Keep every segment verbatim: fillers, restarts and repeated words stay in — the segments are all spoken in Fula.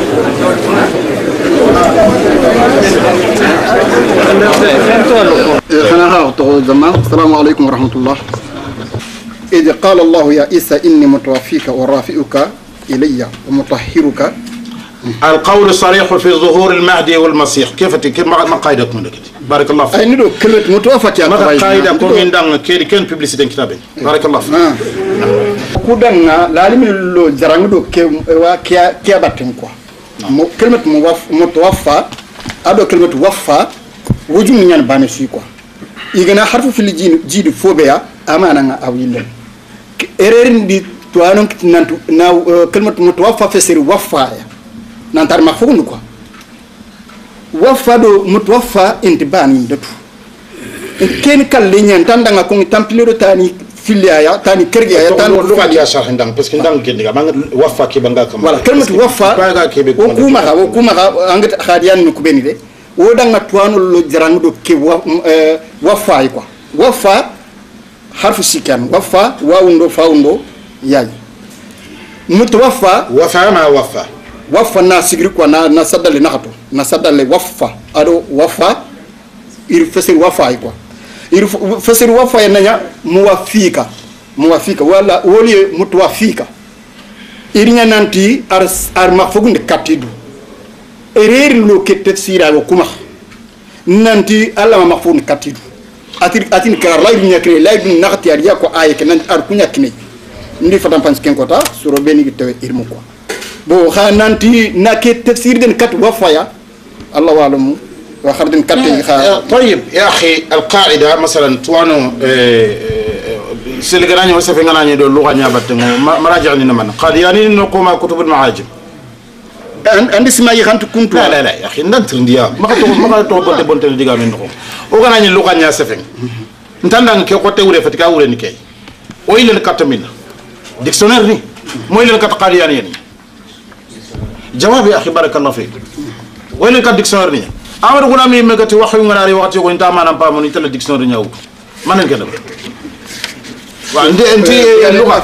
السلام عليكم ورحمة الله. إذ قال الله يا عيسى إني متوفيك ورافئك إلي ومطهرك. القول الصريح في ظهور المهدي والمسيح. كيف كيف ما قاعدكم لك؟ بارك الله فيك. أي ندو كلمة متوفى يا ما قاعدكم من دان كيري كان بيبليسيتين كتابين. بارك الله فيك. كودنا لازم لو زرعندو كي كي كي باتنكوا. كلمة متوفى أدو كلمة وفى وجود من ينبانشي كوا. إذا حرف في الجين جيد فوبيا أمانة أويلن. إيرين دي توانون كتنانتو ناو كلمة متوفى فسر وفى. نانتار مفهوم كوا. وفى دو متوفى انتباني دتو. كين كاللينيان تاندعنا كون تامبليرو تاني فيليا تاني كرجيا تاني. لغة يا شرح عندنا بس كندام كده ما وفى كي بنجا كم. ولا كلمة وفى. وكوما ها وكوما ها عند خاديان نكبيني ده. ودعنا توانو لو جرانغدو كي وفى يكوا. وفى حرف سكان وفى واوندو فاوندو ياي. متوفى. وفى ما وفى. وفى ناسيغري كوا نا ناسدالي نهاتو ناسدالي وفى أدو وفى يرفسر وفى يكوا. يرفسر وفى ينايا موافيكا موافيكا ولا ولي متوافيكا. إرينا نانتي أرس أرمافوغن كاتيدو. إرير لو كتفسيرا وكما نانتي الله ما مفهوم كاتيدو. أتير أتين كار لا يبني كري لا يبني نغتي أريا كو آية كنان أركونيا كني. ندي فتام بانس كنكوتا سورو بيني كتوي إرمو كوا. بو خانانتي ناكيت تفسير دين كات وفايا الله أعلم وخردن كاتي خا. طيب يا أخي القاعدة مثلا توانو سلغراني وسفينغراني دو لغة نيابتنا مراجعني نمان قادياني نقوم كتب المعاجم. عندي سماي خانت كنت. لا لا لا يا أخي ننتظر ديا ما كتب ما كتب بنت بنت ديجا منهم. وغناني لغة نياسفين. نتندان كي قطة ولا فتكا ولا نكاي. ويل الكتمين. ديكشنير ني. مويل الكتقارياني يعني. جواب يا أخي بارك الله فيك. وين كان ديكشنري ني أمر غلامي مغتي وحي غناري وقتي وين تا ما نبا من تل ديكشنري نياو ما نكدم وعند انت اللغه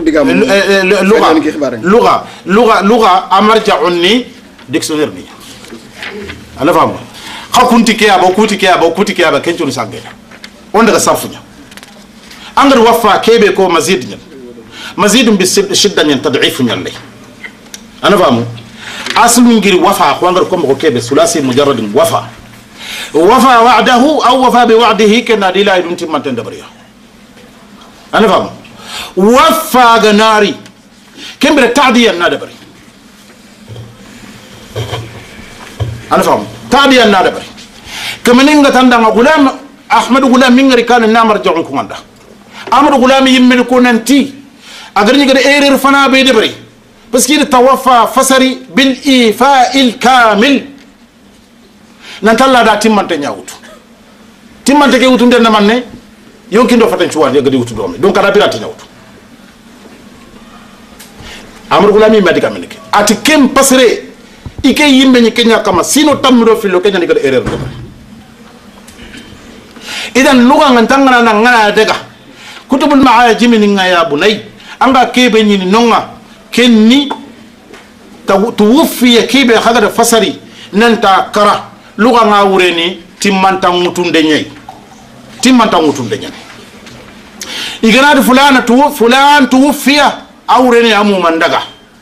اللغه لغه لغه لغه امرجعني ديكشنري ني انا فاهم خا كنت كي ابو كنت كي ابو كنت كي ابو كنتو سانغي on daga safunya angar wafa kebe ko mazid nyen mazid بشده نyen تضعيف نyen lay انا فاهم أصل غير وفاء خوانغر كم كوكب ثلاثي مجرد وفاء وفاء وعده أو وفاء بوعده كنا دي لا يدون تيم مانتن دبريا أنا فاهم وفاء جناري كم بالتعدية نادبري أنا فاهم تعدية نادبري كم نينغ تندع غلام أحمد غلام مينغري كان النامر جعونكم عنده أمر غلام يملكون أنتي أقرني كده إيرير فنا بيدبري بس كده توفى فسري بالإيفاء الكامل نتلا دا تيمان تنياوت تيمان تكيوت ندنا مني يمكن دو فتن شوال يغدي وتو دومي دونك دا بيرات نياوت امر غلامي ماديكا منك اتي كيم باسري ايكي يمبي ني كنيا كما سينو تامرو في لو كنيا نيغد ايرور اذا لغه نتانغنا نغنا دغا كتب المعاجم ني يا بني انغا كيبي ني نونغا كني توفي كيبي خدر فسري ننتا كرا لغة غاوريني تيمانتا موتون دنياي تيمانتا موتون دنياي إغناد فلان تو فلان توفي أوريني أمو مندغا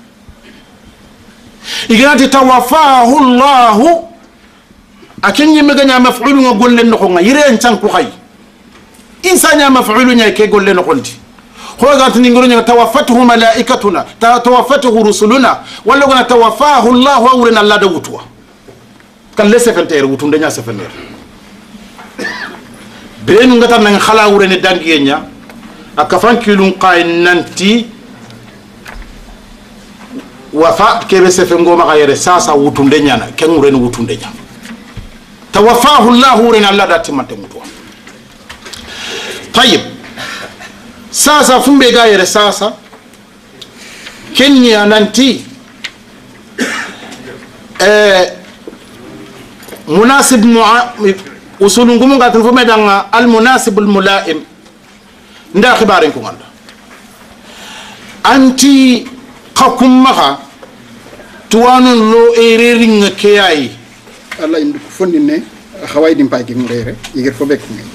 إغناد توفاه الله أكن يمغنى مفعول نقول لنخونا يرين تنكو خي إنسان مفعول نيكي قول لنخونتي هو قالت نقول توفته ملائكتنا توفته رسلنا ولا قلنا توفاه الله أورنا الله دوتوا كان لسه فنتير وتون دنيا سفنير بين غتا نان خلا أورنا دانجينيا أكفان كيلون قاين ننتي وفاء كيف سفنغو ما غير ساسا وتون دنيا كان أورنا وتون دنيا توفاه الله أورنا الله داتي ما تموتوا طيب sasa fumbe gaire sasa kenya nanti eh munasib usulungu munga tufume danga al munasib al mulaim nda khibaren ko nganda anti khakum maha tuwanu lo erering kiyai Allah indu fondine khawai dim pagi ngere yigir fo bek ngi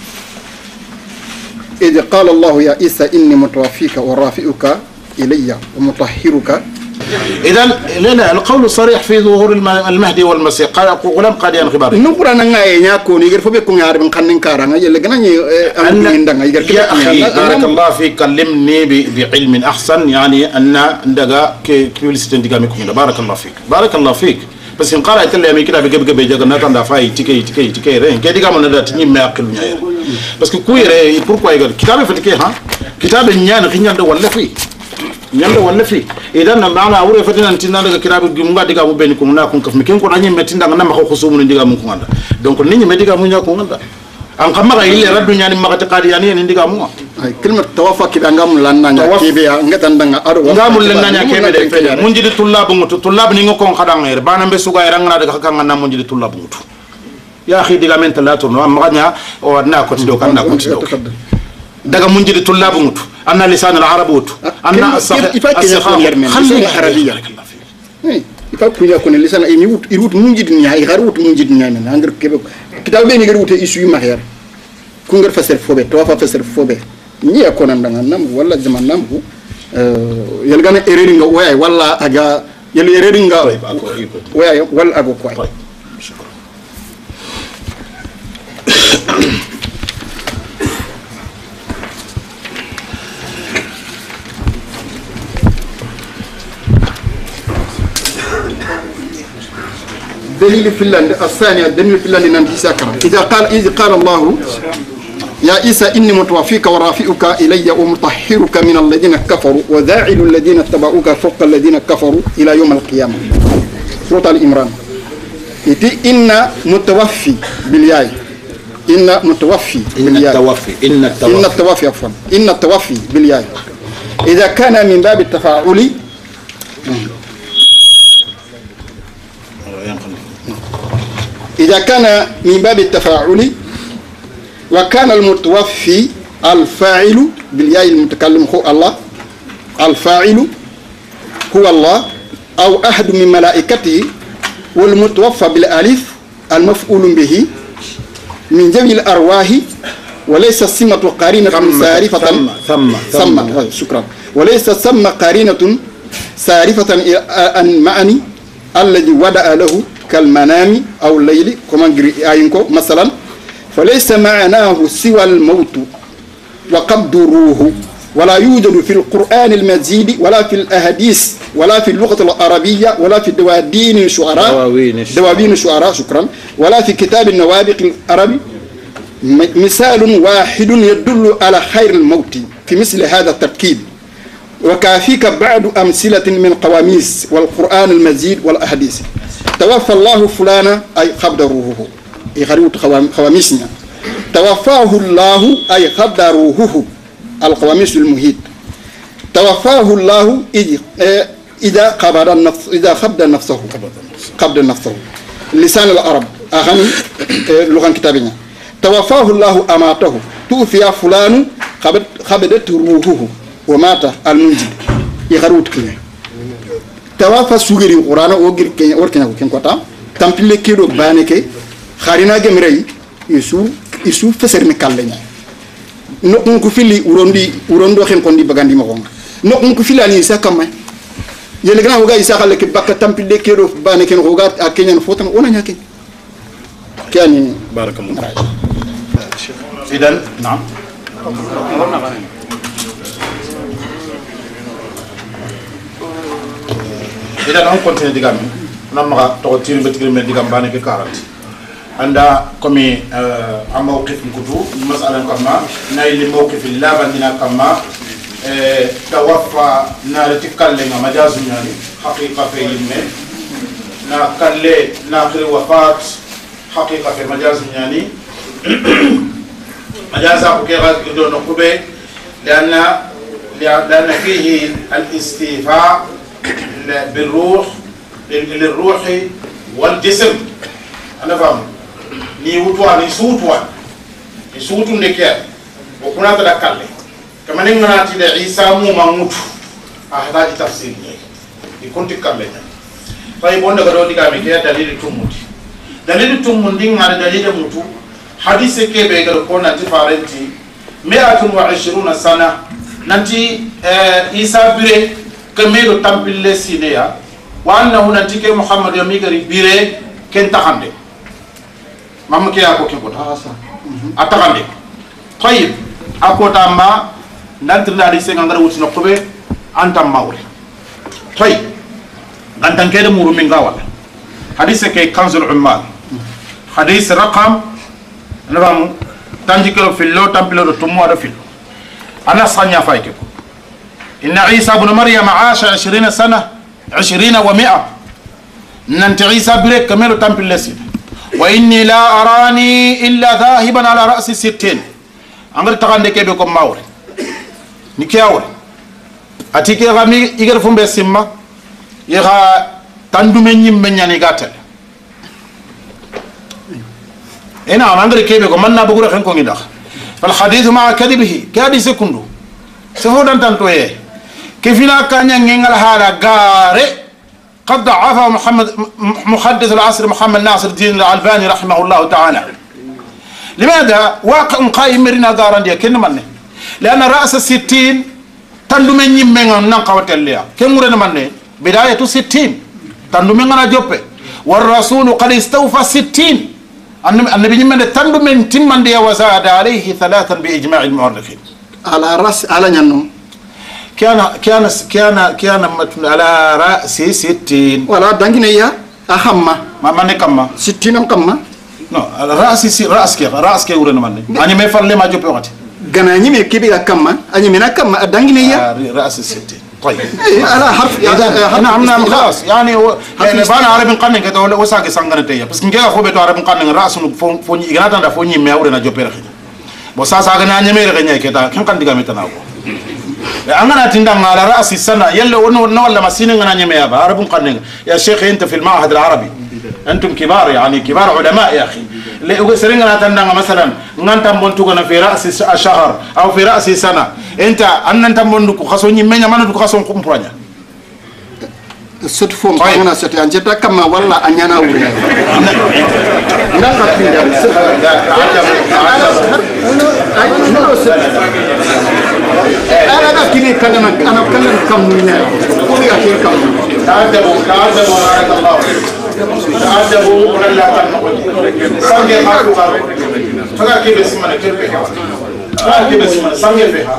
إذ قال الله يا عيسى إني متوفيك ورافئك إلي ومطهرك. إذا لنا القول الصريح في ظهور المهدي والمسيح قال غلام قاديان خبار نقرأ نعاي نياكون يقول فبيكون يعرف من خنين كارنا يلا جنا يقول يا أخي بارك الله فيك كلمني بعلم أحسن يعني أن ندقا كيولستين دقا ميكون بارك الله فيك بارك الله فيك بس إن قرأت اللي أمي كده بجيب جيب جاكنا كان دافعي تكي تكي تكي رين كده كمان ندا تني ما يأكلون يا بس كويرة pourquoi يقول كتابه في الكيه ها كتاب النيان خينيان ده ولا في نيان ده ولا في إذا نمعنا أوري فتنا نتنا ده كتاب جمعة دقا مو بينكم ناكم كف مكين كنا نيجي متنا عنا ما هو خصوم ندقا مكون هذا donc نيجي مدقا مو نياكم هذا أن كم إلي رد نياني ما كتقاري يعني ندقا مو كلمة توافق كده نعم لنا كيبيا نعم تندعنا أروى نعم لنا كيبيا ده منجد طلاب مغتو طلاب نيجو كون خدام غير بانم بسوغا يرانغنا ده كان نعم منجد طلاب مغتو يا أخي دقا من ثلاثة نوع مغنيا أو أنا كنت دوك أنا كنت دوك دقا منجد طلاب مغتو أنا لسان العرب مغتو أنا السخاء خلي العربية يفكر يكون لسان يروت يروت منجد نهاي غروت منجد نهاي من عندك كيف كتاب بيني غروت يسوي مهير كونغر فسر فوبه توافا فسر فوبه ني يكون عندنا نام ولا زمان نام هو يلقانا إيرينغ ويا ولا أجا يلي إيرينغ ويا ولا أبو كوي دليل في الله الثانية دليل في الله لنبي سكر إذا قال إذ قال الله يا عيسى إني متوفيك ورافئك إلي ومطهرك من الذين كفروا وذاعل الذين اتبعوك فوق الذين كفروا إلى يوم القيامة سورة الإمران إتي إن متوفي بالياء إن متوفي بالياء إن التوفي إن التوفي عفوا إن التوفي بالياء إذا كان من باب التفاعل إذا كان من باب التفاعل وكان المتوفي الفاعل بالياء المتكلم هو الله الفاعل هو الله أو أحد من ملائكته والمتوفى بالألف المفعول به من جميع الأرواح وليس السمة قارينة سارفة ثم ثم شكرا وليس ثم قارينة سارفة عن معني الذي ودع له كالمنام أو الليل كما آينكو مثلا فليس معناه سوى الموت وقبض الروح ولا يوجد في القرآن المجيد ولا في الأحاديث ولا في اللغة العربية ولا في دواوين الشعراء دواوين الشعراء شكرا ولا في كتاب النوابغ العربي مثال واحد يدل على خير الموت في مثل هذا التركيب وكافيك بعض أمثلة من قواميس والقرآن المجيد والأحاديث توفى الله فلانا أي قبض روحه يخرجوا خواميسنا توفاه الله أي قبض روحه القواميس المهيد توفاه الله إذا قبض النفس إذا قبض نفسه قبض نفسه لسان العرب أغني لغة كتابنا توفاه الله أماته توفي فلان قبضت روحه ومات المنجد يخرجوا كذا توافى سوغري قرانا وغير كين وركنا كين كوتا تامبلي كيلو بانيكي خارينا جمري يسو يسو فسر مكالنيا نكون فيلي وروندي وروندو خين كوندي باغاندي ماكون نكون فيلي اني ساكما يلغنا وغا يساخ لك باك تامبلي كيلو بانيكي وغا اكينيا فوتن ونا نياكي كاني بارك الله اذا نعم إذا نحن كنتين ديجام نما تقطير بتكلم من ديجام بانك كارت عند كمي أم موقف مكتو مسألة كما نايل موقف الله بندنا كما توفى نارتكلم مجاز يعني حقيقة في يمين نكلي ناخر وفاة حقيقة في مجاز يعني مجاز أبو كيغاز كدو نقبه لأن لأن فيه الاستيفاء بالروح للروح والجسم أنا فاهم نيوتوا نيسوتوا نيسوتوا نكير وكنا تذكرني كمان إن ناتي لعيسى مو مموت أحد تفسير يكون تكملنا طيب wonde ko do diga mi ke dalil tumuti dalil tumundi ngare dalil mutu hadise ke be gar ko nanti farenti mi'atun wa ishruna sana nanti isa bire kamelo tampille sineya wa annahu nanti ke muhammad yami gari bire ken taxande mam ke ako ke ko ta atakande طيب ako tamba nanti ndari se ngara wuti no kobe antam mawre طيب antan kede muru min gawala hadise ke kanzul ummal hadise raqam نعم تنجكلو في اللو تنبلو تمو على في أنا صنيا فايكو إن عيسى بن مريم عاش عشرين سنة عشرين ومئة ننت عيسى بريك كملو تنبل لسيد وإني لا أراني إلا ذاهبا على رأس ستين أنغر تغاندي كي بكم ماوري نكي أوري أتيكي غامي إغرفون بسيما يغا تندو من يمن يعني غاتل هنا عندك كيف يقول من نبغى خنكم يدا فالحديث مع كذبه كادي سكندو سهودان تنتويه كيف لا كان ينقل هذا قارئ قد ضعف محمد محدث العصر محمد ناصر الدين الألباني رحمه الله تعالى لماذا واقع قائم مرنا قارن دي كن منه لأن رأس الستين تندو من يمن نقوة الليا كم مرنا منه بداية ستين تندو من أنا جوبه والرسول قد استوفى ستين النبي من تندو من تمن دي وزاد عليه ثلاثا بإجماع المؤرخين على رأس على ننو كان كان كان كان على رأس ستين ولا دنجنيا أهم ما من كم ستين كم no رأس رأس كيف رأس كيف ورنا من أنا ما يفعل ما جوب وقت غناني مي كبير كم أنا من كم دنجنيا رأس ستين طيب على حرف نعم نعم خلاص يعني يعني بانا عربي قنن كده ولا وساق سانغنا تيا بس كنجا خو بيتو عربي قنن راس فون فون يغنا تندا فون يمي اورنا جوبير خي بو ساسا غنا نيمير غنيا كده كان كان ديغا ميتناو انا تندم على راس السنه يلا ونو ولا مسين غنا نيمي ابا عربي قنن يا شيخ انت في المعهد العربي انتم كبار يعني كبار علماء يا اخي سرنا تندم مثلا نانتم بونتو في راس الشهر او في راس سنه انت ان انت بونكو خاصو نيمي ما ندو خاصو كومبرانيا سوت فوم كنا سوت انجتا كما ولا انيانا وري لا كاتين انا كيني كان انا كان كم من قولي اكيد كم تعذبوا تعذبوا بارك الله تعذبوا ولا تنقل سامي ما تقارب فلا كيف اسمنا كيف فلا كيف اسمنا سامي فيها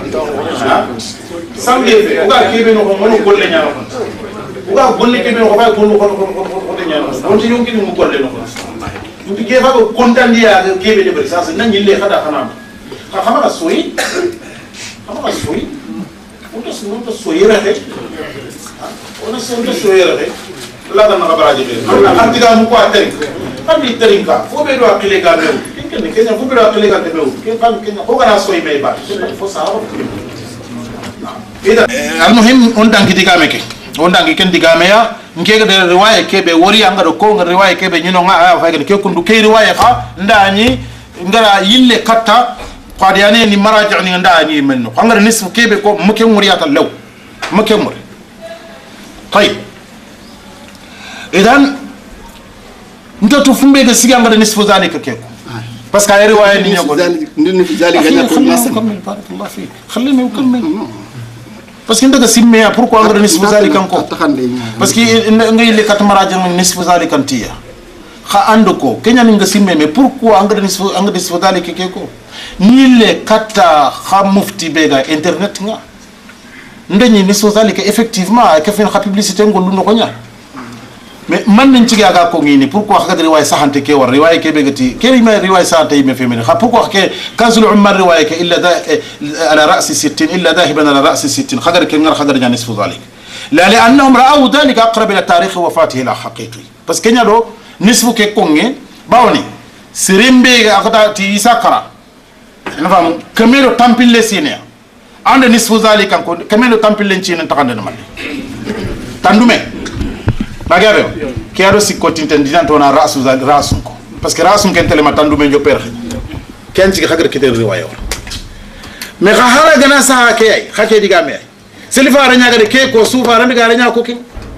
سامي فيها وقال كيف نقول منو كل نيا uga golle ke be ko ba ko ko ko ko de nyano on ti yonki mu golle no ko ti ke fa ko kontan dia ke be de bari sa nan yille khada khana ka khama soyi khama soyi on to so to soyi rate on so to soyi rate la da na baraje be na kan diga mu ko atari kan ni terinka fo be do akile ga be ken ken kenya fo be do akile ga be ken kan kenya ko ga soyi me ba fo sa ida المهم on danki diga meke onda ngi ken digame ya ngege de riwaya kebe wori anga do ko ngi riwaya kebe nyino nga fa ga ke kundu ke riwaya kha ndani ngara yille katta qadiyane ni maraji ni ndani menno anga nisfu kebe ko muke muriyata law muke mur طيب idan ndo to fumbe de siga ngara nisfu zalika keko parce que riwaya ni nyogo ndin fi zalika ya ko nasam barakallahu fi خليني اكمل parce que ndaga simme pourquoi ngara nisfu zalika ko parce que ngay le kat maraji nisfu zalika tiya kha ando ko kenya nga simme mais pourquoi ngara nisfu ngara nisfu zalika ke ko ni le kata kha mufti bega internet nga ndani nisfu zalika effectivement ka fin kha publicité ngol lu ko nya mais man nañ ci gaga ko ngi ni pourquoi kha riwaya sahante ke war riwaya ke begati ke ma riwaya sahante me femene kha pourquoi ke kanzul umar riwaya ke illa da ala ra's ستين illa dahiban ala ra's ستين khadar ke ngar khadar jan nisfu zalik la li annahum ra'aw dhalika aqrab ila tarikh wafatihi la haqiqi parce que nyado nisfu ke ko ngi bawni sirimbe akata ti sakara nafam kamero tampille sine ande nisfu zalika ko kamero tampille cine takande no mali tandume bagabe kiado si kotinten dinan tona rasu rasu ko parce que rasu ken tele matandu men jo per ken ci xagar kite riwaya mais xa hala gana sa ke ay xake diga me selifa ra nyaga de ke ko sufa ra diga ra nya ko kin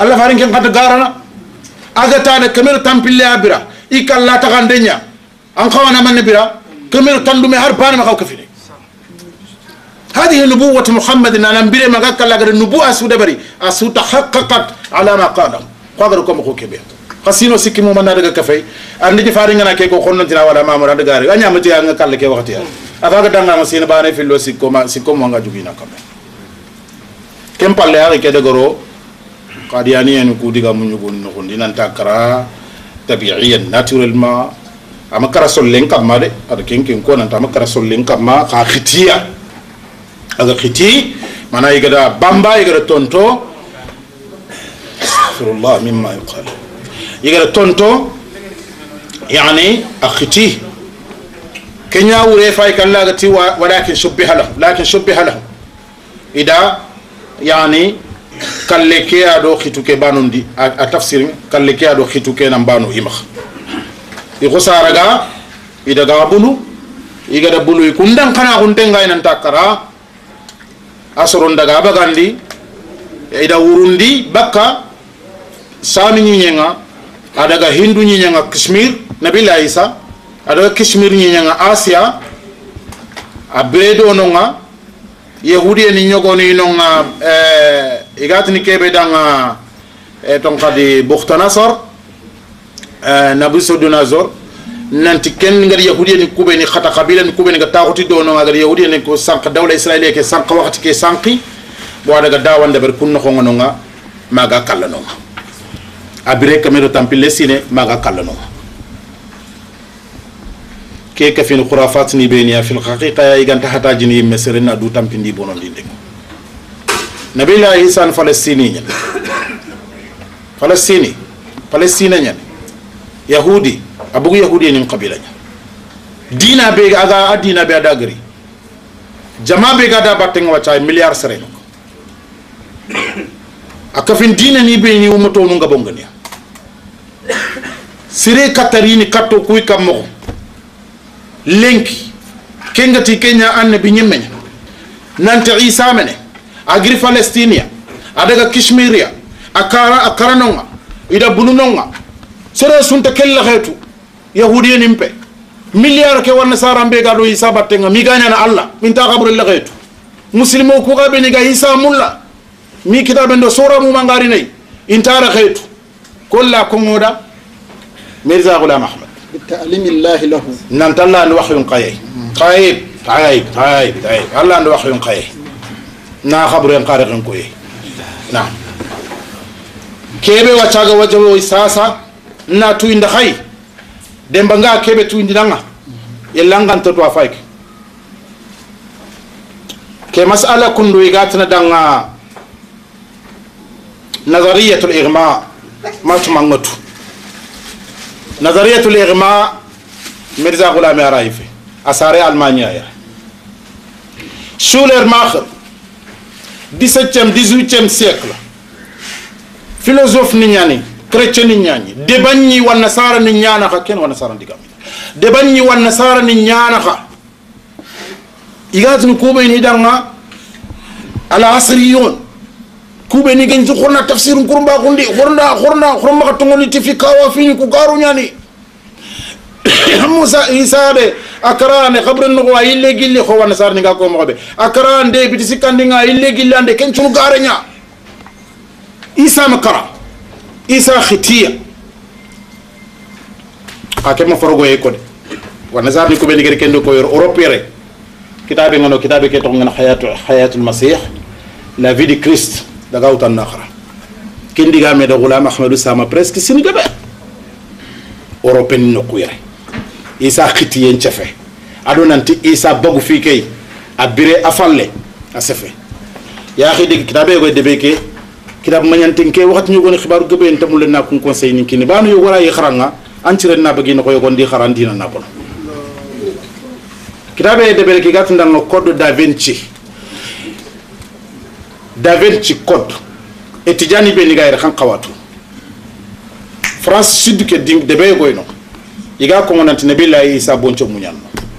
Allah farin ken kata garana aga tane kamera tampille abira ikalla ta gandenya an khawana man bira kamera tandume har bana ma kafine هذه نبوة محمد أنا نبري ما قال لك النبوة سودبري أسود تحققت على ما قاله قدركم أخوك بيه قصينو سكيمو من هذا كفاي أنا جفارين أنا كيكو خلنا تنا ولا ما مراد غاري أنا متى أنا قال لك وقتها أفاق دعنا مسين بانه في اللو سكوما سكوم وانغا جوجينا كمان كم بالله هذا كده غرو قادياني أنو كودي كامو نقول نقول دينا نتاكرا طبيعيا ناتورال ما أما كرا سولين كمان ده هذا كين كين كون أنت أما كرا سولين كمان كاختيا هذا ختي معناه يقدر بامبا يقدر تونتو استغفر الله مما يقال يقدر تونتو يعني أختي كنيا وريفاي كان لا قتي ولكن شبه له لكن شبه له إذا يعني كاللكي أدو ختوك بانون دي التفسير كاللكي أدو ختوك نبانو إمخ يخسارة إذا قابلو يقدر بلو يكون دان كنا كنتين غاين انتاكرا asoron daga bagandi ida wurundi bakka sami nyinga adaga hindu nyinga kashmir nabila isa adaga kashmir nyinga asia abredo nonga yahudi ni nyogo ni nonga eh igatni kebe danga eh tonkadi bukhtanasar eh nabusudunazor nanti ken ngar yahudi ni kube ni khata qabila ni kube ni taxuti do no ngar yahudi ni ko sank dawla israeliya ke sank waxti ke sanki bo daga dawande ber kunno ko ngonga maga kala no abire kamero tampile sine maga kala no ke ka fil khurafat ni beniya fil haqiqa ya iganta hata jini mesrena du tampindi bonon dinde nabila isa falastini falastini palestina nyen yahudi abugu yahudi ni qabila dina be aga adina be adagri jama be gada batenga wacha milliard sereno akafin dina ni be ni umato no ngabongania sire katarini katto kuy kammo lenki kengati kenya anne bi nyemenya nante isa mene agri palestinia adaga kashmiria akara akaranonga ida bununonga sere sunta kella xetu yahudiyen impe milliard ke wonna sarambe gado isa battenga mi gañana allah min ta xabru la xetu muslimo ku ga beni ga isa mulla mi kitabe ndo sura mu mangari nay intara xetu kolla ko ngoda mirza ghulam ahmad بتعليم الله له نانت الله ان وحي قاي قايب قايب قايب قايب الله ان وحي قاي نا خبر قارق كوي نعم كيبه واتاغا وجو ساسا na tu inda khay demba nga kebe tu indanga yelanga to to afayke ke mas'ala kundu igatna danga nazariyatul ighma ma tumangatu nazariyatul ighma mirza ghulam araifi asare almanya ya schuler macher dix-septième dix-huitième siècle philosophe ninyani chrétien ni ñani debanni wan nasara ni ñana ka ken wan nasara digam debanni wan nasara ni ñana ka igatni kube ni danga ala asriyun kube ni genji khorna tafsir kurba kundi khorna khorna khorma ka tongoni tifika wa fini ku garu ñani musa isabe akrane khabrin no wa ille gilli kho wan nasara ni ga ko mo be akrane de biti sikandi nga ille gilli ande ken tunu garanya isa makara isa khitiya akema forogo e kode wana zarni ko be ngere kendo ko yor européen kitabe ngono kitabe ke to ngana hayatu hayatul masih la vie de Christ daga utan nakhara kindi ga me da ghulam ahmadou sama presque sini gabe européen no ko yere isa khitiya nchefe adonanti isa bagu fi kay abire afalle asefe ya khidi kitabe go debe ke kitab manyantin ke waxat ñu gone xibaru gebe en tamul na ko conseil ni kini banu yo wara yi xaranga ancire na bagi ko yogon di xaran dina na bon kitabe de bel ki gat ndang code da vinci da vinci code etijani be ni gayre xan xawatu france sud ke ding de be goyno yiga ko monanti nabillahi isa boncho munyan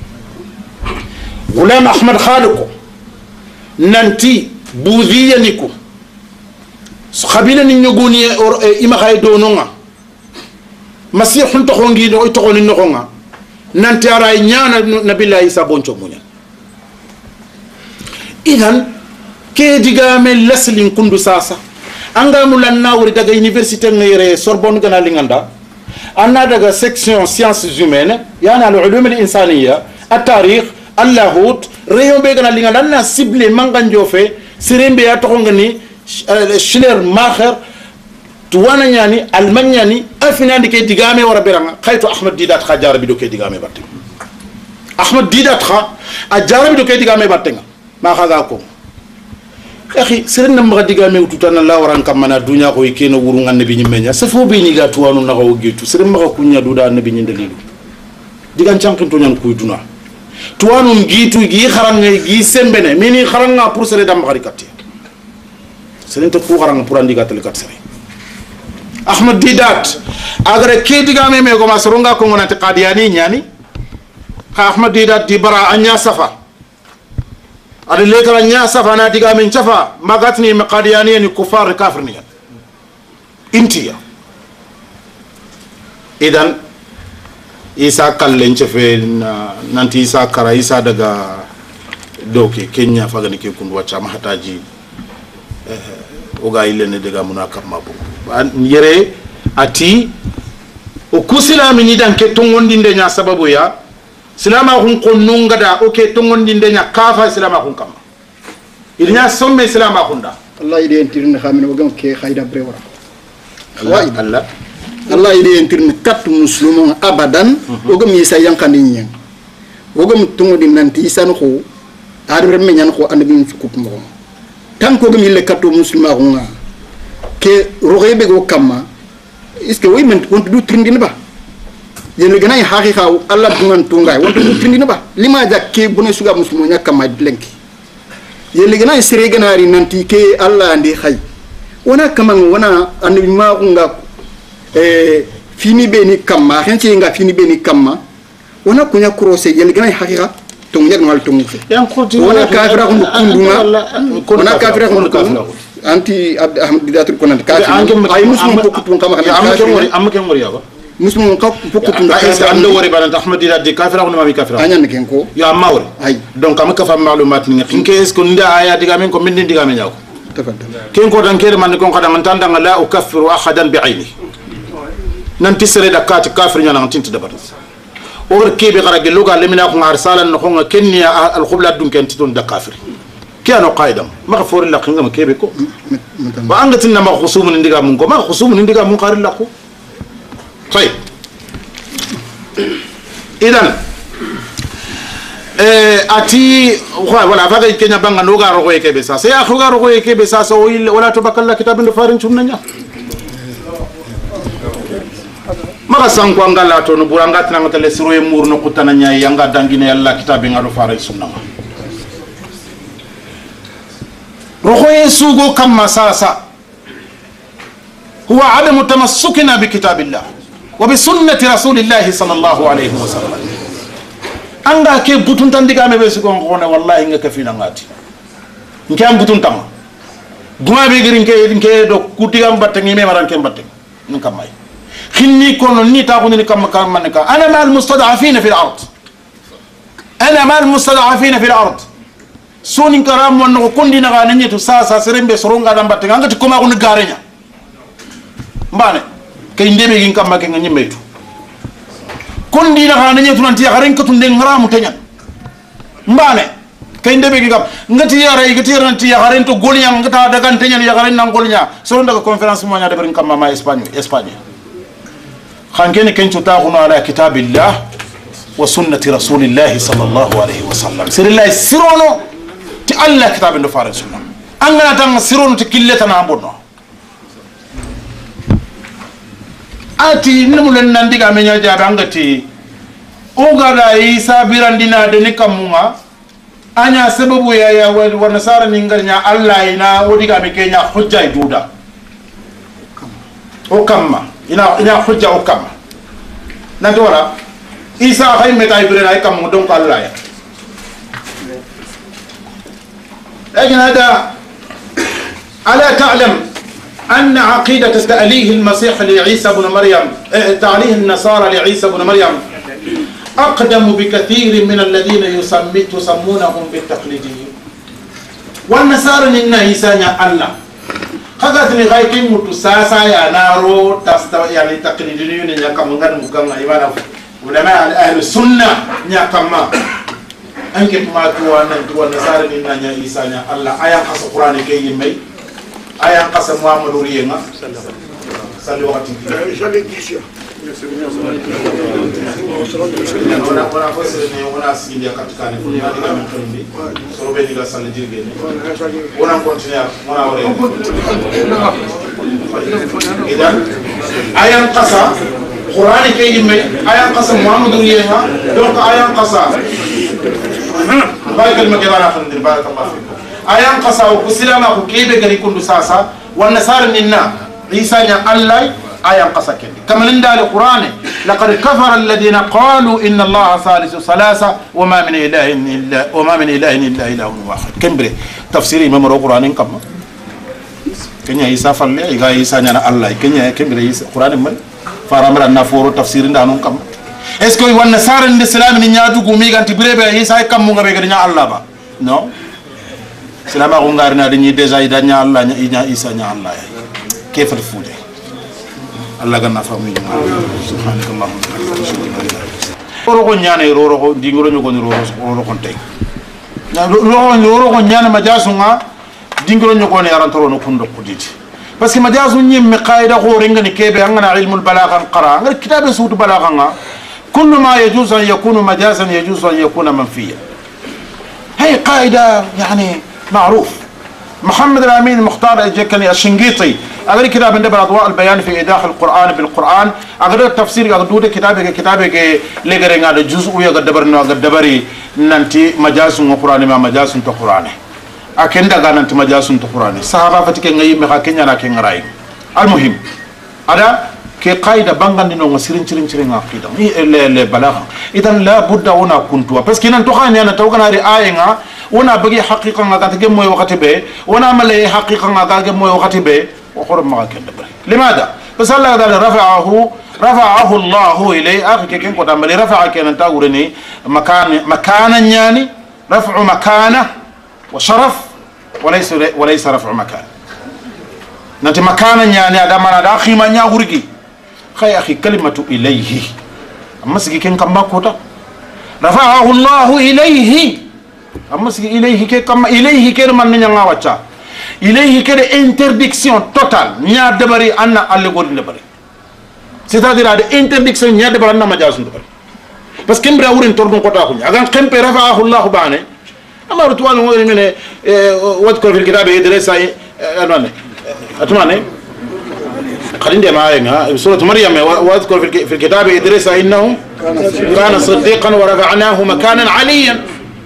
ghulam ahmad khaliko nanti budhiya niku khabila ni nyogoni ima khay do nonga masihun to hongi do to honi nonga nanti ara nyana nabillahi isa boncho munya idan ke diga me leslin kundu sasa anga mulanna wuri daga université ngere Sorbonne gana linganda anna daga section sciences humaines yana al ulum al insaniya at tarikh al lahut rayon be gana linganda na cible manganjo fe sirembe ya to ngani Schiller Macher tuwana nyani Allemagne ni afinandi ke digame wara beranga khayto Ahmad Didat kha jarabi do ke digame batte Ahmad Didat kha a jarabi do ke digame batte ma khaga ko akhi serena ma digame ututana la waran kamana dunya ko ikeno wuru nganne bi nyimenya safo bi ni ga tuwanu na ko gitu serena ma kunya duda nabi nyi dalilu digan chankin to nyan ko duna tuwanu gitu gi kharanga gi sembene mini kharanga pour sere dam kharikati seren to ko kharanga pour andi gatel kat sere Ahmad Didat agare ke digame me ko ma soronga ko ngona te qadiyani nyani ha Ahmad Didat di bara anya safa ade lekala nya safa na digame chafa magatni me qadiyani ni kufar kafirni intiya idan isa kallen chefe nanti isa kara isa daga doke Kenya fagani ke kundu wacha mahataji oga ile ne daga munakam mabu yere ati o kusila mini dan ke tongondinde nya sababu ya silama hun konnunga da o ke tongondinde nya kafa silama hun kam ilnya somme silama hunda Allah ide entirne khamina wogam ke khayda brewara Allah Allah Allah ide entirne kat muslimun abadan wogam yisa yankani nyen wogam tongodi nanti sanu ko adre me nyan ko annabi fukup mo tan ko gam yille katto muslima hunga ke rohebe go kamma est-ce que oui men wonto du trindina ba yele ganay haqiqa Allah dungan tungay wonto du trindina ba lima jakke bune suga muslimo nyaka ma lenki yele ganay sere ganari nanti ke Allah andi khay wana kaman wana annabi ma hunga eh fini be ni kamma henci nga fini be ni kamma wana kunya crossé yele ganay haqiqa tong yak mal tong fe wana kafira ko kunduma wana kafira ko kunduma anti Ahmad Didat ko nan ka ay muslim ko kutum kama am ke mori am ke mori yaba muslim ko kutum ka ando wori banan Ahmad Didat di kafira ko mami kafira anyan ken ko ya mawri ay donc am ka fam malumat ni ngi ke es ko nda aya diga men ko min diga men yaw tafaddal ken ko dan kede man ko ko dan tanda la ukaffiru ahadan bi ayni nan tisere da kat kafir nyana tinta dabat or kebe garage loga lemina ko arsalan no ko kenya al khubla dun ken tidon da kafir كانوا قايدم ما غفور الله خنقم كيبكو وانغتنا ما خصوم نديغا منكو ما خصوم نديغا من قار لكو طيب اذا اتي ولا فاغي كينيا بانغا نوغا روغوي كيبي سا سي اخوغا روغوي كيبي سا ولا تبكل كتاب الفارن سننيا ما سانكو انغالا تو نبورانغات نغتل سروي مور نو كوتانا نيا يانغا دانغيني الله كتاب غادو فارن سننا رخوي سوغو كما ساسا هو عدم تمسكنا بكتاب الله وبسنة رسول الله صلى الله عليه وسلم anga ke butun tan diga me besu ko ngone wallahi nga kafina ngati ngam butun tam duma be girin ke ke do kutiga mbatte ngi me maran ke mbatte ngam may khinni kono ni ta ko ni kam kam man ka ana mal mustad'afina fi al-ard ana mal mustad'afina fi al-ard soni karam wonno ko kondina ga nanyetu sasa serembe soronga dambatte ngati koma ko garenya mbane kay ndebe gi kam make ngani metu kondina ga nanyetu nanti ya garen ko tunde ngaramu tenya mbane kay ndebe gi kam ngati ya ray ngati nanti ya garen to golnya ngata daga tenya ya garen nan golnya soronda ko conference mo nya de berin kam ma Espagne Espagne khangene kencu ta khuna ala kitabillah wa sunnati rasulillah sallallahu alaihi wasallam sirilla sirono ti Allah kitab ndo faran sunna angana tan sironu ti killeta na bonno ati namulen nandiga menya jabe angati o gada isa birandina de ni kamunga anya sababu ya ya wa nasara ni ngarnya Allah ina wodiga me kenya hujja duda o kamma ina ina hujja o kamma nanti wala isa hay meta ibirena ay kamu donc Allah ya لكن هذا ألا تعلم أن عقيدة تأليه المسيح لعيسى بن مريم تأليه النصارى لعيسى بن مريم أقدم بكثير من الذين يسمي تسمونهم بالتقليديين. والنصارى إن عيسى الله خذتني غايكين متساسا يا نارو تست يعني تقليديين يا كمغان مغان إيمانا ولما أهل السنة يا كما أنك ما توانا توانا النصارى إن عيسى الله آية قص القرآن كي يمي آية قص محمد ريما صلى الله عليه وسلم. wana wana fosere ne wana silia katika ne kuna diga mtumbi so be diga sale dirge ne wana continuer wana ore idan ayan qasa qur'ani ke yimme ayan qasa muhammadu yema donc ayan qasa baikal makibara khandir barakallahu fikum ayan qasa ko silama ko kebe gari kundu sasa wan nasar minna isa nya allah آية قصكين كما نندى القرآن لقد كفر الذين قالوا إن الله ثالث ثلاثة وما من إله إلا وما من إله إلا إله واحد كمبري تفسير إمام القرآن كم كنيا عيسى فلله إذا عيسى نانا الله كنيا كمبري القرآن من فارمر النافور تفسير دانون كم إسكو يوان نصار الإسلام نيادو قومي كان تبري بعيسى كم مونغا بيجرينا الله با no سلام أقوم غارنا دنيا دزاي دنيا الله نيا عيسى نيا الله كيف الفوجي Allah ganna famu ñu subhanakallahumma wa bihamdika ro ko ñane ro ro ko dingoro ñu ko ni ro ro ko tay ro ro ko ñane ma jasu nga dingoro ñu ko ni arantoro no kundo ko diti parce que ma jasu ñim mi qaida ko renga ni kebe ngana ilmul balagha qara ngal kitab sut balagha nga kullu ma yajuz an yakunu majasan yajuz an yakuna manfiya هي قاعده يعني معروف محمد الامين المختار الجكني الشنقيطي أقول كتاب من دبر أضواء البيان في إيضاح القرآن بالقرآن أقول التفسير أقول كتابك كتابك لغيرين هذا جزء يقدر دبرنا أقدر دبري ننتي مجاز القرآن ما مجاز القرآن أكيد ده ننتي مجاز القرآن صحابة فتك نعي مخاكين أنا كين راي المهم هذا كقاعدة بانغان دينو مسيرين شرين شرين عقيدة ل ل بلاغة إذا لا بد هنا كنتوا بس كنا نتوقع أن توقعنا رأينا ونا بقي حقيقة نقدر تجمع وقت به ونا ملء حقيقة نقدر تجمع وقت به وخرب ما كان دبر لماذا بس الله قال رفعه رفعه الله إليه أخي كين قد عمل رفع كان تقولني مكان مكانا يعني رفع مكانه وشرف وليس وليس رفع مكان نتي مكانا يعني هذا ما هذا أخي ما يغرقي خي أخي كلمة إليه أما سكي كين كم باكوتا رفعه الله إليه أما سكي إليه كي كم إليه كي من نيجا واتشا إليه كده interdiction totale نيا دبري أنا اللي قول دبري c'est-à-dire هذا interdiction نيا دبري أنا ما جالس دبري بس كم براورين تردون قطعهم أذن كم برفعه الله بانه أما رتوان هو من واذكر في الكتاب إدريس أنا أتمنى خلينا دي معايا سورة مريم واذكر في الكتاب إدريس إنه كان صديقا ورفعناه مكانا عليا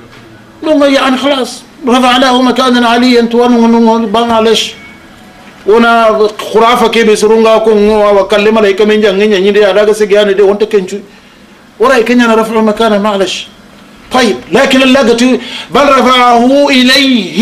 يعني خلاص رفعناه مكانا عليا توانو بان عليش ونا خرافه كي بيسرونغا كو وكلم عليك من جان ني دي اداغا سيغان دي وانت كنچو وراي كنيا رفع مكانا معلش طيب لكن اللغه بل رفعه اليه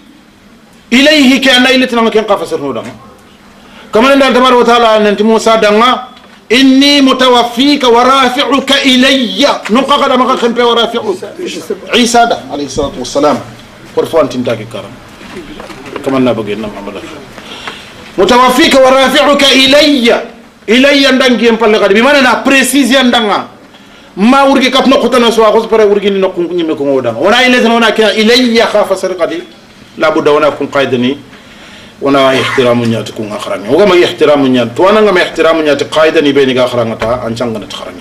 اليه كان ليلتنا كان قفصر نودا كما ان تبارك وتعالى ان موسى دنا اني متوفيك ورافعك الي نقا قد ما كان ورافعك عيسى عليه الصلاه والسلام ورفوان تنتاكي كرم كما نبغي محمد متوفيك ورافعك الي الي ndangي en palle kadi bi manana précision ndanga ma wurgi kap nokota na so ko pare wurgi ni nokku nyime ko ngoda wona ilazna wona ka ilay khafa sarqadi la budda wona kun qaidani wona ihtiramu nyati kun akhrani woga ma ihtiramu nyati to wana ngam ihtiramu nyati qaidani bayni ga akhranga ta an changana takhrani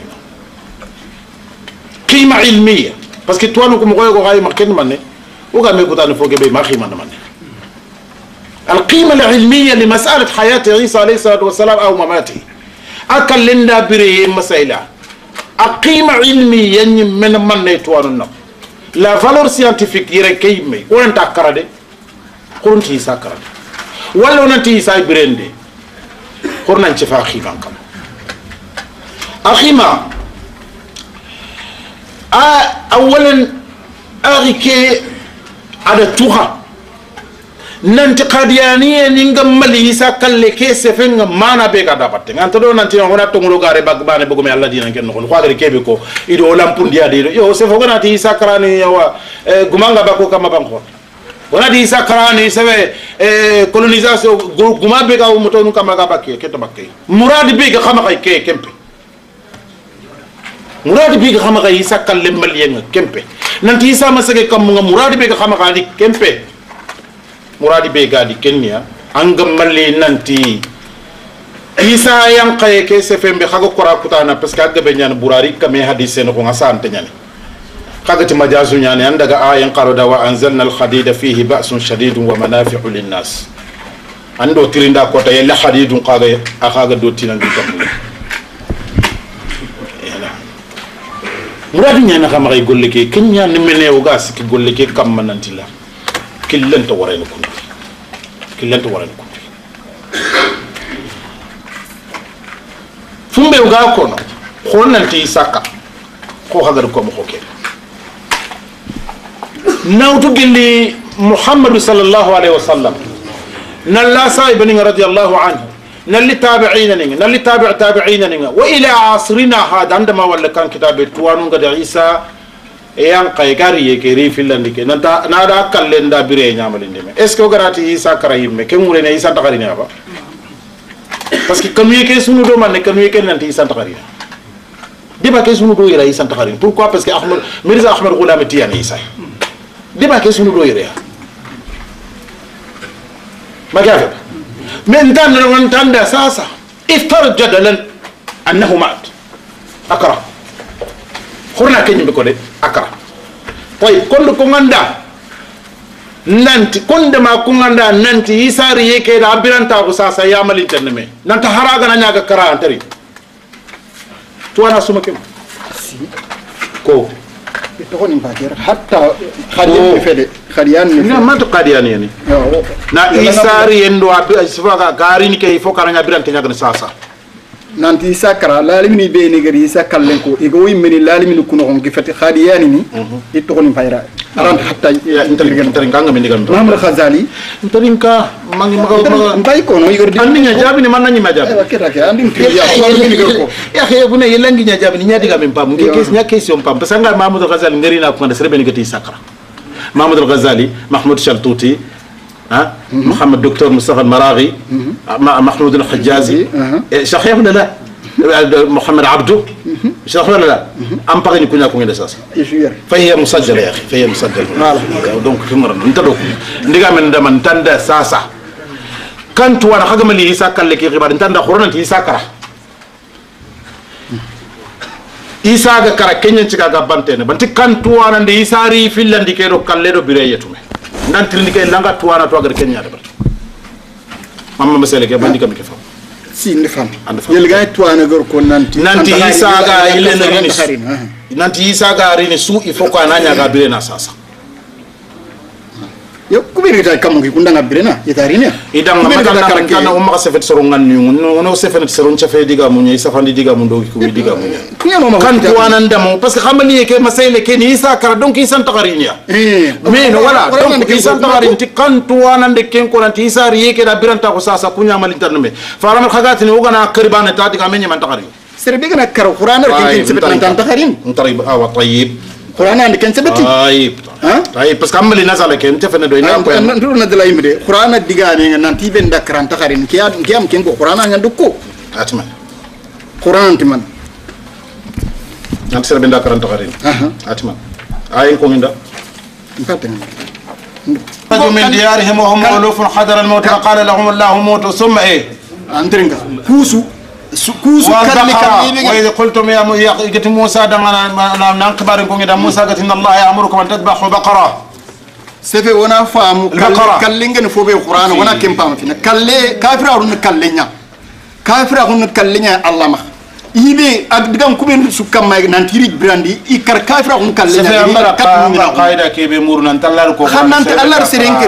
qima ilmiya parce que to ko mo ko gay ma ken manne woga me ko tan foge be ma khima manne القيمة العلمية لمسألة حياة عيسى عليه الصلاة والسلام أو مماته أكل لنا بريه مسائل القيمة علمية من من نتواننا لا فالور سيانتيفيك يركي مي وين تكرده قرن تيسا كرده ولا وين تيسا بريندي قرن نشفا خيما كم أخيما أولا أغيكي على توها nanti qadiyani ninga mali isa kalle ke sefen mana be kada batte nganta do nanti ngona to ngulo gare bag bane bugumi alla dina ken no ko gare kebe ko ido lampundi ade yo se fo gona ti isa karani yawa gumanga bako kama banko gona di isa karani sebe colonisation guma be ga moto nu kama ga bakke ke to bakke murad be ga khama kay ke kempe murad be ga khama kay isa kalle mali nga kempe nanti isa masake kam nga murad be ga khama kay kempe muradi be gadi kenya angam malle nanti isa yang kaye ke sefembe khago kora kutana parce que agabe nyane burari kame hadise no ko ngasante nyane khagati majazu nyane andaga ayan qaroda wa anzalna al khadida fihi ba'sun shadidun wa manafi'u lin nas ando tirinda ko tay la khadidun qaga akhaga do tinangi kam muradi nyane khama kay golle ke kenya ni menewo gas ki golle ke kam manantila killen to warayno kundi killen to warayno kundi fumbe uga kono khonanti saka ko hagar ko mo khoke nawtu gilli muhammad sallallahu alaihi wasallam nalla saibani radiyallahu anhu nalli tabi'ina ninga nalli tabi' tabi'ina ninga wa ila asrina hada andama wala kan kitabe tuwanu ngada isa yang kay gari ye ke ri filandi ke nanta nada kallenda bire nyamalinde me est ce que garati isa karayimme ke mure ne isa takarine ba parce que comme yeke sunu do man ne comme yeke nanti isa takarine diba ke sunu do ira isa takarine pourquoi parce que ahmad mirza ahmad ghulam tiyani isa diba ke sunu do ira ma gafa men tan non tanda sasa iftar jadalan annahu mat akra khurna kenyim ko de akara toy kondo ko nganda nanti konde ma ko nganda nanti isari yeke da biranta ko sasa yamali tanme nanta haraga na nyaga kara antari to ana suma kem ko to ko ni bakira hatta khadiyan fede khadiyan ni na man to khadiyan yani na isari endo abi sifaga gari ni ke fo karanya biranta nyaga sasa nanti sakara lalimini be ni gari sakallen ko e go yimini lalimini kuno on gifati khadiyani ni e to ni fayra arant hatta intelligent tarin kanga mi digal Muhammad Ghazali tarin ka mangi maga maga mbay ko no yigor andi nya jabi ni man nani ma jabi e keta ke andi ya ko ni ko ya xe bu ne yelangi nya jabi ni nya diga men pam ngi kes nya question pam parce que nga Muhammad Ghazali ngari na ko nda serbe ni gati sakara Muhammad Ghazali Mahmoud Shaltuti ها محمد دكتور مصطفى المراغي محمود الحجازي شيخ ولا لا محمد عبده شيخ ولا لا ام باغي نكون لكم الاساس فهي مسجله يا اخي فهي مسجله دونك كمر انت دوك نديغا من دمان تاندا ساسا كانت وانا خاغم لي يساكل لك خبار تاندا خورنا تي ساكرا isaga kara kenyen cika ga bantene banti kan tuwana ndi isari fillandi kedo kalledo bireyetume nantirni ke langa tuwana to agar kenya dabar mamma masale ke bandi kam ke fam si ndi fam yel ga tuwana gor ko nanti nanti isaga ile na rini nanti isaga rini su ifo ko ananya ga bire na sasa yo kubiri ta kam ngi kundanga birena yetarine idang makana kana umma sefet sorongan ni ngono sefet soron chafe diga munya isa fandi diga mun do ko diga munya kan tuwana ndamo parce que xamani ke masayle ke ni isa kara donc isa tagarinya eh mais voilà donc isa tagarin ti kan tuwana de ken ko nanti isa riye ke da biranta ko sasa kunya mal internet faramal khagati ni ugana karibana ta diga menya man tagarin serbe gana kar qur'an ken sebet man tagarin طيب اه طيب قرآن عندك كن سبتي طيب طيب بس كمل الناس على كم تفهم ده أنا أنا نقول ندلا يمدي قرآن الدجاجة نانتي بين دكران تخارين كيا كيا ممكن قرآن عندكو أتمنى قرآن تمن نانتي سر بين دكران تخارين أتمنى أين كم إندا خرجوا من ديارهم وهم ألوف حذر الموت فقال لهم الله موتوا ثم إيه أنترينكا كوسو كوسو وإذا قلتم يا يا موسى دمنا ننقبر إنكم إذا موسى قالت إن الله يأمركم أن تذبحوا بقرة سيف وانا فاهم كلينجن فوق القرآن وانا كم فاهم فينا كلي كافر أقول كلينيا كافر أقول كلينيا الله ما يبي أقدم كمين سكام ما نانتيري براندي إكر كافر أقول كلينيا سيف أمرا قاعدة كي بمورنا نتلار كو خان نانت الله سرينكر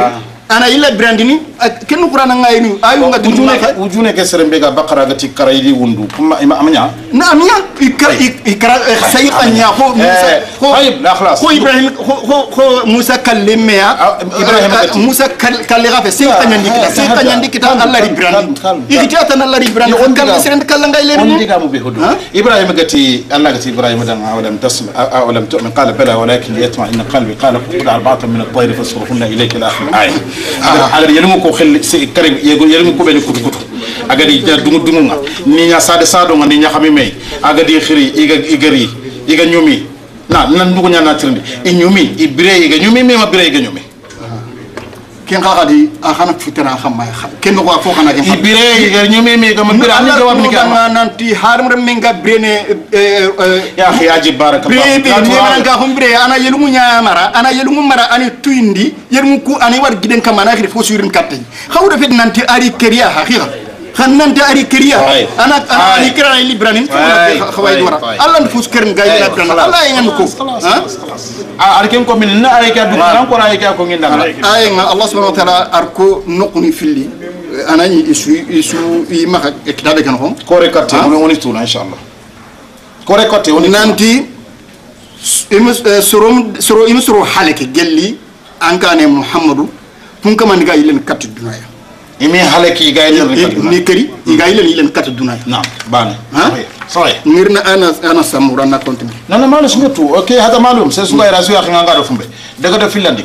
ana illa brandini ken qur'an ngayni ayu ngati wujune ke serembe ga bakara gati karayidi wundu kuma amanya na amnya ikra ikra sayqa nya ko musa ko طيب لا خلاص ko ibrahim ko ko musa kalleme ya ibrahim musa kalle gafe sayqa nya ndikita sayqa nya ndikita allah ibrahim ikita tan allah ibrahim on kal serende kala ngay len on diga mu be hodo ibrahim gati allah gati ibrahim dan awalam tasma awalam tu'min qala bala walakin yatma inna qalbi qala qul arba'atan min at-tayr fasruhunna ilayka ila akhir ayah ala yelmu ko xel kare yelmu ko ben kutu kutu agadi dungu dungu nga ni nya sade sado nga ni nya xami may agadi khiri iga igari iga nyumi na nan dugo nya na tirndi e nyumi ibre iga nyumi me ma bre iga nyumi ken xadi a xana fitana xam may xam ken ko fo xana ken ibre iga nyumi me ga ma bre ani jawab ni ka nanti harum rem nga brene ya akhi ajib barakallah bre ni man ga hum bre ana yelmu nya mara ana yelmu mara ani tuindi yelmu ku ani war giden kam ana khiri fo surin katte xawda fit nanti ari keriya haqiqa xan nanti ari keriya ana ani kera libranin xaway wara allah ndu fus kern gay la tan allah ngam ko ah ar ken ko min na ay ka du nan ko ay ka ko nginda ay nga allah subhanahu wa ta'ala ar ko nokuni filli anani isu isu i maka kitabe kan ko ko rekate on on tuna inshallah ko rekate on nanti imus surum suru imsuru halake gelli ankane muhammadu pun kama ndiga yilen katu dunaya imi halaki ga yilen katu ni keri ga yilen yilen katu dunaya na bane صحيح نيرنا انا انا سامورانا كونتين لا لا مالوش نتو اوكي هذا معلوم سي سوغا راسو يا خنا غادو فمبي دغا دو فيلاندي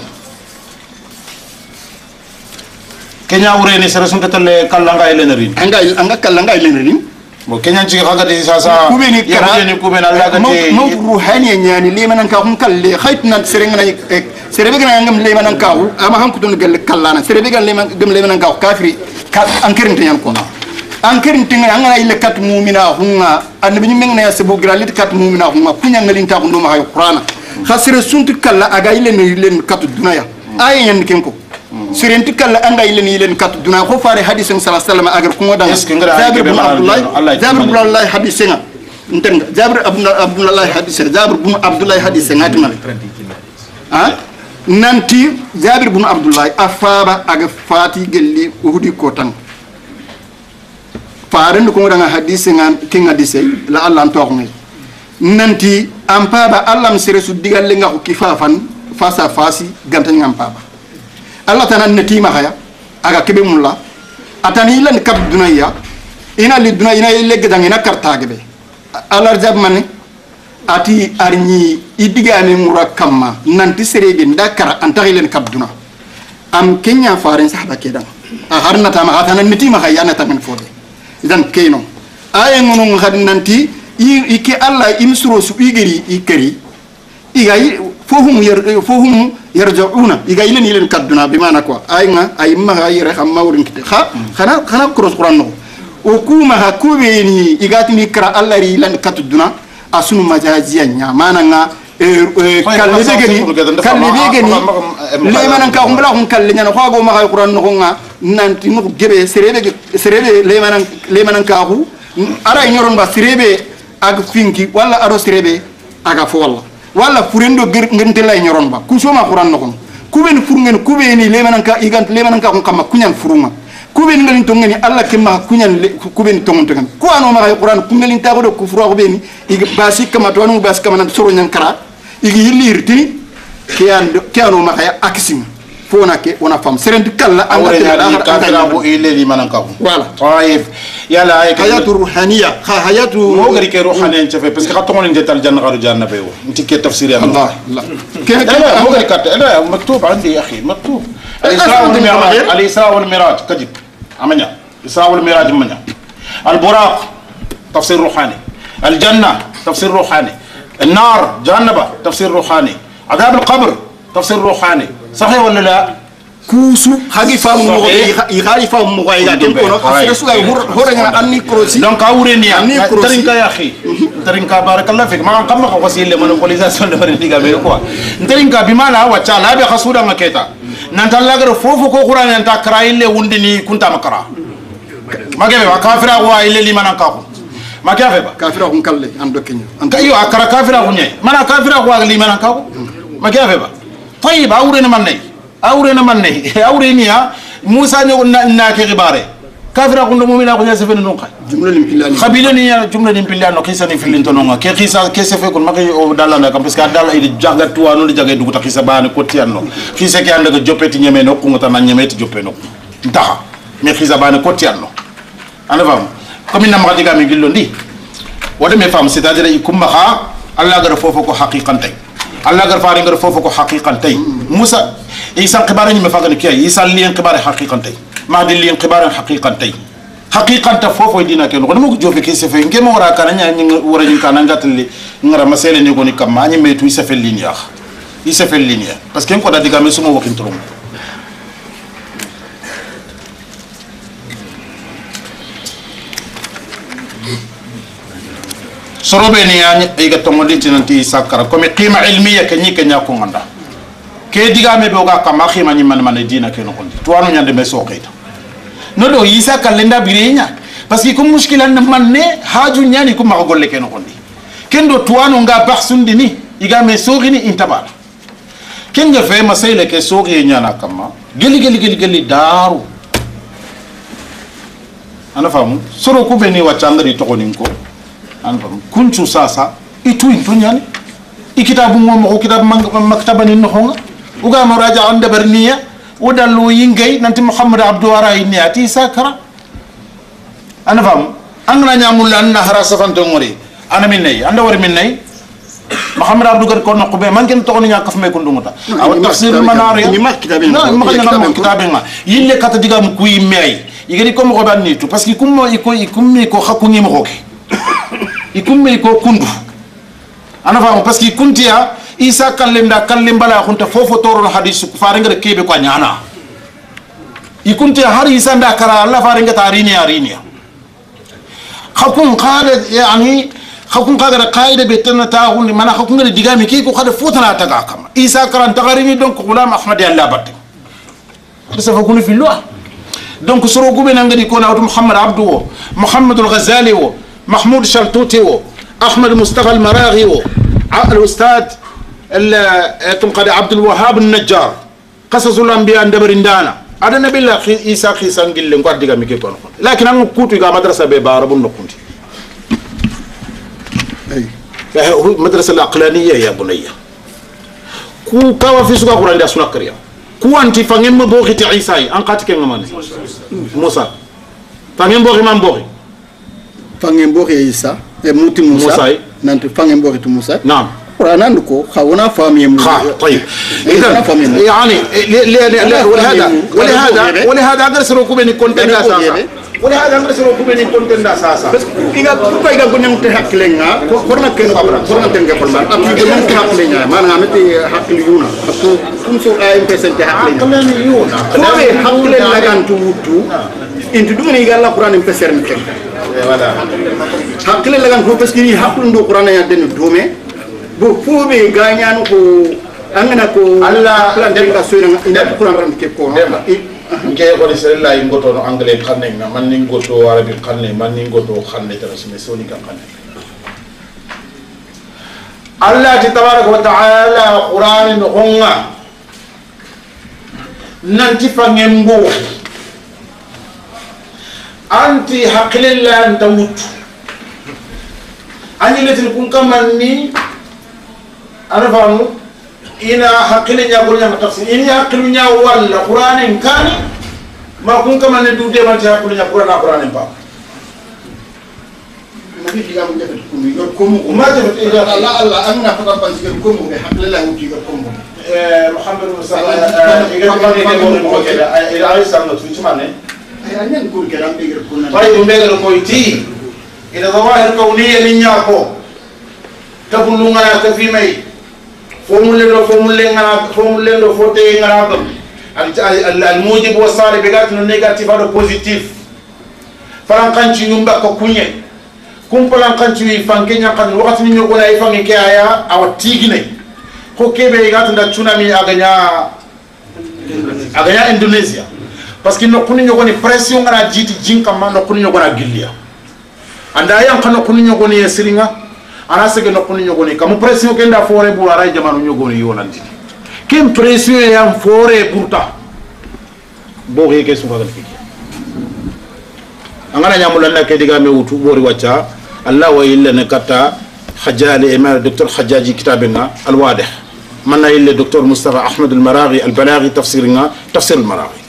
كينيا وريني سرسون تتل كالانغا يلنرين انغا انغا كالانغا يلنرين mo kenyan ci xaga di sa sa kubeni kara ni kubena la ga ti mo ruhani nyani le manan ka hum kalle khaytna serenga na serebe gana ngam le manan ka hu ama han kudon gel kallana serebe gel le man gam le manan ka kafiri ka ankirin tan ko ankirin tan ngana ile kat mu'mina hunga annabi ni mengna ya sebu gralit kat mu'mina hunga kunya ngalin ta ko ndoma hay qur'ana khasire suntu kala aga ile ni len kat dunaya ay yan kenko sirenti kala anga ile ni len kat dunaya ko faare hadith sallallahu alaihi wasallam agar ko dang jabir bin abdullah jabir bin abdullah hadith nga ntenga jabir abdullah hadith jabir bin abdullah hadith ngatima ha nanti jabir bin abdullah afaba aga fati gelli uhudi ko tan faare ko danga hadith nga king hadith la allah to ko nanti ampaba allah sere su digalle nga ko kifafan fasa fasi gantan ngampaba allah tanan netima haya aga kebe mulla atani lan kab dunaya ina li dunaya ina legge dang ina kartage be allah jab man ati arni idigame murakamma nanti serege ndakara antari len kab duna am kenya faran sahaba kedan a harna tama atana netima haya na tamen fode idan keno ay ngono ngad nanti iki allah imsuro su igeri ikeri igay fohum yer fohum yarjauna iga ilen ilen kaduna bimana quoi ayna ay ma ay re xam mawrin kite kha khana khana cross quran no o kuma ha kubeni igati mi kra allah ri lan katuduna asunu majaziya nya mana nga kalle begeni kalle begeni le manan ka umbla hum kalle nya no khago ma hay quran no nga nanti no gebe serebe serebe le manan le manan ka hu ara nyoron ba serebe ag finki wala aro serebe aga fo wala wala furendo ngente lay ñoron ba ku soma quran no kon kuben furungen kubeni le manan ka igant le manan ka ko kama kunyan furunga kuben ngalin to ngani alla kema kunyan kuben to ngon to ngam ko ano ma quran ku ngalin ta ko do ku furu ko beni ig basi kama to anu bas kama nan soro nyan kara ig yilirti kiyan kiano ma kaya aksim fona ke ona fam serent kala anga la kafira bo ile li manan ka ko voilà طيب يلا هيك hayatu ruhaniya hayatu mo gari ke ruhaniya ci fe parce que xato ngon jetal janna garu janna be wo nti ke tafsir ya الله لا كيف لا مو gari kat لا مكتوب عندي يا اخي مكتوب الاسراء والمعراج الاسراء والمعراج كذب امنيا الاسراء والمعراج امنيا البراق تفسير روحاني الجنه تفسير روحاني النار جهنم تفسير روحاني عذاب القبر تفسير روحاني صحيح ولا لا كوسو هاجي فام مو يغالي فام مو غايدا دم كونو اسرسو غاي هورنا اني كروسي دونك اوريني ترينكا يا اخي ترينكا بارك الله فيك ما كم ما وسيله مونوبوليزاسيون دو فري ديغا بي كو ترينكا بما لا وچا لا بي خسودا مكيتا نانتا لاغر فوفو كو قران انتا كرايله وندني كنت مكرا ما جاب كافر هو ايله لي منان كاكو ما كيف با كافر هو كله اندو كينيو انت ايوه اكرا كافر هو ني مانا كافر هو لي منان كاكو ما كيف با طيب اورينا من ني awre na manne awre niya musa nyogo na ke gibare kafira kundo mu'mina ko nyase fene non khay jumla lim pilani khabila ni jumla lim pilani no khisa ni filin to non ke khisa ke se fe ko makay o dalla na kam parce que dalla ide jaga tuwa no jaga duguta khisa bani ko tianno khisa ke anda ko jopeti nyeme no ko ngota na nyemeti joppe no ndaxa me khisa bani ko tianno ana fam comme na ma diga mi gillo ndi wada me fam c'est à dire ikum kha Allah gar fofo ko haqiqan tay Allah gar faari gar fofo ko haqiqan tay Musa isa xibaare ñu me fagani kay isa li xibaare haqiqan tay mahdi li xibaare haqiqan tay haqiqan ta fofo dina ken ko mo jofe ke sefe ngem wara kana nya ñi wara ñu kana ngatali ngara masele ni ko ni kam ma ñi metu sefe li ni wax i sefe li ni parce que ko da diga me suma wakin trum sorobe ni ya ay ga to ngodi tinanti sakara comme qima ilmiya ke ñi ke nya ko nganda ke diga me boga kama khima ni man man dina ke no kondi to anu nyande me so kayta no do yisa kalenda birenya parce que comme mushkila na man ne haju nyani ko ma golle ke no kondi kendo to anu nga bahsundi ni iga me so gini intabala ken ga fe masayla ke so gi nyana kama geli geli geli geli daru ana famu soro ku beni wa chandari to konin ko an fam kunchu sasa itu itu nyani ikitabu ngom ko kitab maktabani no honga uga maraja anda berniya udalu yingay nanti Muhammad Abdou Waray niati sakara ana fam angna nyamul anna harasa fanto ngori ana minnay anda war minnay Muhammad Abdou gar ko nokbe man ken to nya kaf me ko ndumuta aw tafsir manar ni mak kitab na ma ngam kitab nga yille kata digam kuy meey yigari ko mo ban nitu parce que kum mo iko ikum mi ko xakungi mo ko ikum mi ko kundu ana fam parce que kuntiya isa kalenda kalembala khunta fofo toro hadith ku farenga kebe ko nyana ikunte har isa nda kara Allah farenga tarini arini khakun qala yani khakun qadara qaida betana taun mana khakun ngi digami ki ko khada fotana taga kama isa karan tagarini donc gulam ahmad Allah batte basa fa kunu fi loi donc soro gube nangadi ko na Muhammad Abdou Muhammad al-Ghazali wo Mahmoud Shaltuti wo Ahmad Mustafa al-Maraghi wo al-Ustad قد عبد الوهاب النجار قصص الانبياء ندبرندانا هذا نبي الله عيسى خيسان جل نقول ديغا ميكي كون لكن ان كوتو غا مدرسه بي بارب نكونتي اي مدرسه العقلانيه يا بني كو كوا في سوق قران دا سنكريا كو انت فانيم بوخي تي عيسى ان قاتك نمان موسى فانيم بوخي مان بوخي فانيم بوخي عيسى موتي موسى نانت فانيم بوخي موسى نعم قرآن لكو خونا فاميم خا طيب إذا يعني ولهذا ولهذا ولهذا أدرس ركوب بين كونتين أساسا ولهذا أدرس ركوب بين كونتين أساسا بس إذا كوكا إذا كنا نتحق لنا كورنا كنا كورنا تنجح كورنا أكيد كنا نتحق لنا ما نعمتي حق ليونا أكو كم سو أيم بسنت حق لنا حق ليونا كوبي حق لنا كان توتو إنتو دون إيجار لا قرآن بسر مكان حق لنا كان كوبس كني حق لندو قرآن يدين دومه bo fobe gañanu ko angana ko alla planter ka soyna ina ko ran ke ko nke ko ni sella yi ngoto no anglais xamne na man ni ngoto arabi xamne man ni ngoto xamne tara sumi soni ka xamne Allah tabaraka wa taala qur'an no honga nanti fangem bo anti haqlillah antawut ani letin kun kamanni أنا فاهم إن حقنا نقول يا متفسير إن حقنا ولا قرآن كان ما كون كمان ندود ما تحقنا نقول أنا قرآن بام ما في كلام جبت كم يقول كم ما جبت إذا الله الله أنا فقط بنسير كم بحق الله وجيب كم محمد مصطفى إذا كان يقول ما كذا إذا عايز سامنا تفيش مانه أنا نقول كلام بيجر كنا طيب بيجر كويتي إذا ظواهر كونية لنياكو تقولون أنا كفي مي فمولين فمولين فمولين فوتين عندهم الموجب والصالح بقات النيجاتيف هذا بوزيتيف فلان كانشي يومبا كونيه كم فلان كانشي يفانكين يكان وقت من يقول أي فانك يا أو تيجني هو كيف بقات عند تسونامي أغنيا أغنيا إندونيسيا بس كي نكوني يقول بريسيون على جيت جين كمان نكوني يقول أغليا عند أيام كان نكوني يقول يسرينga ana sege no kunu nyogoni kamu pression kenda fore bu ara jamanu nyogoni yonandi kem pression yam fore burta bo ke ke sufa galfi angana nyamulan na ke diga me wutu bori wacca Allah wa illa ne kata حجالي إمام الدكتور حجاجي كتابنا الواضح من إلا الدكتور مصطفى أحمد المراغي البلاغي تفسيرنا تفسير المراغي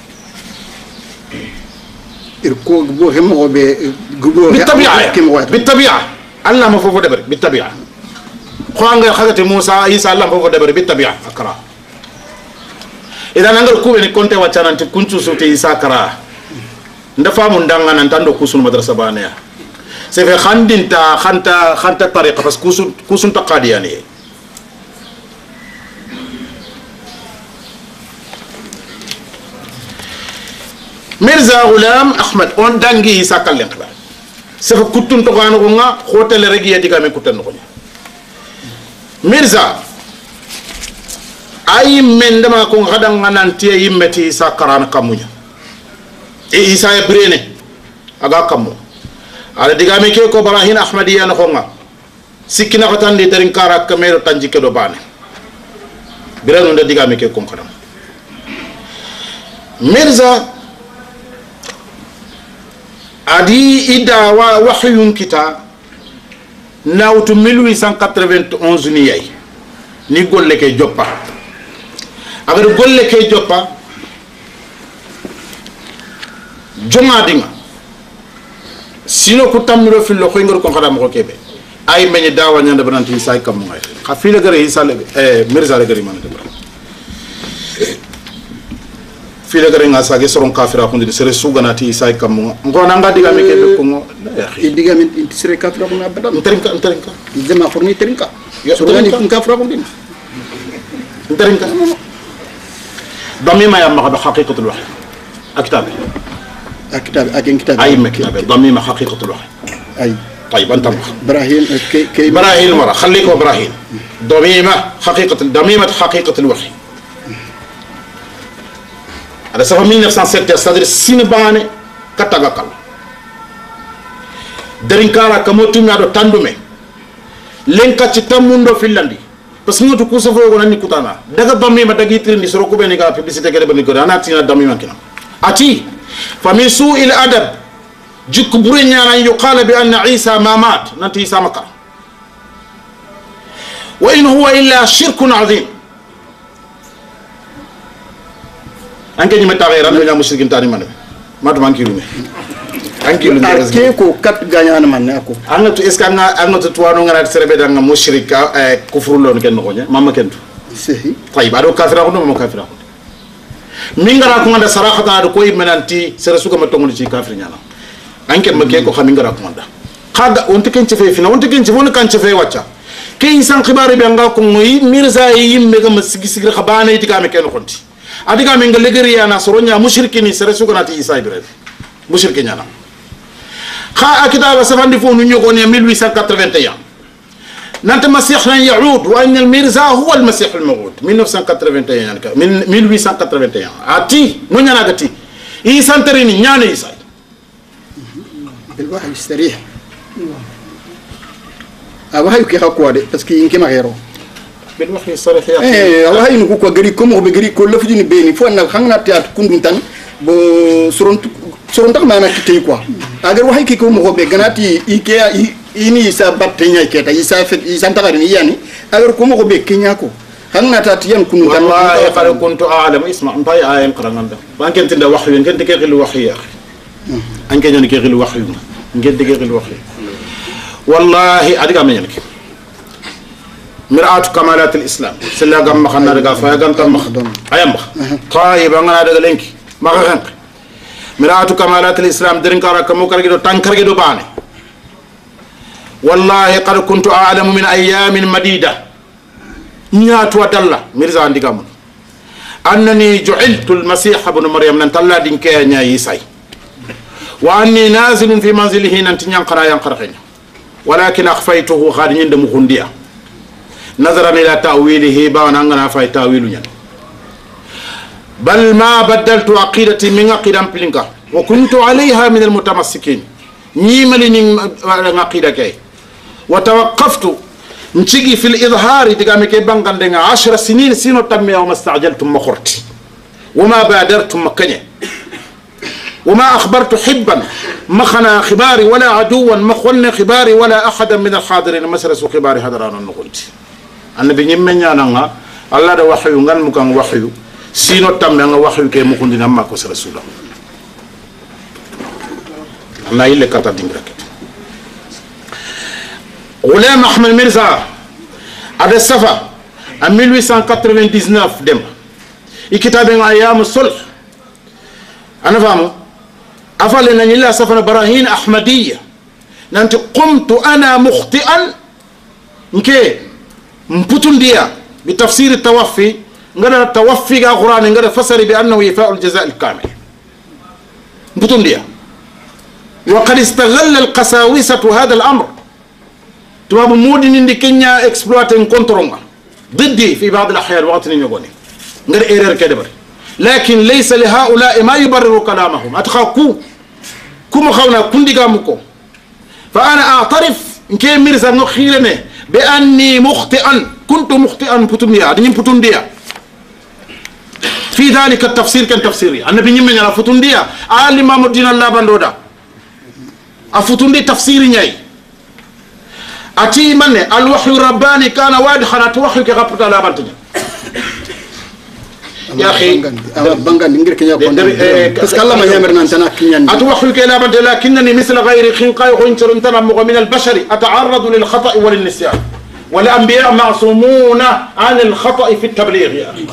بالطبيعة بالطبيعة الله ما فوق دبر بالطبيعة خوان غير حاجة موسى عيسى الله ما فوق دبر بالطبيعة أكرا إذا نقول كوبي نكونت واتشان أنت كنتو سوتي عيسى أكرا ندفع من دعنا نتندو كوسون مدرسة بانيا سيف خاندين تا خانتا خانتا طريقة بس كوسون كوسون تقادياني ميرزا غلام أحمد أون دانجي ساكال لنقبا سيف كتون تقانو غنغا خوتل رجيا ديكا من كتن نغني ميرزا أي من دما كون غدان غنانتي يمتي ساكران كامونيا إي إيسا يبريني أغا كامو على دعامي كي كو براهين أحمدية نخونga sikina katan di terin karak kamero tanji ke do bane biran unda digame ke kom kadam Mirza adi ida wa wahyun kita nawtu mille huit cent quatre-vingt-onze ni yay ni golle ke joppa agar golle ke joppa jonga dinga sino ko tamiro fillo ko ngor ko xadam ko kebe ay meñe dawa ñanda bananti say kam ngay khafila gare hisal eh Mirza le gari man de bra fila gare nga sage soron kafira ko ndi sere suganati say kam ngona nga diga me kebe ko ngo i diga men inti sere kafira ko na badam terinka terinka jema ko ni terinka surani ko kafira ko din terinka ضميمه يا ما حقيقه الوحي اكتاب كتاب أكين كتاب أي مكتاب ضميمة حقيقة الوحي أي طيب أنت براهين كي كي براهين المرة خليك براهين ضميمة حقيقة ضميمة حقيقة الوحي هذا سبب مئة وتسعمائة وستة استدر سينبانة كتاغاكال درينكارا كموتو ميادو تاندومي لينكا تشتاموندو فيلاندي بس نوتو كوسفو يغناني كتانا دغا ضميمة دغيتري ني سروكو بيني كا بيبليسيتي كده بني كده انا تينا ضميمة كنا أتي فمن سوء الأدب جك برينيانا يقال بأن عيسى ما مات ننتي عيسى مكة وإن هو إلا شرك عظيم أنك ني متى غير أنا مشركين تاني من ما تمانكي لومي أنكي لومي أركيكو كات غانيان من أكو أنا تو إسكا أنا أنا تو توانو غنا تسربي دعنا مشرك كفر لون كن نقولnya ماما كنتو صحيح طيب أدو كافر أكون ما كافر أكون mingara ko ngada sarahata do koy menanti sera suka matongo ci kafir nyana anke make ko xamingara ko ngada xaga wonte ken ci fe fina wonte ken ci won kan ci fe wacca ke insan xibare be nga ko moy Mirza yimme ga masigi sigir xabana diga me ken xonti adiga me nga legeri yana soronya mushrikini sera suka nati isa ibrahim mushrikini nyana kha akitaba safandi fo nu ñoko ne mille huit cent quatre-vingt-un نانت مسيح لن يعود وان الميرزا هو المسيح الموعود mille neuf cent quatre-vingt-un يعني من mille huit cent quatre-vingt-un اتي نو نانا غتي اي سانتريني نيانا يساي بالوحي الصريح اوهاي كي خاكو دي باسكو ينكي ما غيرو بالوحي الصريح يا ايه اوهاي نكو كو غري كوم بغري كو لفجي بيني فو نا خانا تيات كوندون تان بو سورون سورون تاك مانا كيتي كو اگر وحي كي كو مخو بي غناتي اي ini isa battenya keta isa fet isa tagarini yani agar ko mo be kenya ko hanna tatiyan kunu dan wallahi qad kuntu a'lamu isma mbay ayen qaranganda banken tinda wahyu ngeen de kegel wahyu ya anke ñani kegel wahyu ngeen de kegel wahyu wallahi adiga men ñanki mir'atu kamalat al-islam sella gam xana daga fa gam tam ayam tayib ngana daga lenki ma xank mir'atu kamalat al-islam derin kara kamo kargi do tankargi do bane والله قد كنت أعلم من أيام مديدة نيات ودلة ميرزا عندي كامل أنني جعلت المسيح ابن مريم ننتلا دين كينيا يساي وأني نازل في منزله ننتين ينقرا ينقرا ولكن أخفيته خارجين دم خنديا نظرا إلى تأويله بان أننا في تأويل بل ما بدلت عقيدتي من عقيدة بلينكا وكنت عليها من المتمسكين نيملي نيم عقيدة كي وتوقفت نشيجي في الإظهار تقامي كي بانغاندنا عشر سنين سينو تمي وما استعجلتم مخرتي وما بادرتم مكني وما أخبرت حبا مخنا خباري ولا عدوا مخولنا خباري ولا أحدا من الحاضرين مسرس خباري هدران النقلتي النبي نيمن يانا الله ده وحي نغان مكان وحي سينو تمي وحي كي مخندنا ما كوس رسول الله الله يلي كتا دينغراك غلام أحمد مرزا هذا السفا en mille huit cent quatre-vingt-dix-neuf دم الكتاب أيام الصلح أنا فاهمه أفعل أن الله سفنا براهين أحمدية نانت قمت أنا مخطئا نكي مبتون ديا بتفسير التوفي نقدر التوفي قرآن نقدر فسر بأنه يفاء الجزاء الكامل مبتون ديا وقد استغل القساوسة هذا الأمر تباب مودين إن كينيا إكسبلواتين كونترونغا ضدي في بعض الأحيان وقت يقولي غير إيرر كدبر لكن ليس لهؤلاء ما يبرر كلامهم أتخاكو كم خونا كندي قامكو فأنا أعترف إن كان ميرزا نخيرني بأني مخطئا كنت مخطئا بتنديا دين بتنديا في ذلك التفسير كان تفسيري النبي نيمن على فتنديا آل ما مدين الله بندودا أفتندي تفسيري ناي أتي من الوحي الرباني كان واضحا أتوحي كغبط الله بندودا يا أخي بانغان نغير كنيا كون بس كلام ما يامر نانتنا كنيان أتوحي كلا بند لكنني مثل غير خنقاي وإنتر تنمغ من البشر أتعرض للخطأ والنسيان والأنبياء معصومون عن الخطأ في التبليغ يا أخي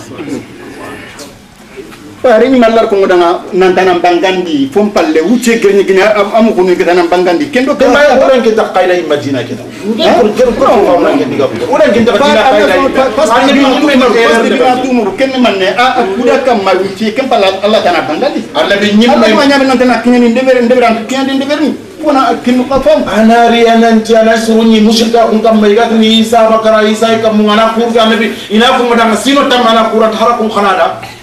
فارين مالاركم دانا نانتنا بانغاندي فوم بالله وتي غني غني ام كوني كدانا بانغاندي كندو كما يقولون كده قايله مدينه كده غير غير كل فاونا كده ولكن كده مدينه قايله بس انا بيقولوا كن من ا كودا كم ما وتي كم بلا الله تانا بانغاندي الله بي نيم ما نيام نانتنا كني ندبر ندبر كني ندبر وانا كنو قفام انا ري انا انت انا سروني مشركا كم ما يغني عيسى بكر عيسى كم انا كور النبي انا كم دان سينو تم انا كورات حركم خنادا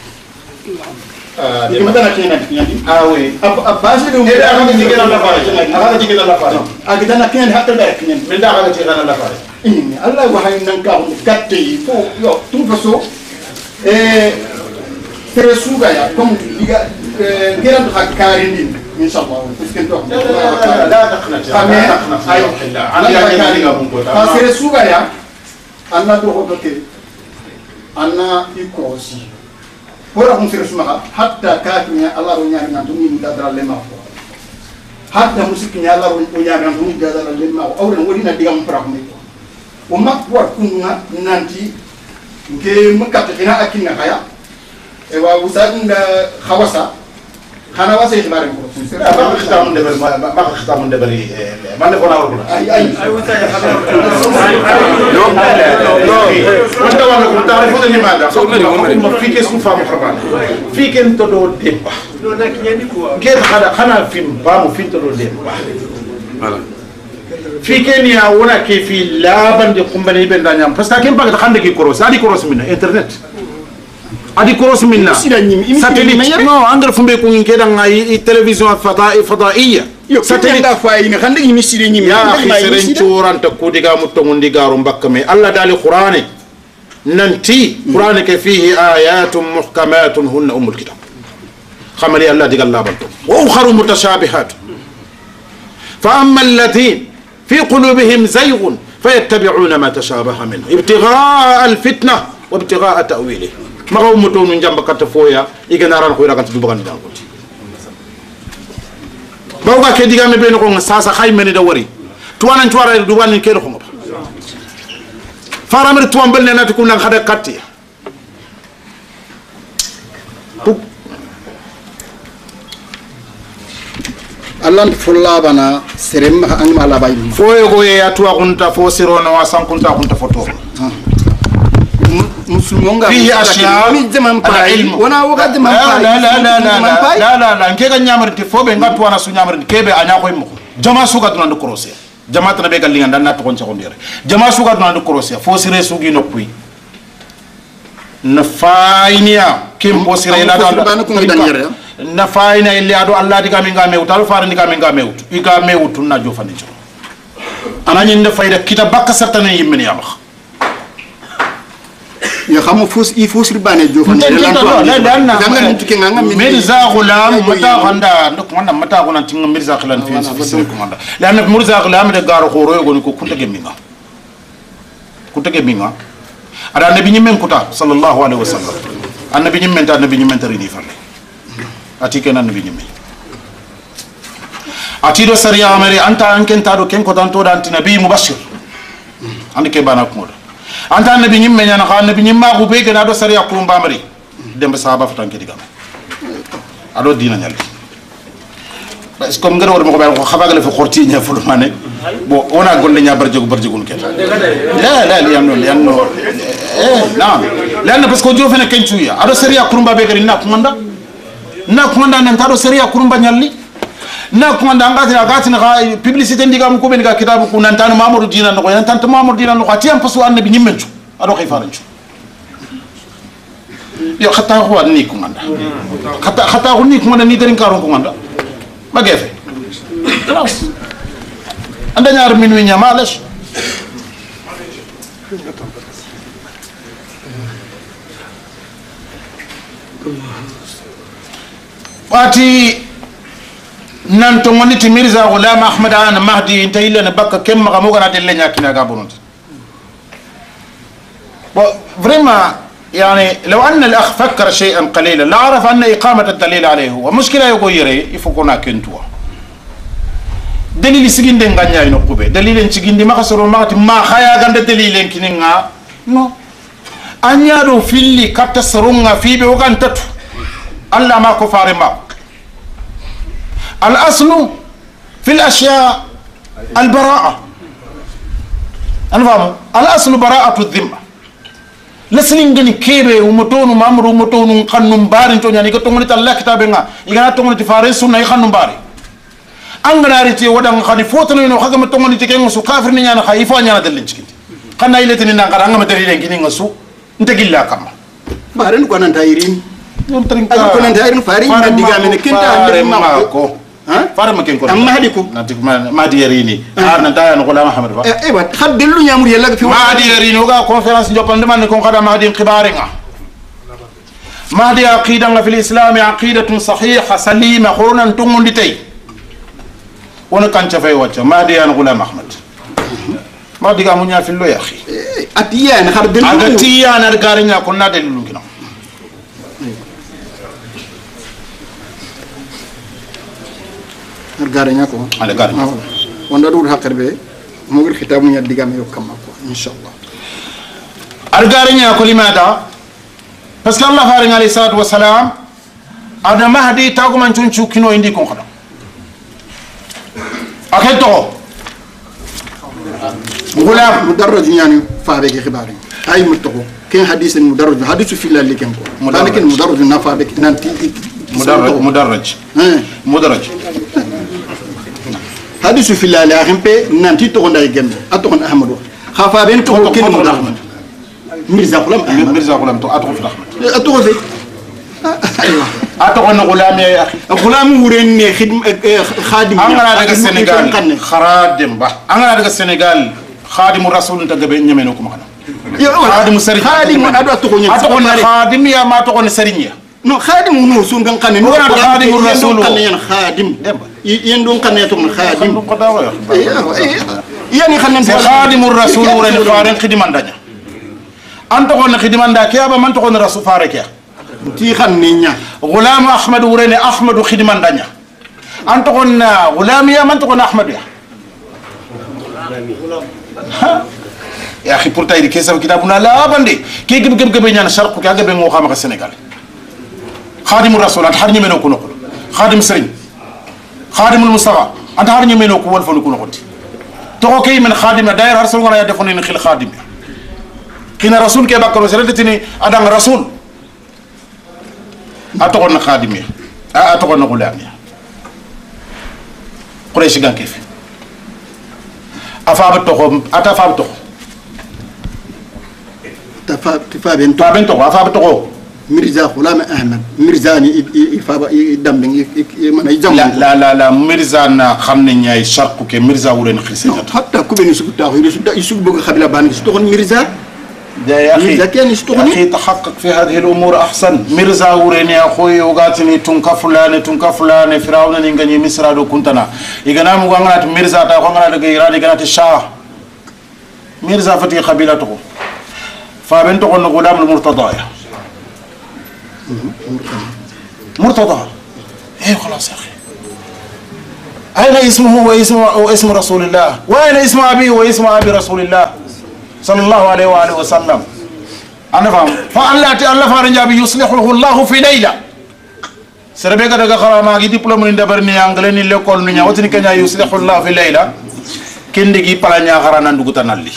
ah dimana kena kena ah oui ab base de eh aga jigena la fare aga jigena la fare aga dana kena hatta da kena min da aga jigena la fare Allah wa hay nan ka gatte fo yo tum faso eh tere suga ya comme diga geran hakari din inshallah parce que to la taqnat ya taqnat ayo ana ya kena ga mun ko ta tere suga ya anna to hotoke anna ikosi hora hum sir sumaha hatta kakinya Allah ro nyaari nan tumi mu dadra le ma ko hatta musikinya Allah ro nyaari nan tumi dadra le ma ko awren wodi na digam pra ko o mak war kunna nanti nke makata ina akinna haya e wa usanda khawasa khana wasa ikhbaran ko sir ma khitamun de ma ma khitamun de bari man de kona wala ay ay ay usaya khabar no no wanda wala ko ta'rifu ni ma da ma fi ke sufa muharram fi ke to do demba do nak nyani ko ke khana khana fi ba mu fi to do demba wala fi ke ni awona ke fi laban de kumbani ben da nyam parce que ken baga khande ki koros adi koros minna internet adi koros minna satellite no angara fumbe ko ngi kedan ay télévision fada'i fada'iyya satellite da fa yi khande yi misiri ni ya akhi seren turanta ko diga mutto ngondi garo mbakka me Allah dali qur'ani nanti qur'ani ke fihi ayatun muhkamatun hunna umul kitab khamali Allah diga Allah bantu wa ukharu mutashabihat fa amma alladhin في قلوبهم زيغ فيتبعون ما تشابه منه ابتغاء الفتنة وابتغاء تأويله ما هو متون جنب كتفويا يجينا ران خويا كنت دوبان دانكوتي بوغا كديغا مي بينكو ساسا خاي مني دوري توانا نتوارا دوبان كيرو خمب فارامر توام بل نانا تكون نان خدا كاتي Allah fulla bana serem an mala bay foye go ye atwa kunta fo sirono wasan kunta kunta foto musulmonga fihi ashya mi zaman pa wana waga zaman pa la la la la la la la ngega nyamarti fobe ngatwa na su nyamarti kebe anya ko immo jama suga duna ndo korose jama tan be galinga dan nat kon chakondire jama suga duna ndo korose fo sire sugi nokkuy na fayniya kim bo sire la da na fayna illi ado Allah diga mi ngame utal far diga mi ngame ut iga me ut na jofani ana ñinde fayda kita bakka sartane yimmini yamax ya xamu fus i fusir bane jo fan mirza ghulam mata ganda ndok manda mata gona tinga mirza khilan fi fi ko manda la nak mirza ghulam de garo khoro yego ko kunta geminga kunta geminga ada nabi nyimmen kuta sallallahu alaihi wasallam annabi nyimmen ta nabi nyimmen tari di falle ati ken annabi nyimmen ati do sariya amari anta anken ta do ken ko tanto da anti nabi mubashir andi ke bana ko anta nabi nyimme nyana ka nabi nyimma ko be gana do sariya ko mbamari dembe sahaba fatan ke digam ado dina nyal parce que ngara war mo ko ba ko xabagal fa xorti nya fulu mané bo wona golle nya barje ko barje gun ken la la li amno li amno eh na la parce que jo fene ken tuya ado sariya ko mba be gari na ko manda na ko manda nan tado sariya ko mba nyalli na ko manda ngati na gati na publicité ndigam ko be ga kitabu ko nan tan mamadou dina no yan tan mamadou dina no ati am pasu annabi nyimmencu ado kay farancu yo khata ko ni ko manda khata khata ko ni ko manda ni darin karon ko manda ma gefe خلاص anda ñaar min wi ñamalash wati nanto ngoniti mirza ghulam ahmad ana mahdi inta illa na bakka kem ma mo gana delle ñakina ga bonut vraiment يعني لو ان الاخ فكر شيئا قليلا لعرف ان اقامه الدليل عليه هو مشكله يغيري يفكونا كنتوا دليل سيغين دي غانيا ينقوبه دليل سيغين دي ما خسرو ما ما خايا غند دليل كينغا نو انيا دو فيلي كاتا سرونغا في بي وغانتت الله ما كفار ما الاصل في الاشياء البراءه انفهم الاصل براءه الذمه لسنين غني كيبه ومتونو مامرو متونو خنم بارين تو ناني كتو نتا الله كتابنا يغا تو نتي فاري سنه خنم باري انغناريتي ودان خدي فوتو نو خاغا متو نتي كين سو كافر ني نانا خاي فو نانا دلين تشكي خنا يلتني نانغا انغا مدري لين كين سو انت غيلا كما بارين كو نان تايرين يوم ترين كو نان تايرين فاري ما ديغا من كنتا ما كو ها فارما كين كو اما هديكو ناتك ما ديريني ار نتا يا غلام محمد با ايوا خدلو نيامور يلا في ما ديريني وغا كونفرنس جوبان دمان كون خدا ما دين خبارنا ما دي عقيده في الاسلام عقيده صحيحه سليمه خرونا تونغندي تاي وانا كان شفاي واتش ما دي انا غلام احمد ما دي غامو نيا في لو يا اخي اتيا انا خدلو اتيا انا غارينا كنا دلو كنا argare ñako ala gar wonda dul hakkarbe mo gir khitabu nya digam yo kam ko inshallah argare ñako limada parce que allah faring alayhi salatu wassalam ada mahdi tagu man chunchu kino indi ko khada aketo غلام مدرج يعني فابك خباري اي متقو كان حديث المدرج حديث في الله لكن لكن المدرج نافابك نانتي مدرج مدرج مدرج حديث في الله لا خمبه نانتي تو نday gem atokon ahmadu khafa ben to ken mo rahmat mirza ghulam mirza ghulam to atokon fi rahmat atokon fi aywa atokon ghulam ya akhi ghulam wuren ne khidm khadim angana daga senegal khadim ba angana daga senegal khadim rasul ta gabe nyameno ko makana khadim sari khadim ado atokon atokon khadim ya ma atokon sarinya no khadim no sun gan kan no khadim rasul kan yan khadim yen don kan yato mun khadim yani khanan khadim rasul ren faren khidiman daña anta ko na khidiman da kiyaba man to ko rasul fare kiya ti khanni nya ghulam ahmad ren ahmad khidiman daña anta ko na ghulam ya man to ko na ahmad ya ya akhi pour tayri kessa kitabuna la bande ke geb geb geb ñana sharqu ka geb ngo xam ka senegal khadim rasul at har ñemeno ko nokko khadim serigne خادم المصطفى انت هار ني مينو كو ول فون كو نخوتي تو كاي من خادم داير رسول ولا يدفون ان خل خادم كنا رسول كي بكرو سرتني ادان رسول اتقون خادم اتقون غلام قريش كان كيف افاب تو اتفاب تو تفاب تفاب انت تفاب تو افاب تو Mirza Ghulam Ahmad Mirza ni ifaba dambe man ay jamm la la la Mirza na xamne ñay sharku ke Mirza wulen xisse hatta ku beni su taxu yu su su bëgg xabila ban su toxon Mirza يا أخي ميرزا كان يشتغل أخي تحقق في هذه الأمور أحسن ميرزا وريني أخوي وقاتني تنكا فلان تنكا فلان فرعون نيجاني مصر دو كنتنا إجانا مغانات ميرزا تا غانات غيران إجانا الشاه ميرزا فتي قبيلته فبنته غلام المرتضى مرتضى إيه خلاص يا أخي أين اسمه واسم واسم رسول الله وأين اسم أبي واسم أبي رسول الله صلى الله عليه وآله وسلم أنا فاهم فالله الله فارنجابي يصلحه الله في ليلة سربيك دغا خلا ما غي دبلوم ني دبرني انغلني ليكول ني واتني كنيا يصلح الله في ليلة كندغي بلا نيا خرانا ندغتا نالي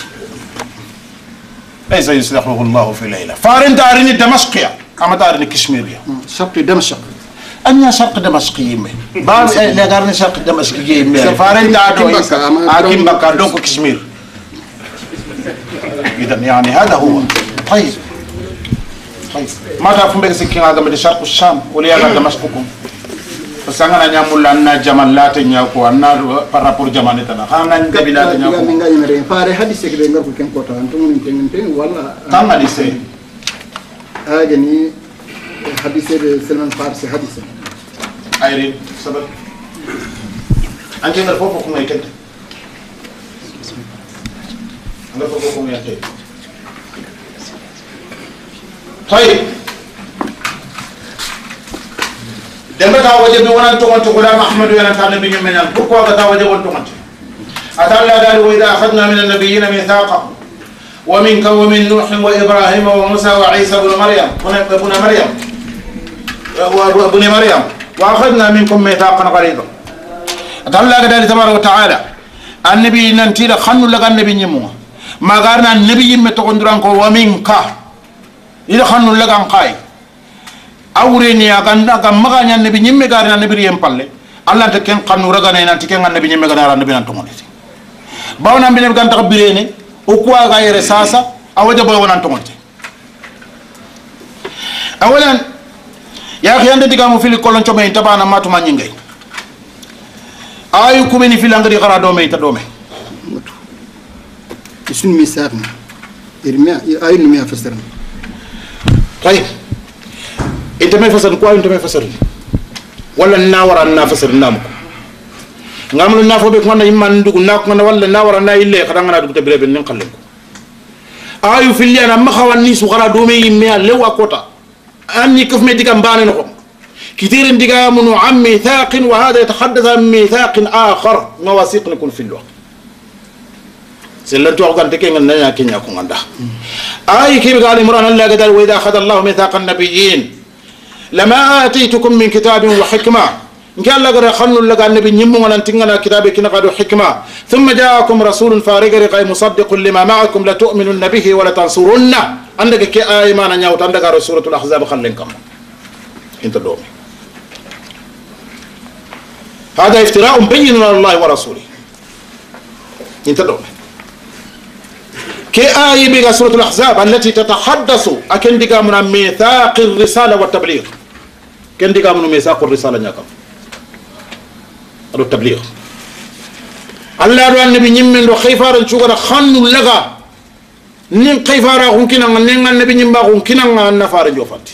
ليس يصلحه الله في ليلة فارن دارني دمشقيا اما دارني كشميريا شرق دمشق أني شرق دمشق يمي باب لا غارني شرق دمشق يمي فارن دادو اكيم بكا دوك كشمير إذا يعني هذا هو طيب طيب ما تعرفون بس كي هذا من شرق الشام ولا هذا دمشقكم بس أنا نعمل لنا جمالات نياكو أنا برابور جمالتنا خامنا قبيلات نياكو من غير مرين فاري حديث كده نقول كم كوتا أنتم من تين تين ولا كم حديث آه يعني حديث سلمان فارسي حديث أيرين سبب أنت نرفوكم أي كده نرفوكم يا كده طيب لما تاوجب وانا تقول غلام احمد وانا كان نبي من pourquoi تاوجب وانت اتى الله قال واذا اخذنا من النبيين ميثاقا ومنك ومن نوح وابراهيم وموسى وعيسى بن مريم ابن مريم وابن مريم واخذنا منكم ميثاقا غليظا اتى الله قال تبارك وتعالى النبي ننتي خنو لغا النبي نيمو ما غارنا النبي متقندران كو ومنك إذا خانوا لقان قاي أوريني أكان أكان مغاني النبي نيمة غارنا النبي يمبالله الله تكين خانوا رغانا ينان تكين النبي نيمة غارنا النبي نانتومونيتي باونا النبي نبغان تقبليني أقوى غير ساسا أوجب باونا نانتومونيتي أولا يا أخي أنت تكامو في الكولون شو مين تبانا ما تمانين غاي أيو كوميني في لانغري غرا دومي تدومي يسون ميساقنا إرميا أي نميا فسرنا طيب انت ما يفسر كويس انت ما يفسر ولا ناورا نافسر نامك نعمل نافو بك وانا يمان ندوك ناك وانا ولا ناورا نا يلي خدانا دوك تبريب نخليكم ايو في اللي انا ما خواني سوغرا دومي يميا لو اكوتا اني كيف مي ديكا مباني نكم كثير ديكا منو عن ميثاق وهذا يتحدث عن ميثاق اخر مواثيق نكون في الوقت سلنتو أوغان تكين النيا كين يكون عنده أي كيف قال إمران الله قال وإذا أخذ الله ميثاق النبيين لما آتيتكم من كتاب وحكمة إن كان لقد خلوا لقى النبي نمو ولن تنغنا كتابك نقدوا حكمة ثم جاءكم رسول فارغ رقي مصدق لما معكم لتؤمنن به ولتنصرن عندك كي آيمان نيوت عندك سورة الأحزاب خلنكم انت دومي هذا افتراء بين على الله ورسوله انت دومي كي آية بقى سورة الأحزاب التي تتحدث أكن دقا من ميثاق الرسالة والتبليغ كن دقا من ميثاق الرسالة نياكم التبليغ الله رو النبي نيمن رو خيفار نشوغر خانو لغا نين خيفارا غنكنا نين النبي نيمبا غنكنا نفار جوفاتي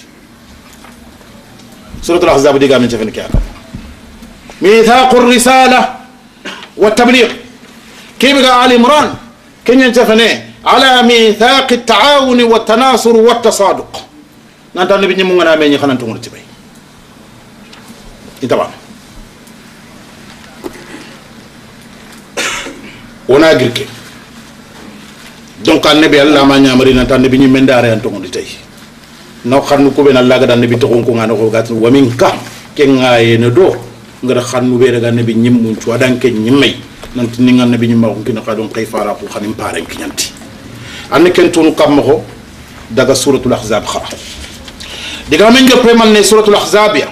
سورة الأحزاب دقا من شفن كياكم ميثاق الرسالة والتبليغ كيف بقى آل عمران كن ينتفنه على ميثاق التعاون والتناصر والتصادق نانتا النبي نيمو غنا ميني خنان تونغ تبي انتبه ونا غيركي دونك النبي الله ما نيامري نانتا النبي ني منداري ان تونغ تاي نو خانو كو بن الله غدا النبي تخون كو غانو كو غات ومنكا كينغاي ندو غدا خانو بي رغا النبي نيمو تو دانكي نيمي nanti ninga nabi nyima ko kina kadon kayfara ko khanim paren kinyanti anne ken tunu kammo daga suratul ahzab khara diga men joppe man ne suratul ahzab ya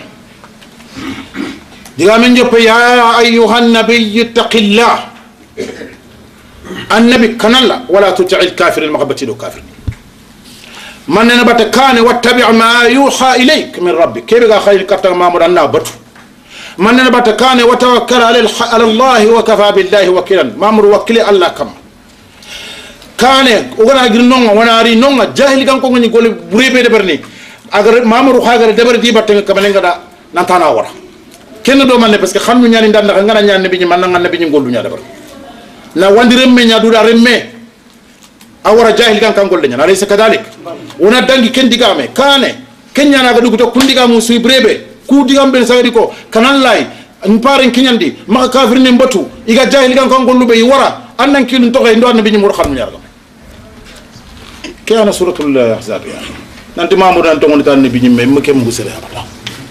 diga men joppe ya ayyuhan nabiy ittaqillah annabi kanalla wala tut'il kafir al-maghbati do kafir man ne bata kane wattabi' ma yuha ilayk min rabbik kebe ga khayr katta ma mudanna batu man ne bata kane wa tawakkal ala Allah wa kafa billahi wakilan mamru wakili Allah kam kane ogana gir nonga wanari nonga jahili kan ko ngani gole burebe de berni agar mamru khagar de berdi batte kamalenga da nantana wara kenn do man ne parce que xamnu ñani ndanda ngana ñaan nabi ñi man nga nabi ñi goldu ñaa debar na wandi remme ñaa duda remme awara jahil kan kan golle ñana alaysa kadalik wona dangi ken digame kane ken ñana ga dugu to kundiga mu suy brebe ku digam ben sagadi ko kanan lay en paren kinyandi ma kafir ne mbatu iga jahil kan kan gollu be wara annan kilun to ngay ndo nabi ñi mu xamnu ñaar كان سورة الأحزاب يعني نانت ما مودان تونغ تان نبي نيم مي كيم غوسري ابدا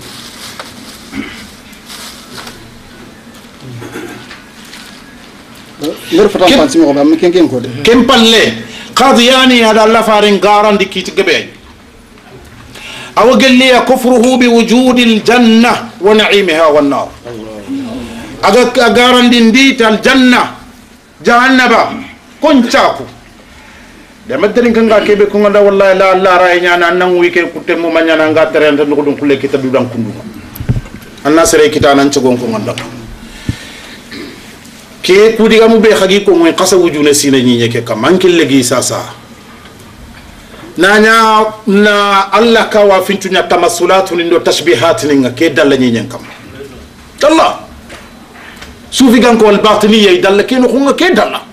غير فتان فانسي مو am ken ken ko de kem palle qadiyani hada Allah farin garan dikki ci gebe aw galli kufruhu bi wujudil janna wa na'imiha wan nar aga garan din dital janna jahannaba kon chaku de madrin kanga kebe ko nganda wallahi la la ray nyana nan wike kutte mo manyana nga terenta ko dum kulle kita dudan kundu anna sere kita nan ci gon ko nganda ke kudi gamu be khagi ko moy qasa wujuna sina nyi nyeke kam mankil legi sasa nanya na Allah ka wa fintunya tamassulatun ndo tashbihatun nga ke dalla nyi nyen kam Allah sufi gan ko al batiniya dalla ke no nga ke dalla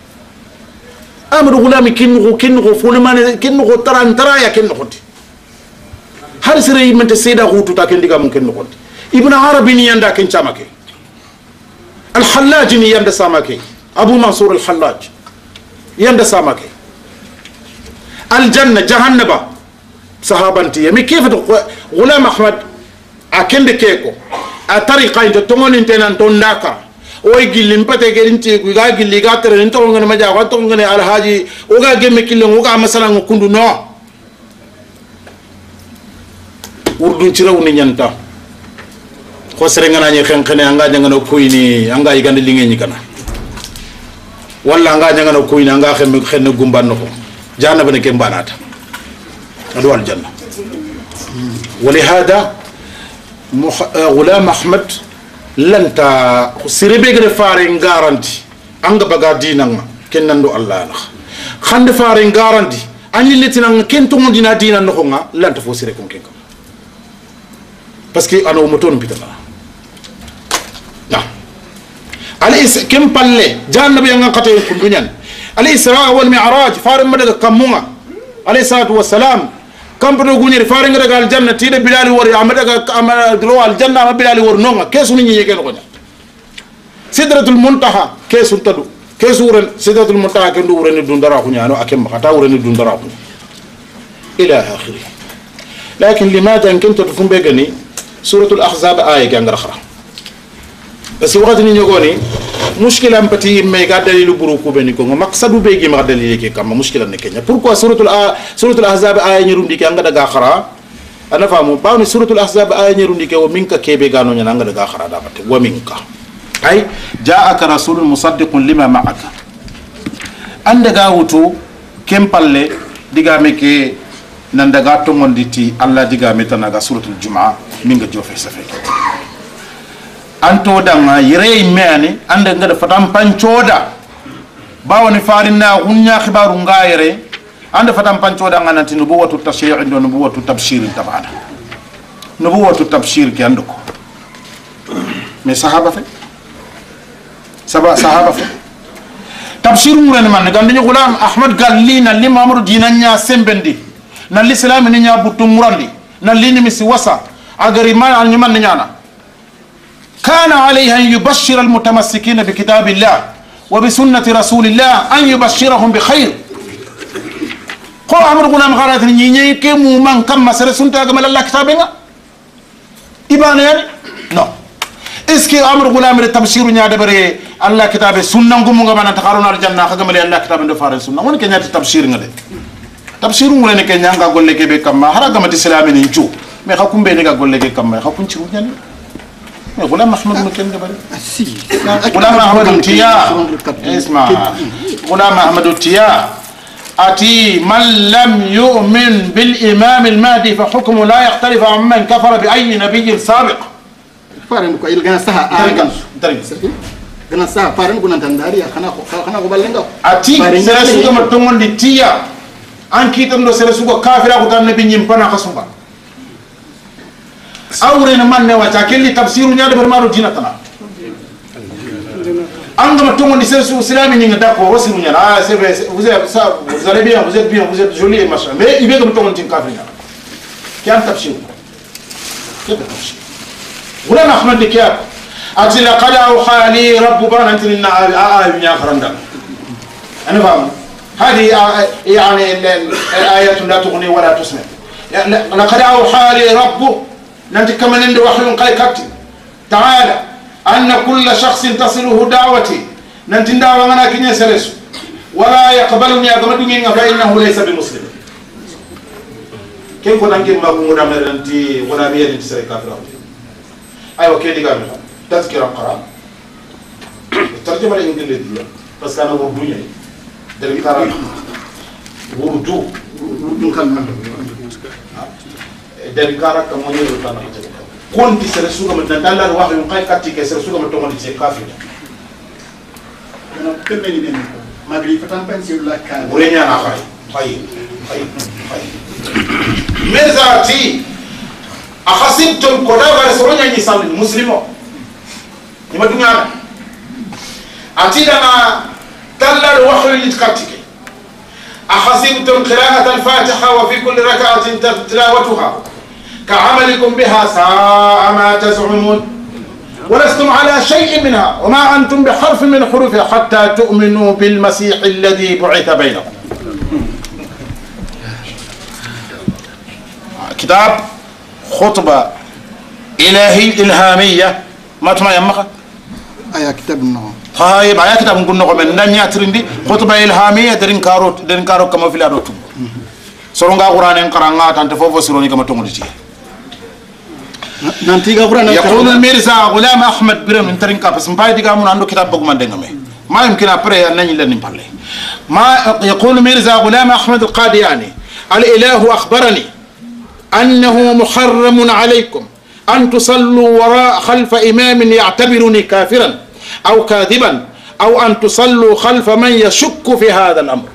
amru gulami kinnu kinnu fulman kinnu taran taraya kinnu khoti har sire yimante seda hutu ta ken diga mun kinnu khoti ibn arabi ni yanda ken chamake al hallaj ni yanda samake abu mansur al hallaj yanda samake al janna jahannaba sahabanti yami kayfa gulam ahmad akende keko a tariqa into tongoni tenan ton ndaka oy gillim pate gerinti ku ga gilli ga tere en to ngene ma jawa to ngene al haji o ga gemme killo o ga masala ngo kundu no urdun ci raw ni nyanta ko sere ngana ni xen xene anga jangano kuyni anga yigande linge ni kana walla anga jangano kuyni anga xem xenne gumban no janna bane ke mbanata adu al janna ولهذا غلام احمد lanta sirebe gre faare garanti anga baga dinanga kennando Allah na khande faare garanti anni letinanga kento mondina dinan no nga lanta fo sire kon kenka parce que ano moton pitana na alaysa kim palle jannabi nga qate ko dunyan al-isra wal mi'raj faare madaga kamunga alayhi salatu wassalam kampono gunyere faare ngada al janna tide bilali wori amada amada dro al janna ma bilali wor nonga kesu ni nyeke ko nya sidratul muntaha kesu tadu kesu ren sidratul muntaha ke ndu ren dun dara ko nyano akem khata ren dun dara ko ila akhiri lakin limadha in kuntu tufum begani suratul ahzab aya ga ngara khara bas waqti ni nyogoni mushkila mpati me ga dalilu buru ko beni ko maqsadu be gi ma dalile ke kam mushkila ne kenya pourquoi suratul a suratul ahzab aya nyirundi ke anga daga khara ana famu bawni suratul ahzab aya nyirundi ke o minka kebe gano nyana anga daga khara da batte wa minka ay ja'aka rasulun musaddiqun lima ma'aka anda ga wutu kempalle diga meke nan daga to ngonditi alla diga metana ga suratul jumaa minga jofe safe anto danga yire meani ande ngada fatam pancoda bawoni farinna hunya khibaru ngayre ande fatam pancoda nganati nubuwatu tashri'i ndo nubuwatu tabshir tabana nubuwatu tabshir ki andoko mais sahaba fe saba sahaba fe tabshir ngurani man gandi gulam ahmad gallina limamru dinanya sembendi na l'islam ni nya butu murandi na lini misi wasa agari man an man nyana كان عليه أن يبشر المتمسكين بكتاب الله وبسنة رسول الله أن يبشرهم بخير قل أمر قلنا مغارات نيني كمو من كم مسر سنة أجمل الله كتابنا إبان يعني لا إسكي أمر قلنا من التبشير نيادة بري الله كتاب سنة قم مغانا تقارون على الجنة أجمل الله كتاب دفار السنة وين كنيا التبشير نده تبشير وين كنيا قول لك بكم هذا كم تسلامي نيجو ما خاكم بينك قول لك كم خاكم تشوف يعني غلام احمد مكن دبل غلام احمد التيا اسمع غلام احمد التيا أتي من لم يؤمن بالإمام المهدي فحكمه لا يختلف عن من كفر بأي نبي سابق. فارن كو يلغنا سها آغان غنا سها فارن كو نانتانداري خنا خنا ko ballenga ati sere suga ma tongondi tiya an kitam do sere suga kafira ko tan nabi nyim pana khasumba awre na manne wa kelli tafsiru nyaade barmaro dinatana anga ma tongondi sere suga islami ni ngada ko wasiru nyana ah c'est vrai vous êtes ça vous allez bien vous êtes bien vous êtes joli et machin mais il veut que ma tongondi kafira kian tafsir kian tafsir ولا أحمد كياب أجل قد أوحى لي رب بان أنت لنا آية يا خرندا أنا فاهم هذه يعني الآية لا تغني ولا تسمع لقد أوحى لي رب ننت كمان عند وحي قال كابتن تعالى أن كل شخص تصله دعوتي ننت دعوة أنا كني سرس ولا يقبلني أقبلني فإنه ليس بمسلم كيف كنا نجيب ما كنا مرنتي ولا بيد تسرق كافر أيوة كذي قال تذكرة قرآن الترجمة الإنجليزية بس كان وردوية dari karam wurdu wurdu kan man dari karak ka mo ñewu tan kon ti sere suga man dalal wax yu xay katti ke sere suga man to ngoni ci kafir no kemme ni den magri fatan pensi la ka bu re ñana xay xay xay xay mezati akhasibtum kodaba resoronya ni sal muslimo ni madunya atidana dalal wahyu litkatike akhasibtum qira'at al-fatiha wa fi kulli rak'atin tilawatuha ka'amalikum biha sa'a ma taz'umun ولستم على شيء منها وما أنتم بحرف من حروفها حتى تؤمنوا بالمسيح الذي بعث بينكم كتاب خطبة إلهي إلهامية ما تما يمخا أيا كتاب النوم طيب أيا كتاب نقول نقول من نانيا ترندي خطبة إلهامية درين كارو درين كارو كما في الأرض سرونغا قرآن إنكرانغا تنتفوفو سروني كما تونغلتي يقول الميرزا غلام أحمد برم من ترين كابس مباي ديغا من عنده كتاب بقمان دينغمي ما يمكن أبري أن نجي لن نبالي ما يقول الميرزا غلام أحمد القادياني الإله أخبرني أنه محرم عليكم أن تصلوا وراء خلف إمام يعتبرني كافرا أو كاذبا أو أن تصلوا خلف من يشك في هذا الأمر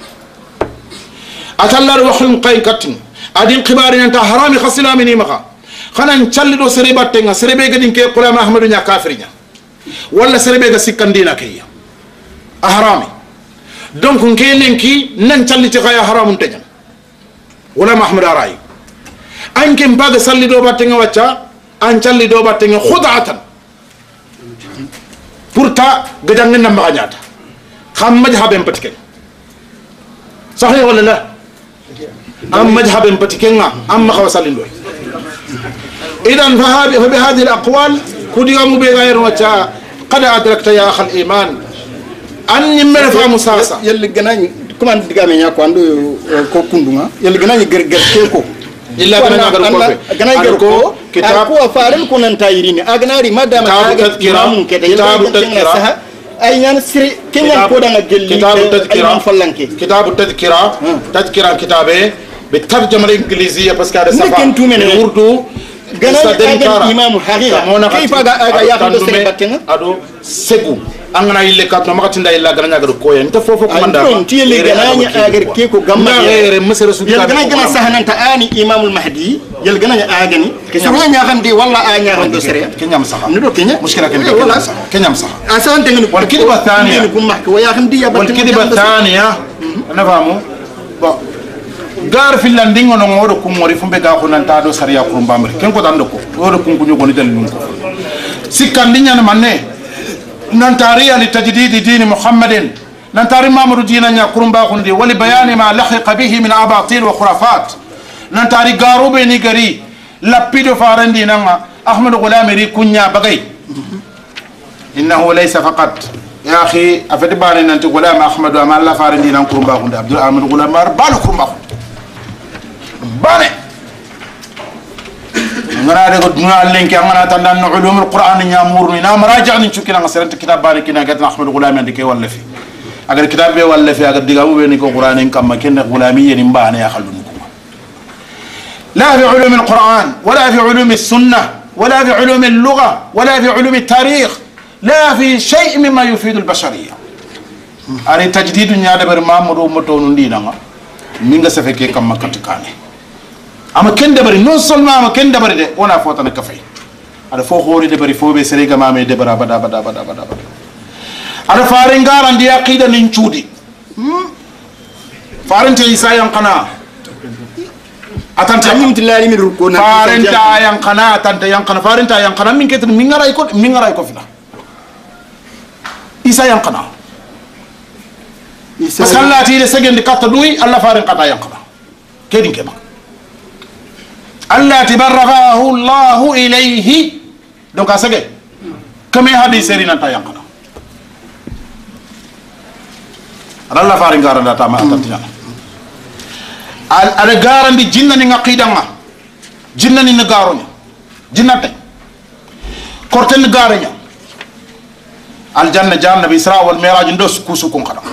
أتلا روح المقاين كتن أدين قبارين أنت حرامي خسلا مني مخا خنا نشلدو سريبات تنغا سريبي قدين كي قلام أحمد نيا كافرين ولا سريبي سكان دينا كي أحرامي دونك نكي لنكي ننشلد تغايا حرام تنغا ولا أحمد أرأي أنكم بعد سلي دو باتنga wacha an challi do baatenga khudatan pourta gadang na maganyata kham madhhabem patiken sahih wala la am madhhabem patikenga am khaw salindo idan fa hadi fa bi hadhihi al aqwal kudigamu be gayr wacha qad adrakta ya akhal iman an nimmer fa musasa yalla ganani kuma digame nya ko ando ko kundunga yalla ganani gerger ko إلا بنا نقول كوفي أنا يقول كتاب وفارن كونن تايرين أغناري ما دام تذكرة كتاب التذكرة أي نسري كم يكون عن كتاب التذكرة كتاب التذكرة تذكرة كتابه بالترجمة الإنجليزية بس كذا سفا الأردو غنى إمام حقيقة كيف أجا يأخذ سيرتنا أدو سجو أنا إلى كاتنا ما كتير إلا غنى أجر كوي أنت فوفو كمان ده أنت اللي غنى أجر كيكو غمّا غير مصر سودي يلغنى غنى سهنا أنت آني إمام المهدي يلغنى أجني كسرنا نعم دي والله أني نعم دوسريا كنيا مسحة ندو كنيا مشكلة كنيا والله كنيا مسحة أصلاً تيجي والكذبة الثانية نقول محك ويا أخي دي والكذبة الثانية أنا فاهمه gar finlandingo no ngoro kum mori fumbe ga ko nan tado sariya ko mbamri ken ko dando ko ngoro kum ko nyogoni dal num ko sikandinya na manne nan tariya li tajdid din muhammadin nan tari mamru dina nya kurumba ko ndi wali bayani ma lahiqa bihi min abatil wa khurafat nan tari garu be ni gari lapido farandi nanga ahmad gulamiri kunya bagay innahu laysa faqat ya akhi afati bani nanti gulam ahmad wa ma la farandi nan kurumba ko ndi abdul ahmad gulamar balu kurumba bane ngana de ko duna lenki ngana tan dan ulum alquran nya murni na maraja ni chukina ngasarante kitab bari kina gatna ahmad gulam andi ke wala fi agar kitab be walla fi agar digamu be ni ko qur'anin kam ken gulami yen mbane ya khallun ko la fi ulum al-quran wala fi ulum as-sunnah wala fi ulum al-lugha wala fi ulum at-tarikh la fi shay' mimma yufidu al-bashariyya ari tajdidu nyaade ber mamudu moto no ndinanga minga safe ke kam makatikane ama ken de bari non seulement ama ken de bari de wona fotana kafay ada fo khori de bari fo be serega mame de bara bada bada bada bada ada fare ngaran di aqida nin ciudi farante isa yang kana atanta alhamdulillah min rukuna faranta yang kana atanta yang kana faranta yang kana min ketin min ngaray ko min ngaray ko fina isa yang kana isa sallati le segendi katta duwi alla faran kata yang kana kedin kema alla tabarrahu allah ilayhi donc asage kame hadis serina ta yang kana Allah farin garan da tama atantinya al ada garan di jinna ni ngaqidanga jinna ni ngaronya jinna tay korten garanya al janna janna bi isra wal miraj ndos kusu kun khada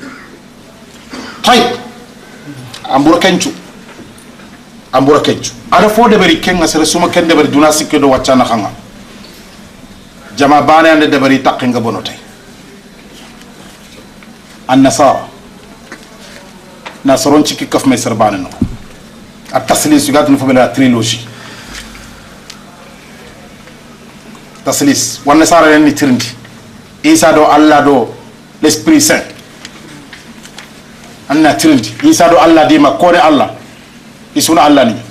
tay ambura kencu ambura kencu ada fo de bari kenga sere suma ken de bari duna sikke do waccana khanga jama bane ande de bari takkinga bonotay النصارى ناصرون تشكي كف ما يسربان انه التسليس يقعد نفهم تريلوجي تسليس والنصارى يعني ترندي عيسى دو الله دو l'esprit saint anna trinity عيسى دو الله ديما كوري الله يسونا الله ني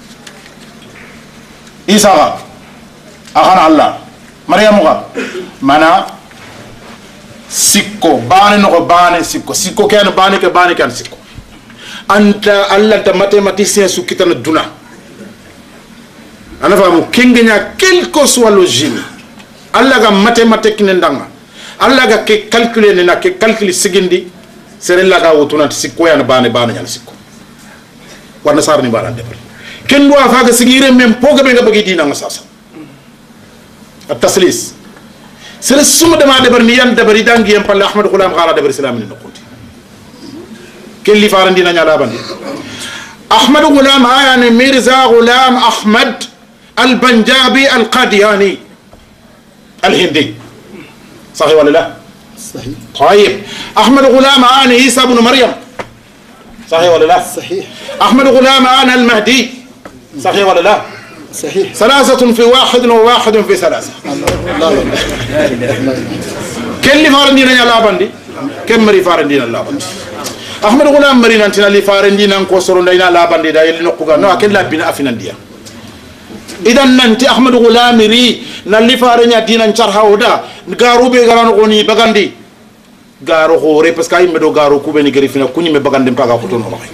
عيسى اخنا الله مريم مانا sikko bane no bane sikko sikko ken bane ke bane kan sikko anta alla ta mathématicien su kitana duna ana famu kengenya quelque soit le génie alla ga mathématique ne ndanga alla ga ke calculer ne na ke calcul sigindi sere la ga wotuna sikko yana bane bane nyal sikko warna sarni baran de ken do afa ga sigire même poga be nga bagi dina nga sasa at taslis سر السم دما دبر نيان دبر دانغي ام بالله احمد غلام غالا دبر اسلام ني نقولتي كل اللي فارندي نانا لا باندي احمد غلام يعني ميرزا غلام احمد البنجابي القادياني الهندي صحيح ولا لا صحيح طيب احمد غلام يعني عيسى ابن مريم صحيح ولا لا صحيح احمد غلام يعني المهدي صحيح ولا لا صحيح ثلاثة في واحد وواحد في ثلاثة كل اللي فارندينا يا لابندي كم مري فارندينا لابندي أحمد غلام مرينا أنتنا اللي فارندينا نكسرون لنا لابندي دا يلي نقوغا نو أكل لابنا أفنا ديا إذا ننتي أحمد غلام مري ناللي فارنيا دينا نشرها ودا نغارو بيغران غوني بغاندي غارو خوري بس كاي مدو غارو كوبني غريفنا كوني مبغاندي مبغا خطونو لخي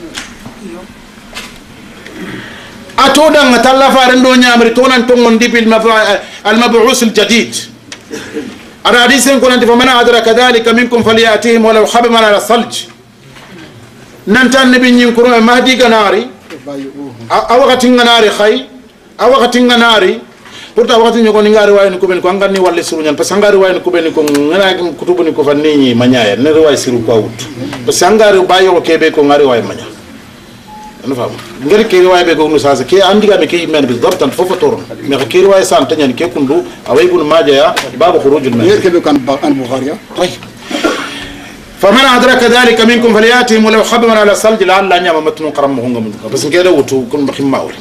أتودا نتلا فارندو نيامري تونا تونغون دي المبعوث الجديد أراديسين كون فمن أدرك ذلك منكم فليأتيهم ولو حبما على الثلج ننتان نبي نيمكرو مهدي غناري أو وقت غناري خي أو وقت غناري pourtant wakati ñoko ni ngari way ni ko ben ko ngani walle siru ñan parce que ngari way ni ko ben ko ngana kutubu ni ko fa ni mañaya ne way siru ko wut parce que ngari bayo ko kebe ko ngari way maña أنا فاهم. غير كي رواية بيقولون ساسا كي عندي كم كي من بالضبط أنت فوق تورن. ما كي رواية سان تاني كي كندو أو يقول ما جاء باب خروج المال. غير كي بيكون البخاري. طيب. فمن أدرك ذلك منكم فليأتهم ولو حبوا على الثلج لعل أن يوم متنو قرمهم من بس كده وتو كن بخيم ماول.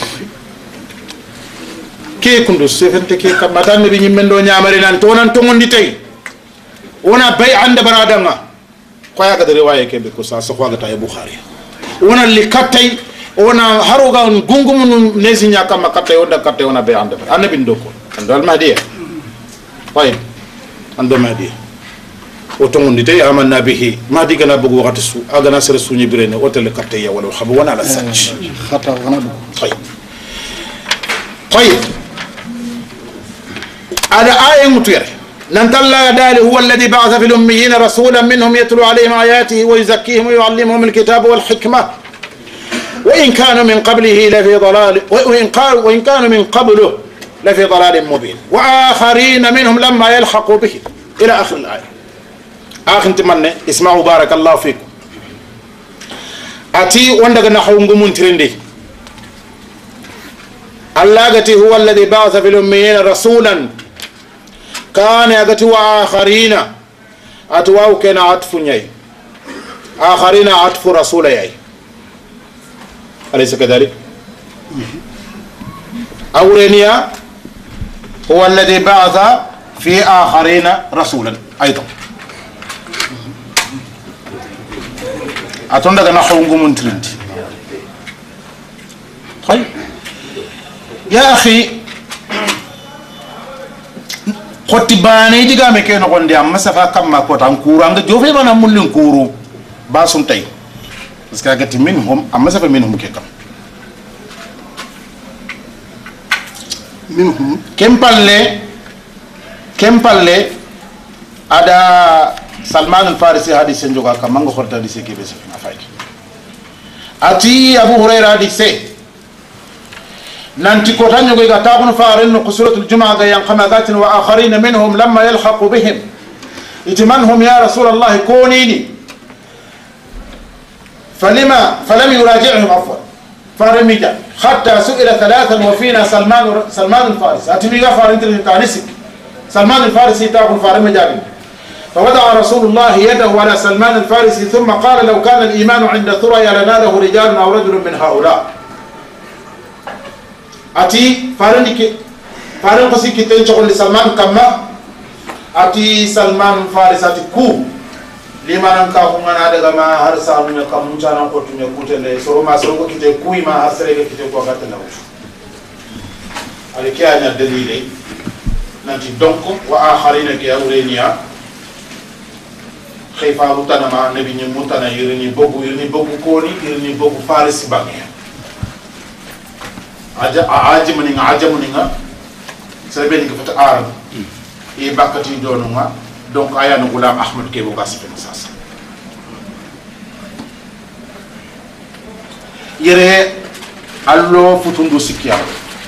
كي كندو سيفنت كي كم مثلا نبي من دنيا أمرنا تونا تومن ديتي. ونا بيع عند برادنا. قايا كده رواية كي بيكون ساسا قايا كده البخاري. wana likatai wana haroga gungumu nezi nyaka makatai onda katai wana be ande anabi ndoko andal mahdiya way ando mahdiya otongo ndite amanna bihi mahdi gana bugu wakati su agana sere sunyi birene hotel katai ya wala habu wana la sach khata wana do tay tay ala aya mutuyare ننتلا دال هو الذي بعث في الأميين رسولا منهم يتلو عليهم آياته ويزكيهم ويعلمهم الكتاب والحكمة وإن كانوا من قبله لفي ضلال وإن قالوا وإن كانوا من قبله لفي ضلال مبين وآخرين منهم لما يلحقوا به إلى آخر الآية akhinti manne isma'u barakallahu fikum ati wanda ga nahwu ngumun tirindi Allah gati huwa alladhi ba'atha fil ummiyina rasulan kana gati wa akharina atwa kana atfu nyai akharina atfu rasula yai alaysa kadhalik awreniya huwa alladhi ba'atha fi akharina rasulan aidan atonda ga nahwu ngumun tirindi hay يا أخي قلت باني ديغا مكي نقول دي أما سفا كم ما كوت أم كورو أنغ جوفي بانا مولين كورو باسون تاي بس كاغتي منهم أما سفا منهم كي كم منهم كم بالله كم بالله ada Salman al-Farisi hadis yang juga kamang khorta hadis ke besa afai ati Abu Hurairah hadis نانتي كوتان يقول تاغن فارن قصورة الجمعة ينقمات وآخرين منهم لما يلحق بهم اتمنهم يا رسول الله كونيني فلما فلم يراجعهم عفوا فارميجا حتى سئل ثلاثا وفينا سلمان سلمان الفارسي اتميغا فارنت تانسك سلمان الفارسي تاغن فارميجا فوضع رسول الله يده على سلمان الفارسي ثم قال لو كان الإيمان عند ثريا لناله رجال أو رجل من هؤلاء ati faran dike faran ko sikki ten chokol Salman kamma ati Salman faris ati ku limanan ka ko ngana daga ma har samu ne kam mutana ko tunya kutele so ma so ko kite kuy ma hasre kite ko gatta law ali kianya dalile nanti donc wa akharina ki awreniya khifa mutana ma nabi ni mutana yirini bogu yirini bogu koni yirini bogu faris bangi aja aji maninga aja maninga sebe ni kafata arab e bakati donuma donc aya no gulam ahmad ke bo gasfe sasa yere allo futundu sikya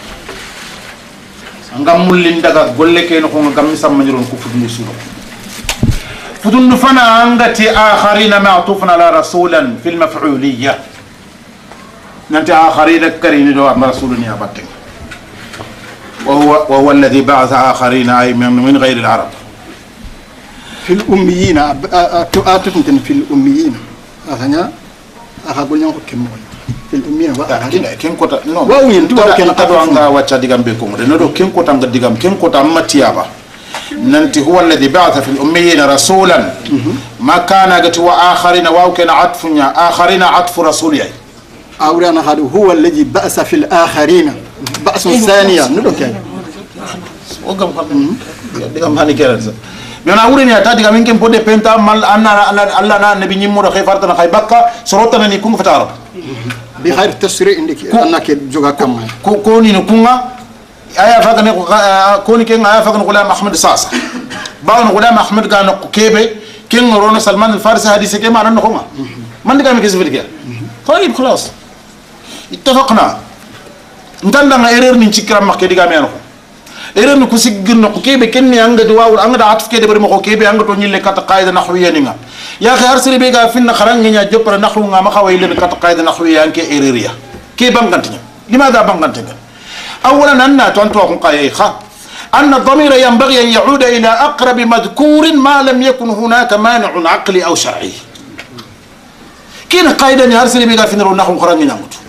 ngam mullin daga golle ke no ko ngam samma nyiron ko futundu suno futundu fana angati akharina ma'tufna ala rasulan fil maf'uliyya ننتي آخرين الكريم دو رسولنا أبتك وهو وهو الذي بعث آخرين أي من من غير العرب في الأميين أتفهم في الأميين أثناء أقول لهم كم في الأميين كين كين كوتا نو وين تو كين تدو عنها واتشا ديجام بيكون رنو كين كوتا عند ديجام كين كوتا ماتيابا ننتي هو الذي بعث في الأميين رسولا ما كان قت وآخرين واو كان عطفنا آخرين عطف رسولي أولانا هذا هو الذي بأس في الآخرين بأس ثانية ندوكي وقم قم ديكم هاني كيرز بينا أوريني أتادي كمين كم بدي بنتا مال أنا أنا الله أنا نبي نيمورا خير فارتنا خير بكا سروتنا نيكون في تعرف بخير تسري عندك أنا كجوجا كم كوني نكونا آية فاكن كوني كين آية فاكن غلام أحمد ساسا باون غلام أحمد كان كيبه كين رونا سلمان الفارسي حديث كم أنا نكونا من دي كم كيسفير كيا طيب خلاص اتفقنا ntanda erreur ni cikram makke diga meno erreur ni kusigirno ko kebe kenni anga do wawu anga da atf kede bari mako kebe anga to nyille kata qaida nahwiya ninga ya akhi arsiri be ga finna kharangi nya jopra nahwu nga ma xaway len kata qaida nahwiya anke erreur ya ke bangantnya limadha bangantnya اولا ان تنتو ko qaye kha ان الضمير ينبغي ان يعود الى اقرب مذكور ما لم يكن هناك مانع عقلي او شرعي كين قايده ني arsiri be ga finro nahwu kharangi nyangutu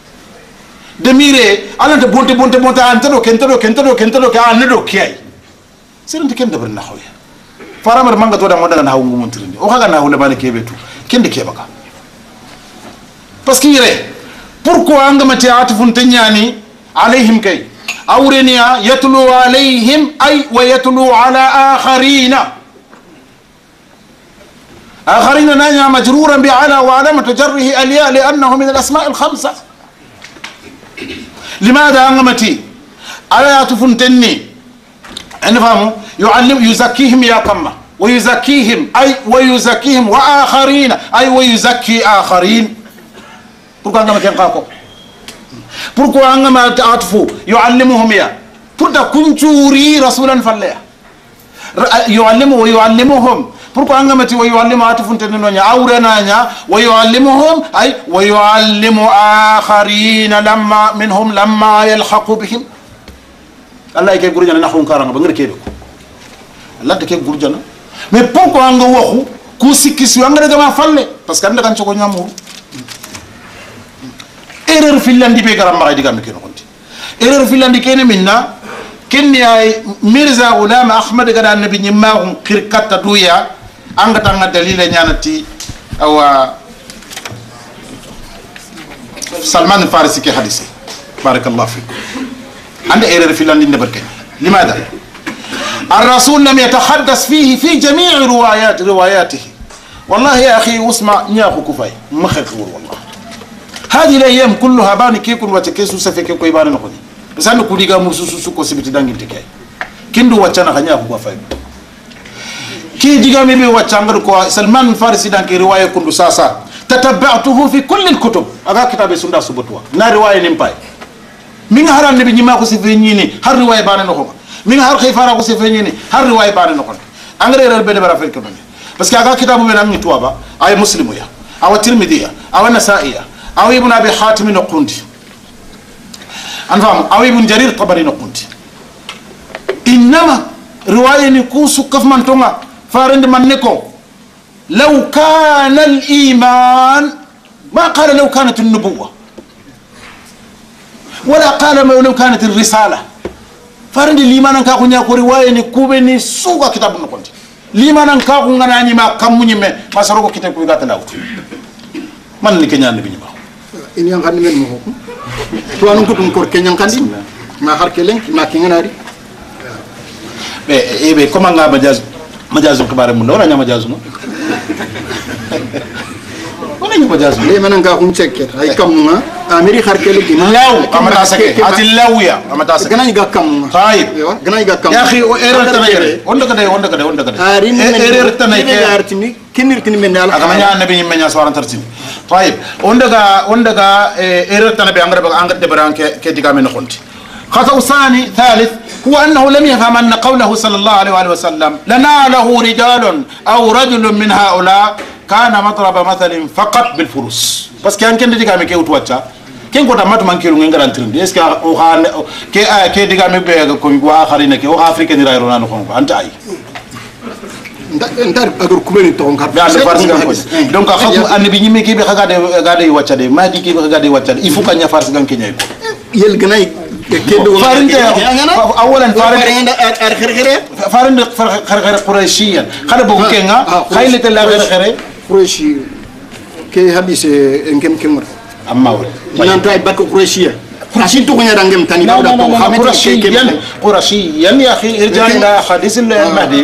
demire alante bonte bonte bonte antado kentado kentado kentado ka anado kiyai sirante kende bar nahwiya faramar manga to da modana na hawu montrinde o kaga na hawle bane kebetu kende kebaka parce que yere pourquoi anga mati atufun tanyani alaihim kay awreniya yatlu alaihim ay wa yatlu ala akharina akharina nanya majruran bi ala wa alamatu jarrihi alya li'annahu min al-asma' al-khamsa لماذا أنغمتي آيات فنتني أنا فهموا يعلم يزكيهم يا قمة ويزكيهم أي ويزكيهم وآخرين أي ويزكي آخرين pourquoi أنغمتي أنقاكم pourquoi أنغمتي أعطفوا يعلمهم يا pourquoi كنتوري رسولا فليا يعلمه ويعلمهم pourquoi angamati wa yuallimu atifunte nonya awrena nya wa yuallimuhum ay wa yuallimu akharina lamma minhum lamma yalhaqu bihim Allah ke gurjana nahun karanga bangar kebe Allah ke gurjana mais pourquoi anga waxu ku sikisi anga daga ma falle parce que anda kan ko nyamuru erreur filandi be garam ma diga me keno konti erreur filandi kene minna kenni ay Mirza Ghulam Ahmad gada nabi nyimma on kirkata duya anga tanga dalila nyanati awa Salman Farisi ke hadisi barakallahu fik عنده إيرر في لندن بركة لماذا؟ الرسول لم يتحدث فيه في جميع روايات رواياته والله يا أخي واسمع نياخو كفاي مخكور والله هذه الأيام كلها باني كيكون وتكيسو سفك كوي باني نقولي بس أنا كودي قاموا سوسو سوكو سبتي دانجي تكاي كندو واتشانا خنياخو كفاي كي ديغامي بي واتشانغر كو سلمان الفارسي دانكي رواية كندو ساسا تتبعته في كل الكتب أغا كتاب سندا سبتوا نا رواية نمباي من هر النبي نما ko sifenyini har riwaya bana no ko min har khayfara ko sifenyini har riwaya bana no ko angre rer be de bara fek non parce que aga kitabu men amni tuaba ay muslimu ya aw tirmidhi ya aw nasa'i ya aw ibn abi hatim no qundi anfam aw ibn jarir tabari no qundi inma riwaya ni kusu kaf man tonga farande man ne ko law kana al iman ma qala law kanat an nubuwah ولا قال ما لو كانت الرسالة فرند ليمان أنك أكون يا كوري كوبني سوغا كتاب نقول ليمان أنك أكون غناني ما كم مني ما ما سروق كتاب كوي قاتل أوت من اللي كنيان نبي نباه ini yang kan men mo to anu ko dum ko kenyan kandi ma har kelen ma kinganari be e be comment nga majaz majaz ko bare mun wala nya majaz no wala nya majaz le man nga ko checker ay kam nga amiri har kelen ki law amata sake ati lawya amata sake ganani ga kam طيب ganani ga kam ya akhi error tanay onda kada onda kada onda kada ari error tanay ke artini kinirtini men dal aga manya nabi ni menya swaran tartini طيب onda ga onda ga error tanay be angara angara de baranke ke diga men khonti خطأ ثاني ثالث هو أنه لم يفهم أن قوله صلى الله عليه وآله وسلم لناله رجال أو رجل من هؤلاء كان مضرب مثل فقط بالفلوس بس كان كان ديغا مي كي وتواتشا كين كوتا مات مان كيلو نغران ترند اسكو او خان كي كي ديغا مي بيغا كوم وا اخرين كي او افريكان رايرو نانو كون انت اي ndar agor kubeni to ngar ya le farsi gan ko donc xamu annabi ñi mi ki be xaga de ga de wacca de ma di ki be xaga de wacca il faut kanya farsi gan kenyay ko yel ganay كيدو فارنت اولا فارنت ارخرخره فارنت خرخره قريشيا خلي بو كينغا خايله لا خرخره قريشي كي حديث انكم كمر اما ول نانتاي باك قريشيا عشان تو غني رانغم تاني بدا تو خامت قريشيا قريشيا يا اخي ارجع الى حديث المهدي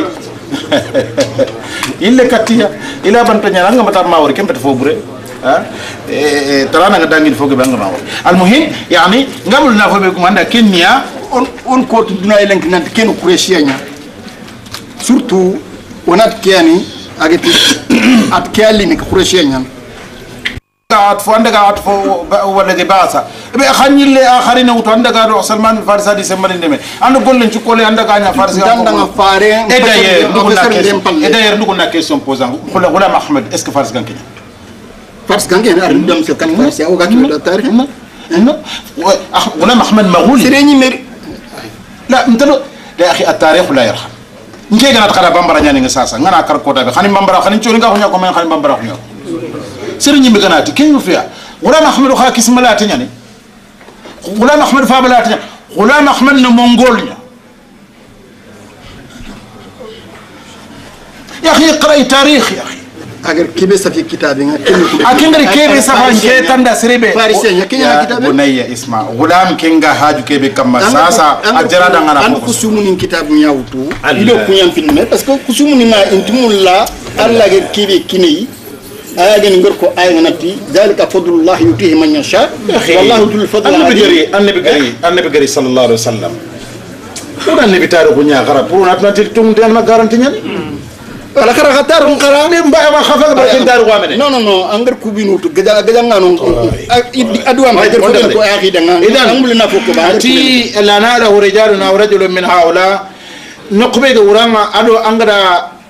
الا كاتيا الى بنت نيرانغا متار ماور كم تفوبره ها ترانا غدانغي فوق بانغ ماور المهم يعني قبل نافو بكم عندنا كينيا on on ko duna elenk nan kenu qurayshia nya surtout onat kiani agati at kiali ni qurayshia nya قاعد فو عندك قاعد فو ولا دي باسا بي خاني اللي اخرين وتو عندك قاعد سلمان الفارسي دي سمر ندمي انا قول لنج كولي عندك انا فارسي دان فاري اي داير اي داير نكون كيسيون بوزان خلا غلام احمد اسك فارس كان كده فارس كان كده ارندم سو كان فارسي او غاكي دا تاريخ غلام احمد مغولي سيريني ميري لا انت يا اخي التاريخ لا يرحم نجي غنا تخرا بامبرا نياني ساسا غنا كار كوتا بي خاني بامبرا خاني تشوري غا خنيا كو من خاني بامبرا خنيا سيرني مغناتي كينو فيها غلام احمد خا كيس ملاتي نياني غلام احمد فابلاتي غلام احمد مونغوليا يا اخي اقرا تاريخ يا اخي اگر كيبس في كتابنا اكن كيبس سافان جيتاندا سريبه فارسيا كينيا كتاب بنيه اسمع غلام كينغا حاج كيبي كما ساسا اجرا دغنا ان كسومني كتاب نياوتو يلو كونيان فيلم باسكو كسومني ما انتم لا الله غير كيبي كيني اغن غركو اي نتي ذلك فضل الله يؤتيه من يشاء والله ذو الفضل النبي غري النبي غري النبي غري صلى الله عليه وسلم ولا النبي تارو نيا غرا بور ناتنا تيم دين ما غارانتي ني wala kara khatar on kara ni mbaya ma khafa ba ken daru wamene non non non angar kubinu to gaja gaja ngano adwa ma der foden ko akhi danga angul na foko ba ti lana la rijalun aw rajulun min haula nuqbe ga urama ado angara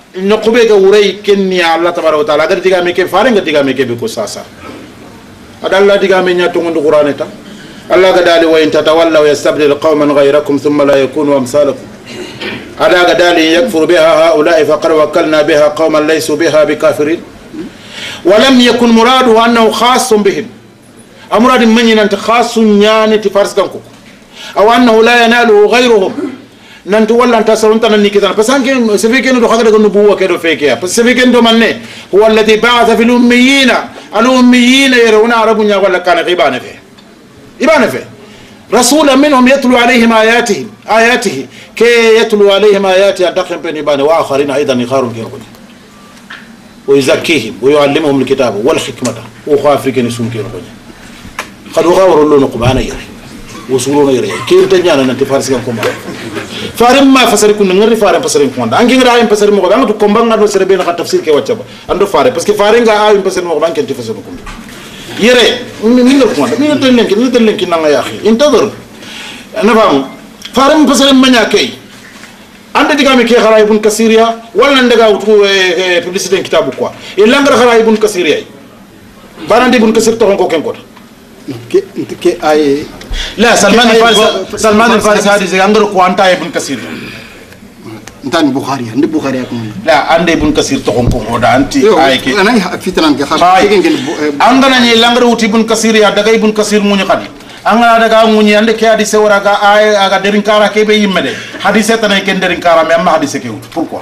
نقبه كوري كني الله تبارك وتعالى أقدر تيجا ميكي فارن تيجا ميكي بكو ساسا هذا الله تيجا مينيا تونغ القرآن تا الله قدالي وإن تتولوا يستبدل قوما غيركم ثم لا يكونوا أمثالكم هذا قدالي يكفر بها هؤلاء فقد وكلنا بها قوما ليسوا بها بكافرين ولم يكن مراده أنه خاص بهم أمراد من أنت خاص يعني تفارس كنكو أو أنه لا يناله غيرهم nanti walla anta saronta nan nikitana parce que sefike no khagada ko nubuwa kedo feke parce que sefike ndo manne huwa alladhi ba'atha fil ummiyina al ummiyina yarawna arabunya wala kana ibana fe ibana fe rasula minhum yatlu alayhim ayatihi ayatihi kay yatlu alayhim ayati adakhim bin ibana wa akharina aidan yakharun kirqun wa yuzakkihim wa yuallimuhum alkitaba wal hikmata wa khafrikin sun kirqun khadu gawru lunu qubana yari وصولنا يري كيف تجانا ننتي فارس كم كومبا فارم ما فسر كون نغري فارم فسر كون انغي غرا ايم فسر مو غانو كومبا غادو سر بين خا تفسير كي واتبا اندو فارم باسكو فارم غا ايم فسر مو غان كنتي فسر كومبا يري مين لو كون مين تلين كي ني تلين كي نغا يا اخي انتظر انا فاهم فارم فسر مانيا كي ande digami ke khara ibn kasiria wala ndaga wutu publicité kitab quoi e langra khara ibn kasiria barande ibn kasir to ko ken ko ke ke ay لا سلمان الفارس سلمان الفارس هذه زي عندنا كوانتا ابن كثير انتان بخاري عند بخاري اكون لا عند ابن كثير تكون كون ده انت هاي كي انا في تنان كي خاص عندنا ني لانغر وتي ابن كثير يا دغاي ابن كثير موني خدي angana daga munyi ande ke hadise waraga ay aga derin kara ke be yimmede hadise tanay ken derin kara me amma hadise ke pourquoi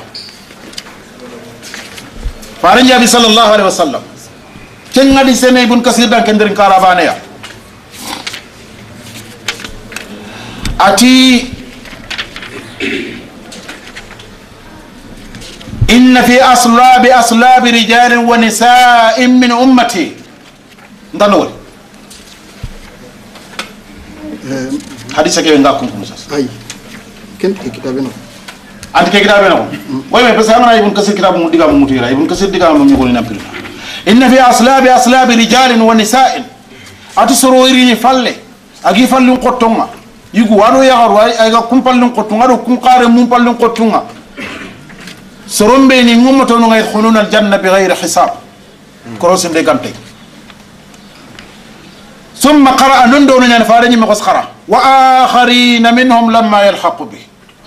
faran jabi sallallahu alaihi wasallam ken hadise ne ibn kasir dan ken derin kara bane ya ati إن في أصلاب أصلاب رجال ونساء من أمتي نقول حديث كيف نقول كمساس أي كنت كتابنا أنت كتابنا وين بس أنا يبون كسر كتاب مديكا ممتيرا يبون كسر ديكا مميقولي نبيل إن في أصلاب أصلاب رجال ونساء أتسرويري فله أجي فلون قطعنا يقول وارو يا غرو أيها كم فلون قطعنا رو كم قارن مم فلون قطعنا سرهم بيني ممتون يدخلون الجنة بغير حساب كروسين ديكانتي ثم قرأ نندون ينفارني مغسخرة وآخرين منهم لما يلحق به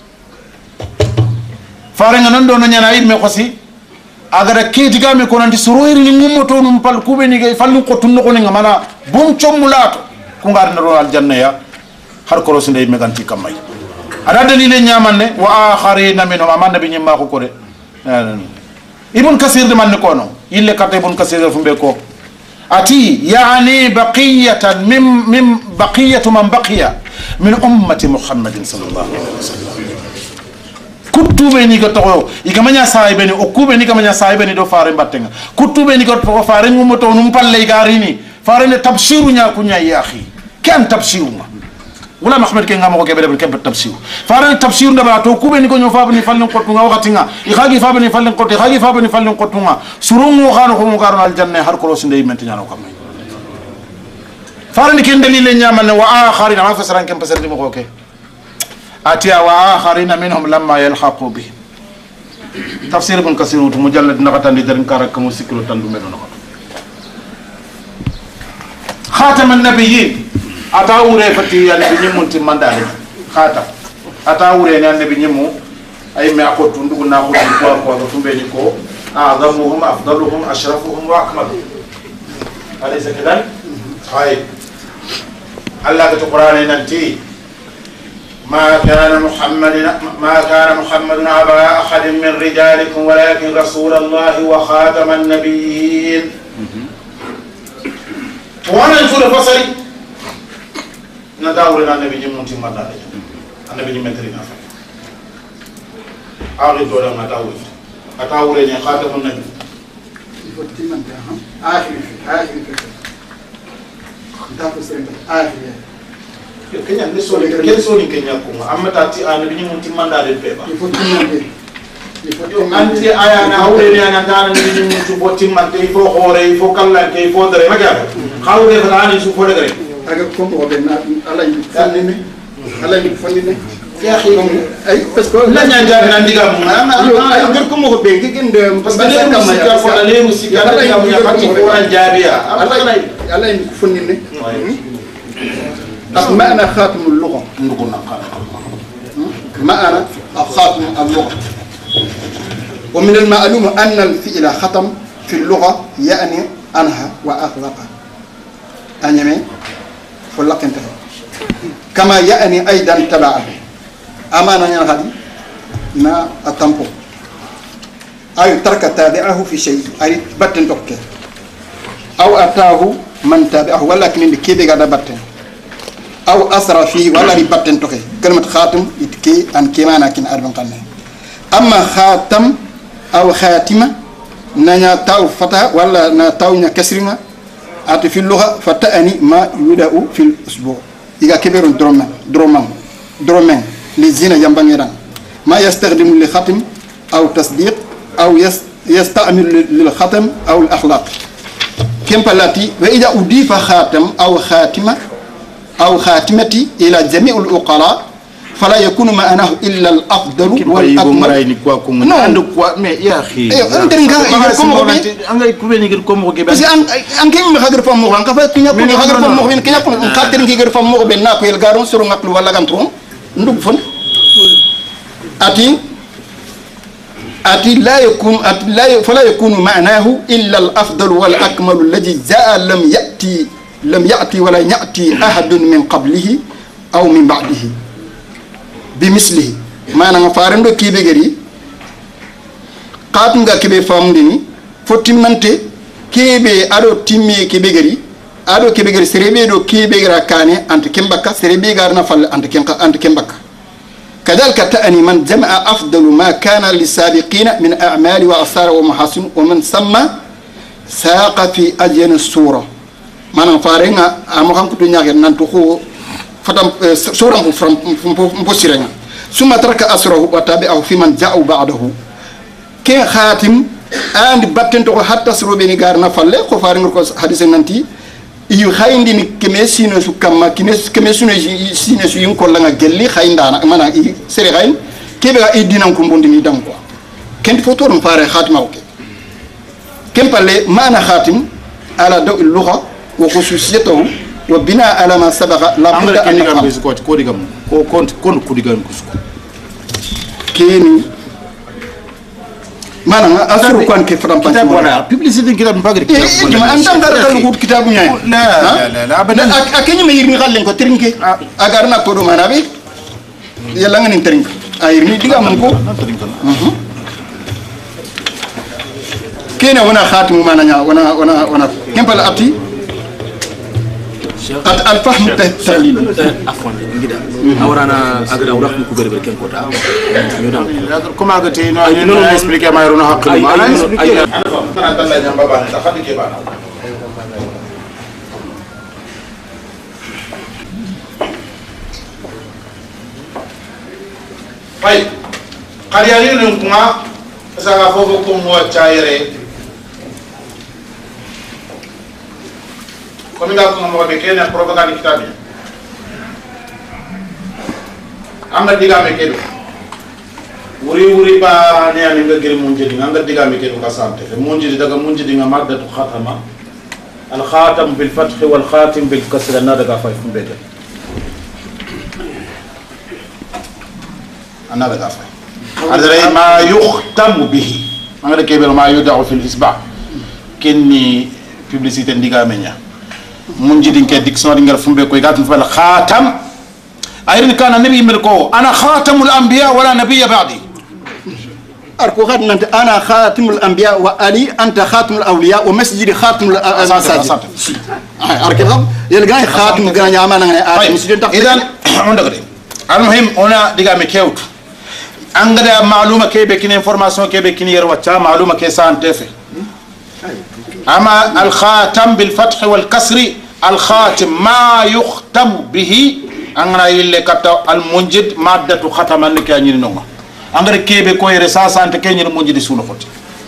فارن نندون ينعيد مغسي أجر كي تجامع كونان تسروير لممتون مبال كوبيني فلون قطعنا كونين مانا بومشوم ملاتو كونغارن رو الجنة يا هر كروسين ديك مغانتي كماي ada dalile nyamanne wa akharina minhum amanna bi nyimma ko kore ibn kasir de man ko no ille kata ibn kasir fumbe ko ati yani baqiyatan min min baqiyatu man baqiya min ummati muhammadin sallallahu alaihi wasallam kutube ni ko to igamanya saibe ni okube ni kamanya saibe ni do fare battenga kutube ni ko to fare ngum to num palle garini fare ne tabshiru nya kunya ya akhi kan tabshiru ولا محمد كين غامو كبير بالكم بالتفسير فارن التفسير ده باتو كوبني كو نفابني فلن قطنا وقتنا يخاغي فابني فلن قط يخاغي فابني فلن قطنا سرون وخانو كو مغارن الجنه هر كروس ندي منتي نانو كام فارن كين دليل نيامن واخرين ما فسران كم فسر دي مكوكي اتيا واخرين منهم لما يلحقوا به تفسير ابن كثير مجلد نقطان دي درن كارك مو سيكلو تاندو ميدو خاتم النبيين atawure fati ya nabi nyimu timandale khata atawure ne nabi nyimu ay me akotu ndugu na ko ko ko tumbe ni ko a'zamuhum afdaluhum ashrafuhum wa akmaluhum alaysa kadhalik hay Allah ka qur'ani nanti ma kana muhammadin ma kana muhammadun aba ahadin min rijalikum walakin rasulallahi wa khataman nabiyyin wa ana sura fasali na dawre na nabi jim munti manda de nabi jim mentri na fa awre do na dawre atawre ni khatamun nabi fotti man ta ha akhir akhir khata fasere akhir yo kenya ne so le ken so ni kenya ko amma tati nabi jim munti manda de peba fotti man de yo anti aya na awre ni ana dana nabi jim munti botti man te fo hore fo kallan ke fo dare maga khawre fa ani su fo de gare aga kombo be na ala yi fannine ala yi fannine يا اخي اي باسكو لا نجا من عندي قام اي غير كم هو بين كين بس انا موسيقى ولا موسيقى لا يا فاتي فورا جابيا الله الله يفنني معنى خاتم اللغه نقول معنى خاتم اللغه ومن المعلوم ان الفعل ختم في اللغه يعني انهى واغلق انيمي فلك انت كما يعني ايضا تبعه امانه يا غادي نا التامبو اي ترك تابعه في شيء اي باتن توك او اتاه من تابعه ولكن اللي كيبي غدا باتن او اسرى فيه ولا باتن توك كلمه خاتم يتكي ان كيمانا كين اربن قنه اما خاتم او خاتمه نانيا تاو فتا ولا نا تاو نيا كسرنا ات في اللغه فتاني ما يدعو في الاسبوع إذا كبر دروما دروما دروما لزينة ينبغيران ما يستخدم للختم أو تصديق أو يستعمل للختم أو الأخلاق كم بلاتي وإذا أضيف خاتم أو خاتمة أو خاتمتي إلى جميع العقلاء فلا يكون معناه إلا الأفضل والأكمل. نعم. يا أخي. أنت نقول كم هو بي؟ أنا يكون يقول كم هو كبير. بس أن أن كم يخاطر فم مغان كفاية كنيا كنيا يخاطر فم مغان كنيا كن خاطر كي يخاطر فم مغان بيننا كويل كارون سرور نقل ولا كنترون ندوب فن. أتي أتي لا يكون أتي لا فلا يكون معناه إلا الأفضل والأكمل الذي جاء لم يأتي لم يأتي ولا يأتي أحد من قبله أو من بعده. بمثله ما أنا فارندو كي بيجري قاتنغا كي بفهمني فتيمنتي كي بي أدو تيمي كي بيجري أدو كي بيجري سربي دو كي بيجرا كاني أنت كم بكا سربي غارنا فل أنت كم أنت كم بكا كذلك تأني من جمع أفضل ما كان للسابقين من أعمال وأثار ومحاسن ومن سمى ساق في أجن السورة ما أنا فارنغا أمو كنت نياغي نانتوخو فتم سورة مفرم مفسرنا ثم ترك أسره وتابعه في من جاء بعده كي خاتم عند باتن تو حتى سرو بني غارنا فله خفارن كو حديث نانتي يو خايندي ني كميسينو سو كما كينس كميسينو سينو سو ين كولا غيلي خايندانا مانا اي سري خاين كي بغا اي دينام كو بوندي ني دام كو كين فوتور مفاري خاتم اوكي كم بالي معنى خاتم على ضوء اللغة وخصوصيته وبناء على ما سبق لا بد أن نفهم كيني ما أنا أسرع كان كيف رام كتاب ولا بيبليسيتي كتاب مباغر كتاب ولا أنت أنت تقول كتاب نيا لا لا لا أبدا أكيني ما يرمي خالين كترينك أجارنا كودو ما نبي يلا عن ترينك أيرمي ديجا منكو كينا ونا خاتم ما نيا ونا ونا ونا كم بال أبتي الفهم التحليل عفوا كده اورانا اغدا وراك كو غربل كن كوتا كما غتي نو نو اسبليكي ما يرونو حق ما انا اسبليكي انا تلا جام بابا انت خدي كي بانا باي قريالين نكما ساغا فوفو مو تشايري comme nga ko mo be kene propagande kitabi amna diga me kedo wuri wuri ba ne ani nga gir munji nga nga diga me kedo ka sante munji daga munji nga maddatu khatama al khatam bil fath wal khatim bil kasr na daga fay fumbe de ana daga fay adray ma yukhtam bihi nga de kebel ma yudau fil isba kenni publicité diga me nya munji din ke dictionnaire ngal fumbe ko gatum fal khatam ayrin kana nabi milko ana khatamul anbiya wala nabiyya ba'di arko khat nante ana khatimul anbiya wa ali anta khatimul awliya wa masjid khatimul masajid arke xam yel gay khatim gana nyama na ngane a masjid tak idan on daga de almuhim ona diga me kewtu angada maaluma kebe kin information kebe kin yer wacca maaluma ke sante fe أما الخاتم بالفتح والكسر الخاتم ما يختم به أنا يلي كتا المنجد مادة ختم أنك يعني نوما أنا كيف كوي رسالة أنت كيني المنجد سونو خد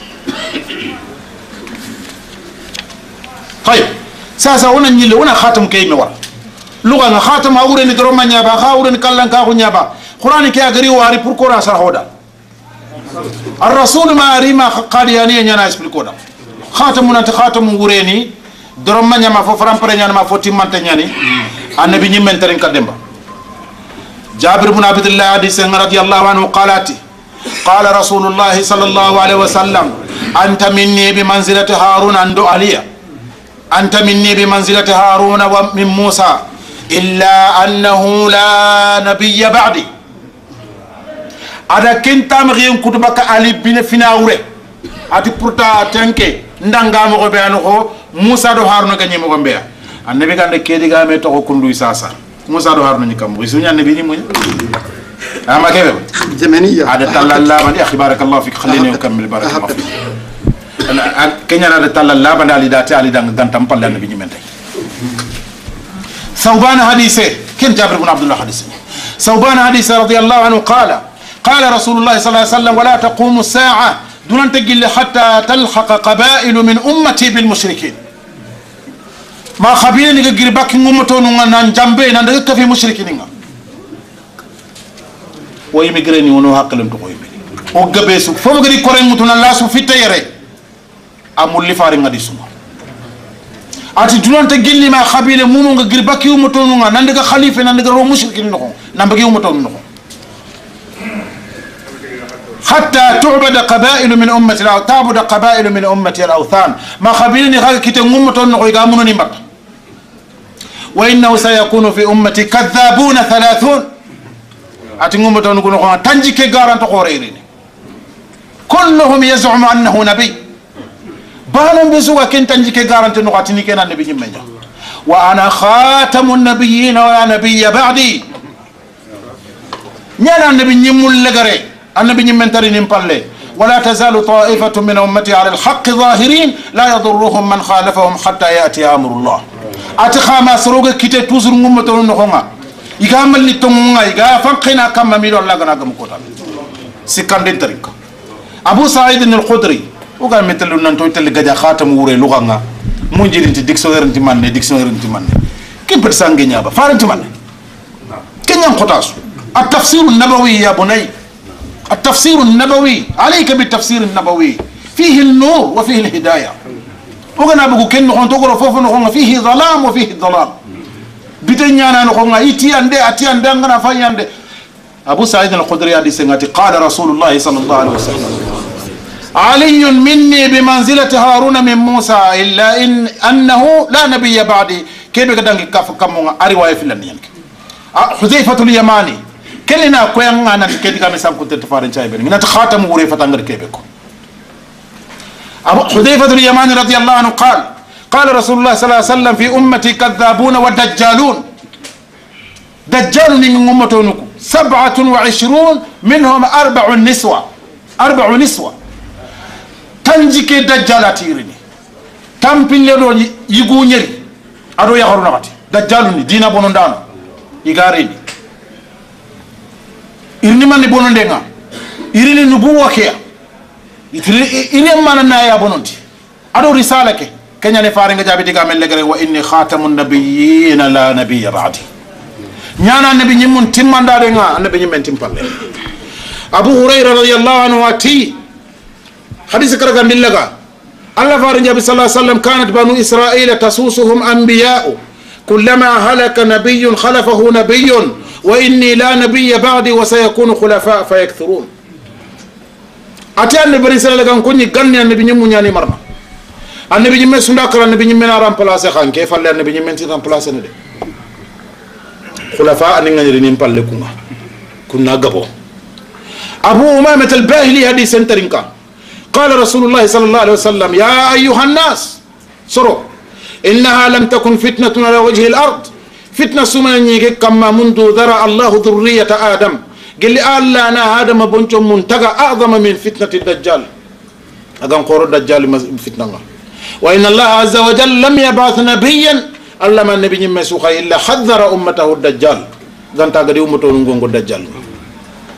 طيب ساسا هنا نيل هنا خاتم كي موا لغة خاتم أورين دروما نيابا خاورين كلن كاهو نيابا qur'ani ke agari wari pour ko rasar hoda الرسول ما ريما قادياني نيانا اسبليكو دا خاتمنا خاتم غوريني دروم ما نيما فو فرام بري نيانا ما فو تيمانت نياني النبي ني منترين كدمبا جابر بن عبد الله حديث رضي الله عنه قالاتي قال رسول الله صلى الله عليه وسلم انت مني بمنزله هارون عند علي انت مني بمنزله هارون ومن موسى الا انه لا نبي بعدي ada kentam rien kutubaka ali bin finawre ati pourta tanke ndanga mo ko be an ko Musa do Haruna ganye mo gombe annabi gande kedi ga me to ko kundu sasa Musa do Haruna ni kam risunya annabi ni mo ama kebe زمنيه ada talalla bani akhbarakallah fik khalini ukammil barakallah fik ana kenya ada talalla bani ali dati ali dang dan tampal annabi ni mentay ثوبان حديثه كن جابر بن عبد الله حديثه ثوبان حديثه رضي الله عنه قال قال رسول الله صلى الله عليه وسلم ولا تقوم الساعة دون أن تجل حتى تلحق قبائل من أمتي بالمشركين ما خبيرين يجري باك أمتون عن جنبين عند في مشركين ويمجرني ونو هقلم تقوي وجبسوا فمجري كورين متون الله سوف يتيره أمول فارين غادي سما أتي دون أن تجل ما خبيرين مو مجري باك أمتون عند خليفة عند رو مشركين نخو نبغي أمتون نخو حتى تعبد قبائل من أمتي أو تعبد قبائل من أمتي الأوثان ما خبرني خلق كتن أمتون نخو يقامون نمبر وإنه سيكون في أمتي كذابون ثلاثون أتن أمتون نخو نخو تنجي كيقاران تقوريرين كلهم يزعم أنه نبي بالهم بسوء كن تنجي كيقاران تنخو أتني كنا نبي جمعنا وأنا خاتم النبيين ولا نبي بعدي نيانا النبي نمول لغري النبي نمنتري نمبالي ولا تزال طائفة من أمتي على الحق ظاهرين لا يضرهم من خالفهم حتى يأتي أمر الله أتخا ما سروغ كتة توزر ممتون نخونا يغامل لتنغا يغا فانقنا كما ميلو الله غنا غم كوتا سكاندين تريك أبو سعيد الخدري وقال مثل نانتو يتل غجا خاتم وري لغانا منجر انت ديكسونير انت مان ديكسونير انت مان كيف برسانغي نيابا فارنت مان كنيان قطاسو التفسير النبوي يا بني التفسير النبوي عليك بالتفسير النبوي فيه النور وفيه الهداية وقنا بقول كن نخون تقول فوف نخون فيه ظلام وفيه الضلال بتنيانا نخون إتي عندي أتي عندي عندنا فاي عندي أبو سعيد الخدري حديث قال رسول الله صلى الله عليه وسلم علي مني بمنزلة هارون من موسى إلا إن أنه لا نبي بعدي كيف بدك كف كم أرواية في اللنيان حذيفة اليماني كلنا كوين أنا كذي كم سام كنت تفارن شيء بيني من تخاتم وري فتنجر كيبكو أبو حذيفة اليماني رضي الله عنه قال قال رسول الله صلى الله عليه وسلم في أمتي كذابون ودجالون دجال من أمتونكم سبعة وعشرون منهم أربع نسوة أربع نسوة تنجيك دجالات يرني تامبين لدو يغونيري أدو يغرون غاتي دجالوني دينا بونندانو يغاريني إرني من بونندنا إرني نبوة كيا إرني من نايا بونندي أدو رسالة كي كن ينفارن جابي تيجا من لغري وإني خاتم النبيين لا نبي بعدي نيانا النبي نيمون تيمان دارنا النبي نيمن تيمبال أبو هريرة رضي الله عنه أتي حديث كرغان دلغا الله فارن جابي صلى الله عليه وسلم كانت بنو إسرائيل تسوسهم أنبياء كلما هلك نبي خلفه نبي وإني لا نبي بعدي وسيكون خلفاء فيكثرون أتي النبي صلى الله عليه وسلم كوني غني النبي نيمون يعني مرنا النبي نيمن سندكر النبي نيمن رامبلاسي خان كيف الله النبي نيمن تي رامبلاسي ندي خلفاء ان غني نيمبال لكونا كنا غبو ابو امامه الباهلي حديث سنترينكا قال رسول الله صلى الله عليه وسلم يا ايها الناس سرو انها لم تكن فتنه على وجه الارض فتنه سمني كما منذ ذرى الله ذريه ادم قال لي الله انا ادم بنت منتقى اعظم من فتنه الدجال اذن قرو الدجال فتنه وإن الله عز وجل لم يبعث نبيا ألا ما النبي مسوخا إلا حذر أمته الدجال ذن تاغدي أمته نغونغو الدجال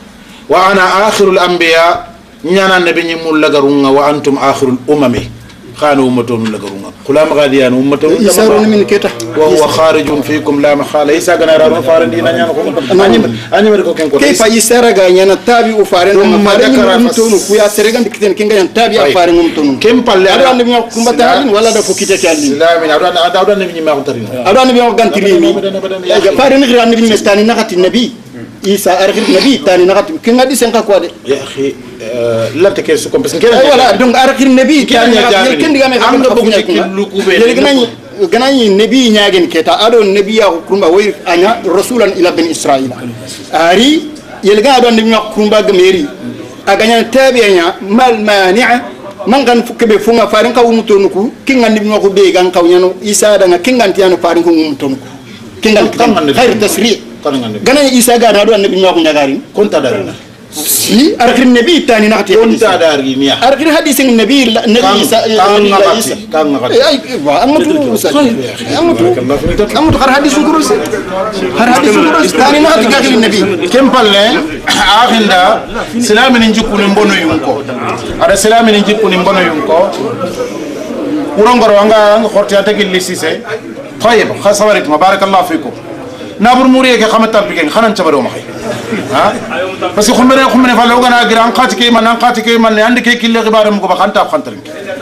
وأنا آخر الأنبياء نيانا النبي مولغرون وأنتم آخر الأمم خان أمتون لقرونا كلام غاديان أمتون يسارون من كتا وهو خارج فيكم لا محالة يسا كنا رارون فارن دينا نيانا أني أني مريكو كن كوتا كيف يسارا غانيانا تابي وفارن فارن أمتون كويا سرقان بكتن كنغا تابي أفارن أمتون كم بالله أدو أن نبيا كمبا تالين ولا دفو كتا كالين لا من أدو أن أدو أن نبيا ما كنترين أدو أن نبيا غانتريني فارن غير أن نبيا مستاني نغت النبي إيسا أرغب النبي تاني نغت كنغا دي سنقا كوادي يا أخي لا تكيسكم بس كده ولا دونك أرغب النبي تاني نغت كن ديغا مي am na bokk ci luku be léegi ganañi nabi ñagen keta aɗo nabi ya kurumba way aña rasulan ila ben israila ari yel ga aɗo nabi kurumba gameri a gañan tabi'anya mal mani'a man gan fukebe funga farin ka umutonuku kinga nabi ko be gan kawnyano isa daga kinga tiyano farin ko umutonuku kinga khair tasri' ganañi isa ga aɗo nabi ko ñagari konta darina si arkir nabi tani nakati konta darina arkir hadith nabi nabi isa kan ngati ay wa amatu amatu amatu har hadith kurus har hadith kurus tani nakati ka nabi kem palle akhinda silamin jikku ni mbono yunko ada silamin jikku ni mbono yunko urongoro anga khorti atagil lisise طيب خسرت بارك الله فيكم نابر موريه كي خمت تامبيكين خنان تبرو مخي ها بس خمري خمري فالو غنا غران قاتكي من قاتكي من عندك كي غبار مكو بخانتا خانترين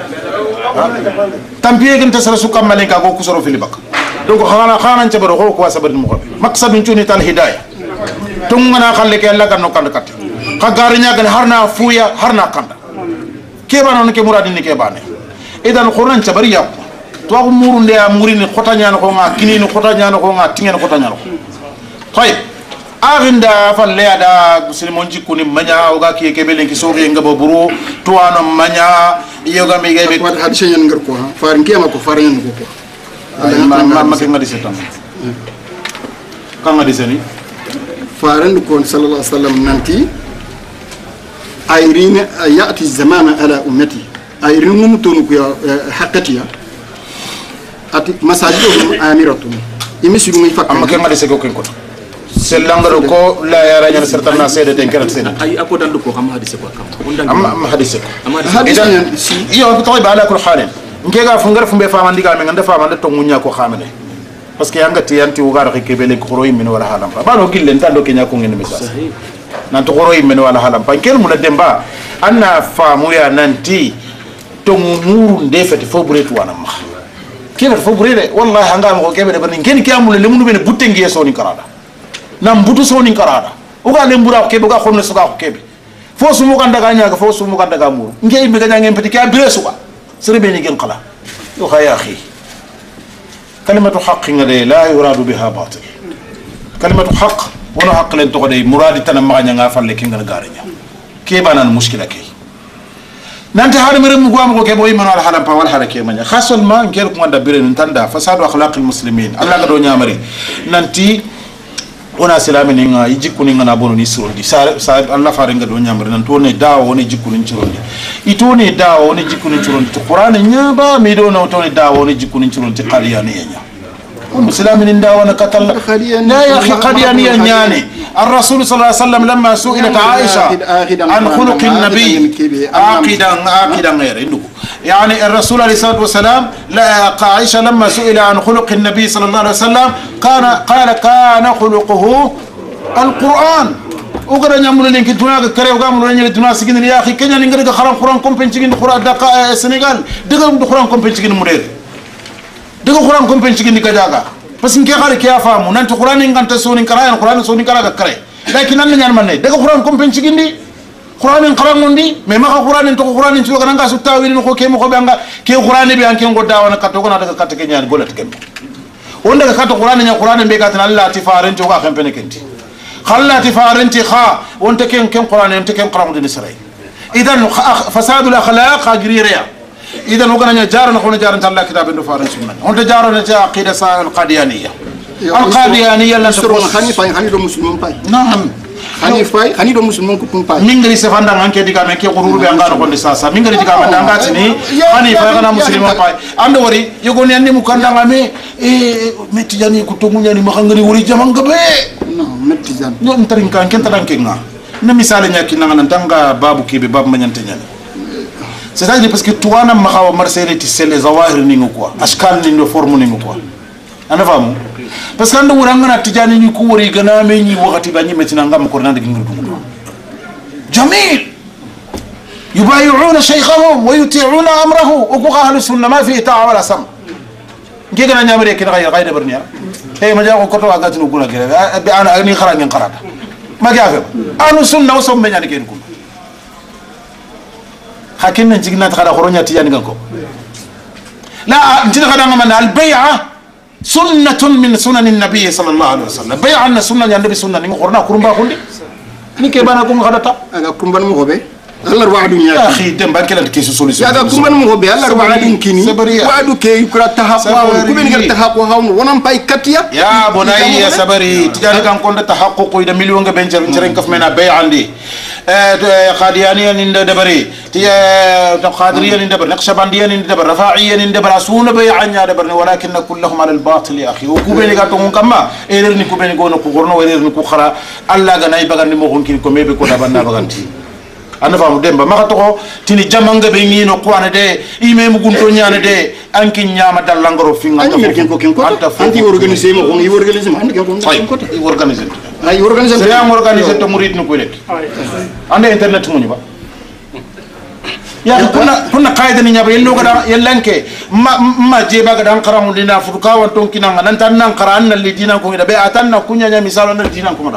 تامبيكين تسر سوكا ماليكا كو كسرو في لبك دونك خانا خانا تبرو كو كوا صبر مخ مقصد نتوني تال هدايه تونغنا خليك الله كانو كان كات خغارنيا غن هرنا فويا هرنا كان كيبانون كي مرادين كي باني اذا القران تبريا to murunde ya murini khota nyano ko nga kinini khota nyano ko nga tingen khota nyano tay aginda falle ada muslimon jikuni manya oga ki kebelen ki soge ngaba buru to ano manya yoga mi gebe wat hadise nyen ngar ko farin kema ko farin nyen ko ma ma ma ke ngadi setam kan ngadi seni farin ko sallallahu alaihi wasallam nanti ayrin yati zamana ala ummati ayrin mumtonu ko haqqatiya ati masajiduhum amiratun imisiru mi fakka amma ke ngadi se ko ken ko sellangaro ko la yara nyana certana sede ten kerat sede ay ako dandu ko xam hadise ko kam amma amma hadise hadise iyo ko tawi ala kul halin ngega fu ngar fu be fama ndiga me nganda fama to munya ko xamene parce que yanga ti yanti ugar ke bele ko roy min wala halam ba no gillen tando ke nyako ngene message nan to roy min wala halam pa kel mu na demba anna famu ya nanti to muru ndefete fo buretu wana ma kebe fo burede wallahi hanga mo kebe de bani ngeni kiamul le munu bene butte ngiye soni karada nam butu soni karada uga le mbura kebe uga khonne suga kebe fo sumu kan daga nyaga fo sumu kan daga muru ngey mi ganya ngem peti ka bire suga sere beni gen qala yo khaya akhi kalimatu haqq ngade la yuradu biha batil kalimatu haqq wono haqq len to de muradi tan ma nga falle ki ngal garanya kebe nan mushkila kay nanti hada mere mu gwamu ko ke boy man wala halam pa wala hada ke manya khasol ma ngel ko ngada bire tanda fasadu akhlaq al muslimin allah ga do nyamari nanti ona silami ni nga yijikku ni ngana bonu ni surondi sa sa allah faare ga do nyamari nan to ne dawo ne jikku ni surondi ito ne dawo ne jikku ni surondi to qur'an nyaba mi do no to ne dawo ne jikku ni surondi qaliyani nya مسلمين داونا قتل لا يا أخي قديانية يعني الرسول صلى الله عليه وسلم لما سئلت عائشة عن خلق النبي عاقدا عاقدا غير يعني الرسول عليه الصلاة والسلام لا عائشة لما سئل عن خلق النبي صلى الله عليه وسلم كان قال كان خلقه القرآن وقرا نعمل لين كدونا كري وقامل لين الدنيا سكين يا أخي كنا نقدر خرام خرام كومبنشين دخرا دقا السنغال دقا دخرام كومبنشين مدير دغه قران کوم پنځ کې نکاجاګه پس ان کې خاله کې افهمو نن ته قران انګنت سونی قران قران سونی کراګه کرے لكن نن ñaan man ne دغه قران کوم پنځ کې ndi قران قران ngondi mais ma قران to قران to ga nga su tawil ko ke mo ko be nga ke قران be an ke ngoda wana katto ko na daga katte ke ñaan golet ken on daga katto قران ñaan قران be gatin Allah tifaren to ga xam pene kenti khalla tifaren ti kha on te ken ken قران on te ken قران din israi idan fasad al akhlaq agriya إذا وقنا جارنا خونا جارنا الله كتاب إنه فارن سمنا هون تجارنا جا عقيدة سا القاديانية القاديانية لا تقول خاني فاي خاني دو مسلمون باي نعم خاني فاي خاني دو مسلمون كوبون باي مين غري سفان دعان كي ديكا مين كي غرور بيانغانو كون دساسا مين غري ديكا مين دعان تني خاني فاي خنا مسلمون باي أنا وري يقول يعني مكان دعان مي إيه متجاني كتومون يعني مخان غري وري جمان كبه نعم متجان يوم ترين كان كن تران كينغا نمثالnya كنا نتانغا بابو كي بباب منينتنيا c'est-à-dire parce que toi na makhawa marseille ti c'est les zawahir ningu quoi ashkal ningu forme ningu quoi ana famu parce que ando wuranga na tijani ni ko wori gana me ni wakati ba ni metina ngam ko nande ngi ngi jamil yubay'una shaykhahum wa yuti'una amrahu wa ko ahlu sunna ma fi ta'a wala sam ngi gana nyamre ki ghayr ghayr barniya tay ma jago ko to agati no guna gere be ana ni khara ngi kharata ma gafe ahlu sunna wasum me nyani ken ko hakin nan jigna ta khara khoronya tijani ngako la ntina khada ngam al bay'a سنة من سنن النبي صلى الله عليه وسلم بيع عنا سنة النبي سنة نيم قرنا كرمبا كندي نيكي بانا كون غدتا aga kumban mo hobe Allah wa'adu nya يا اخي دم بان كلا كيسو solution aga kumban mo hobe Allah wa'adu kini wa'adu ke yukra tahaqqa kuben gar tahaqqa hawn wonam pay katiya يا بني يا صبري تجاري كان كون تحقق إذا مليون بنجر نشرين كف منا بيع عندي قاديانية ندبري تيا قادرية ندبر نقشبندية ندبر رفاعية ندبر أسون بيع عنيا ندبر ولكن كلهم على الباطل يا أخي وكوبيني كاتون كما إيرني كوبيني كونو كورنو إيرني كوخرا الله غناي بغاني مغون كين كومي بكو دابنا بغانتي أنا فاهم دمبا ما كتوه تيني جامعة بيني نقوانه ده إيمي مغنتو نيانه ده أنكي نياما دالانغرو فينغ أنت ميركين كوكين كوتا أنت يورغانيزي مغون يورغانيزي ما عندك كوكين كوتا يورغانيزي أي يورغانيزي سريان يورغانيزي تمريد نقولك عند إنترنت موني با يا كنا كنا قاعدة نيابا يلو كذا يلانك ما ما جيبا كذا نكرام لنا فرقا وانتون كنا ننتان نكران اللي دينا كومي ده بيعتان نكونيا نيا مثال اللي دينا كومي ده